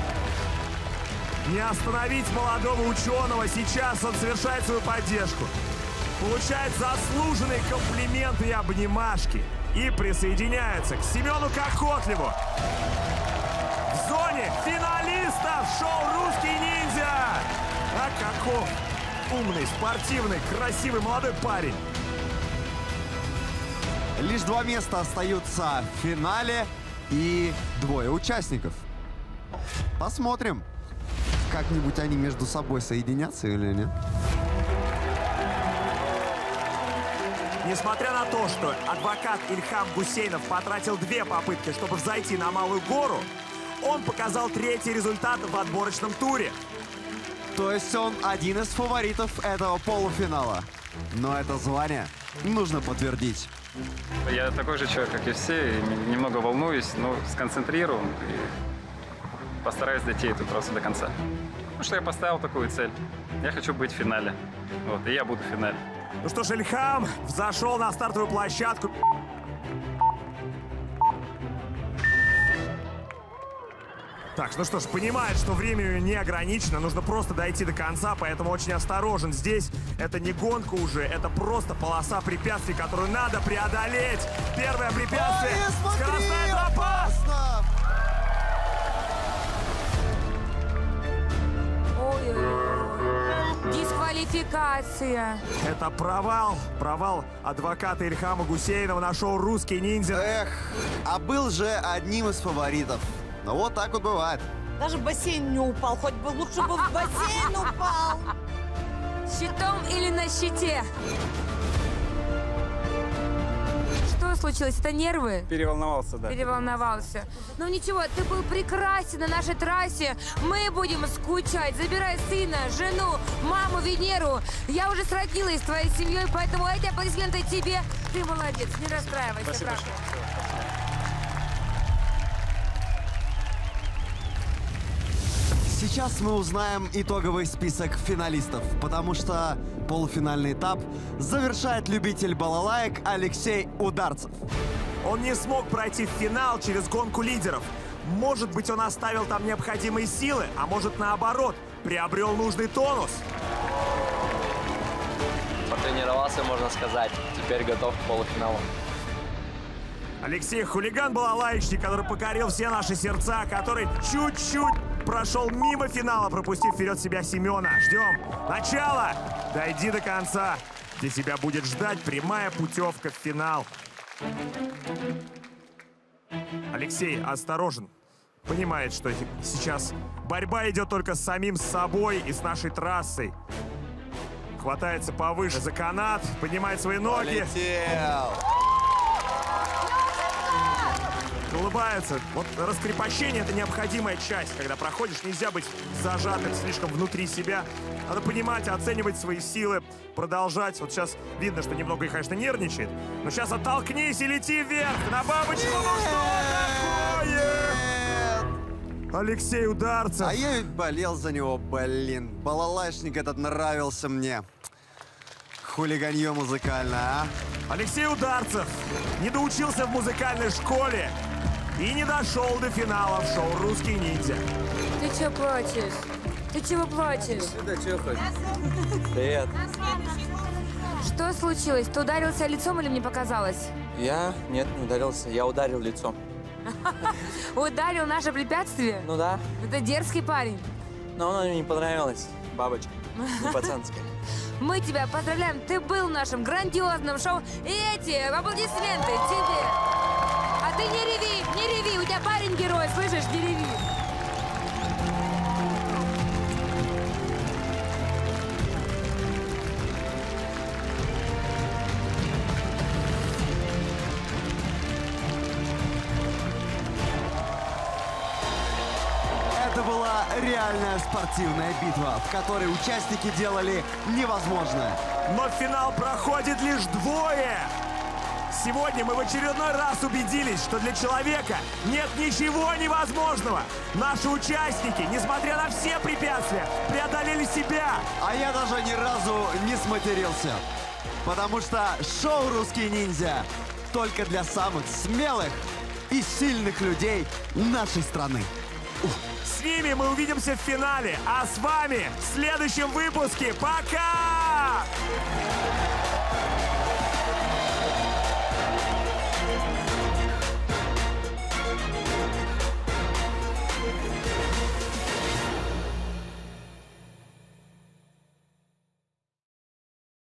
Не остановить молодого ученого. Сейчас он совершает свою поддержку. Получает заслуженные комплименты и обнимашки. И присоединяется к Семену Кокотлеву. В зоне финалистов шоу «Русский ниндзя». А каков умный, спортивный, красивый молодой парень. Лишь 2 места остаются в финале и 2 участников. Посмотрим, как-нибудь они между собой соединятся или нет. Несмотря на то, что адвокат Ильхам Гусейнов потратил 2 попытки, чтобы взойти на Малую гору, он показал 3-й результат в отборочном туре. То есть он один из фаворитов этого полуфинала. Но это звание нужно подтвердить. Я такой же человек, как и все, и немного волнуюсь, но сконцентрирован и постараюсь дойти эту трассу до конца. Потому что я поставил такую цель. Я хочу быть в финале. Вот, и я буду в финале. Ну что ж, Ильхам взошел на стартовую площадку. Так, ну что ж, понимает, что время не ограничено, нужно просто дойти до конца, поэтому очень осторожен. Здесь это не гонка уже, это просто полоса препятствий, которую надо преодолеть. Первое препятствие — скоростная тропа! Ой-ой-ой. Дисквалификация. Это провал. Провал адвоката Ильхама Гусейнова на шоу «Русский ниндзя». Эх, а был же одним из фаворитов. Ну вот так вот бывает. Даже в бассейн не упал. Хоть бы лучше бы в бассейн упал. Щитом или на щите? Что случилось? Это нервы? Переволновался, да. Переволновался. Ну ничего, ты был прекрасен на нашей трассе. Мы будем скучать. Забирай сына, жену, маму Венеру. Я уже сроднилась с твоей семьей, поэтому эти аплодисменты тебе. Ты молодец, не расстраивайся. Спасибо. Сейчас мы узнаем итоговый список финалистов, потому что полуфинальный этап завершает любитель балалаек Алексей Ударцев. Он не смог пройти в финал через гонку лидеров. Может быть, он оставил там необходимые силы, а может, наоборот, приобрел нужный тонус. Потренировался, можно сказать. Теперь готов к полуфиналу. Алексей — хулиган-балалайчник, который покорил все наши сердца, который чуть-чуть прошел мимо финала, пропустив вперед себя Семена. Ждем начала. Дойди до конца, где тебя будет ждать прямая путевка в финал. Алексей осторожен. Понимает, что сейчас борьба идет только с самим собой и с нашей трассой. Хватается повыше за канат, поднимает свои ноги. Полетел! Улыбается. Вот раскрепощение — это необходимая часть. Когда проходишь, нельзя быть зажатым слишком внутри себя. Надо понимать, оценивать свои силы, продолжать. Вот сейчас видно, что немного, конечно, нервничает. Но сейчас оттолкнись и лети вверх. На бабочку, ну что такое? Алексей Ударцев. А я ведь болел за него, блин. Балалайшник этот нравился мне. Хулиганье музыкальное, а? Алексей Ударцев не доучился в музыкальной школе и не дошел до финала в шоу «Русский ниндзя». Ты чё плачешь? Ты чего плачешь? Да чё хоть? Привет. Что случилось? Ты ударился лицом или мне показалось? Я? Нет, не ударился. Я ударил лицом. Ударил наше препятствие? Ну да. Это дерзкий парень. Но она мне не понравилась. Бабочка. Не пацанская. Мы тебя поздравляем. Ты был в нашем грандиозном шоу. И эти аплодисменты тебе. А ты не реви, не реви. У тебя парень герой, слышишь? Не реви. Это была реальная спортивная битва, в которой участники делали невозможное. Но в финал проходит лишь двое. Сегодня мы в очередной раз убедились, что для человека нет ничего невозможного. Наши участники, несмотря на все препятствия, преодолели себя. А я даже ни разу не сматерился. Потому что шоу «Русский ниндзя» только для самых смелых и сильных людей нашей страны. С ними мы увидимся в финале, а с вами в следующем выпуске. Пока!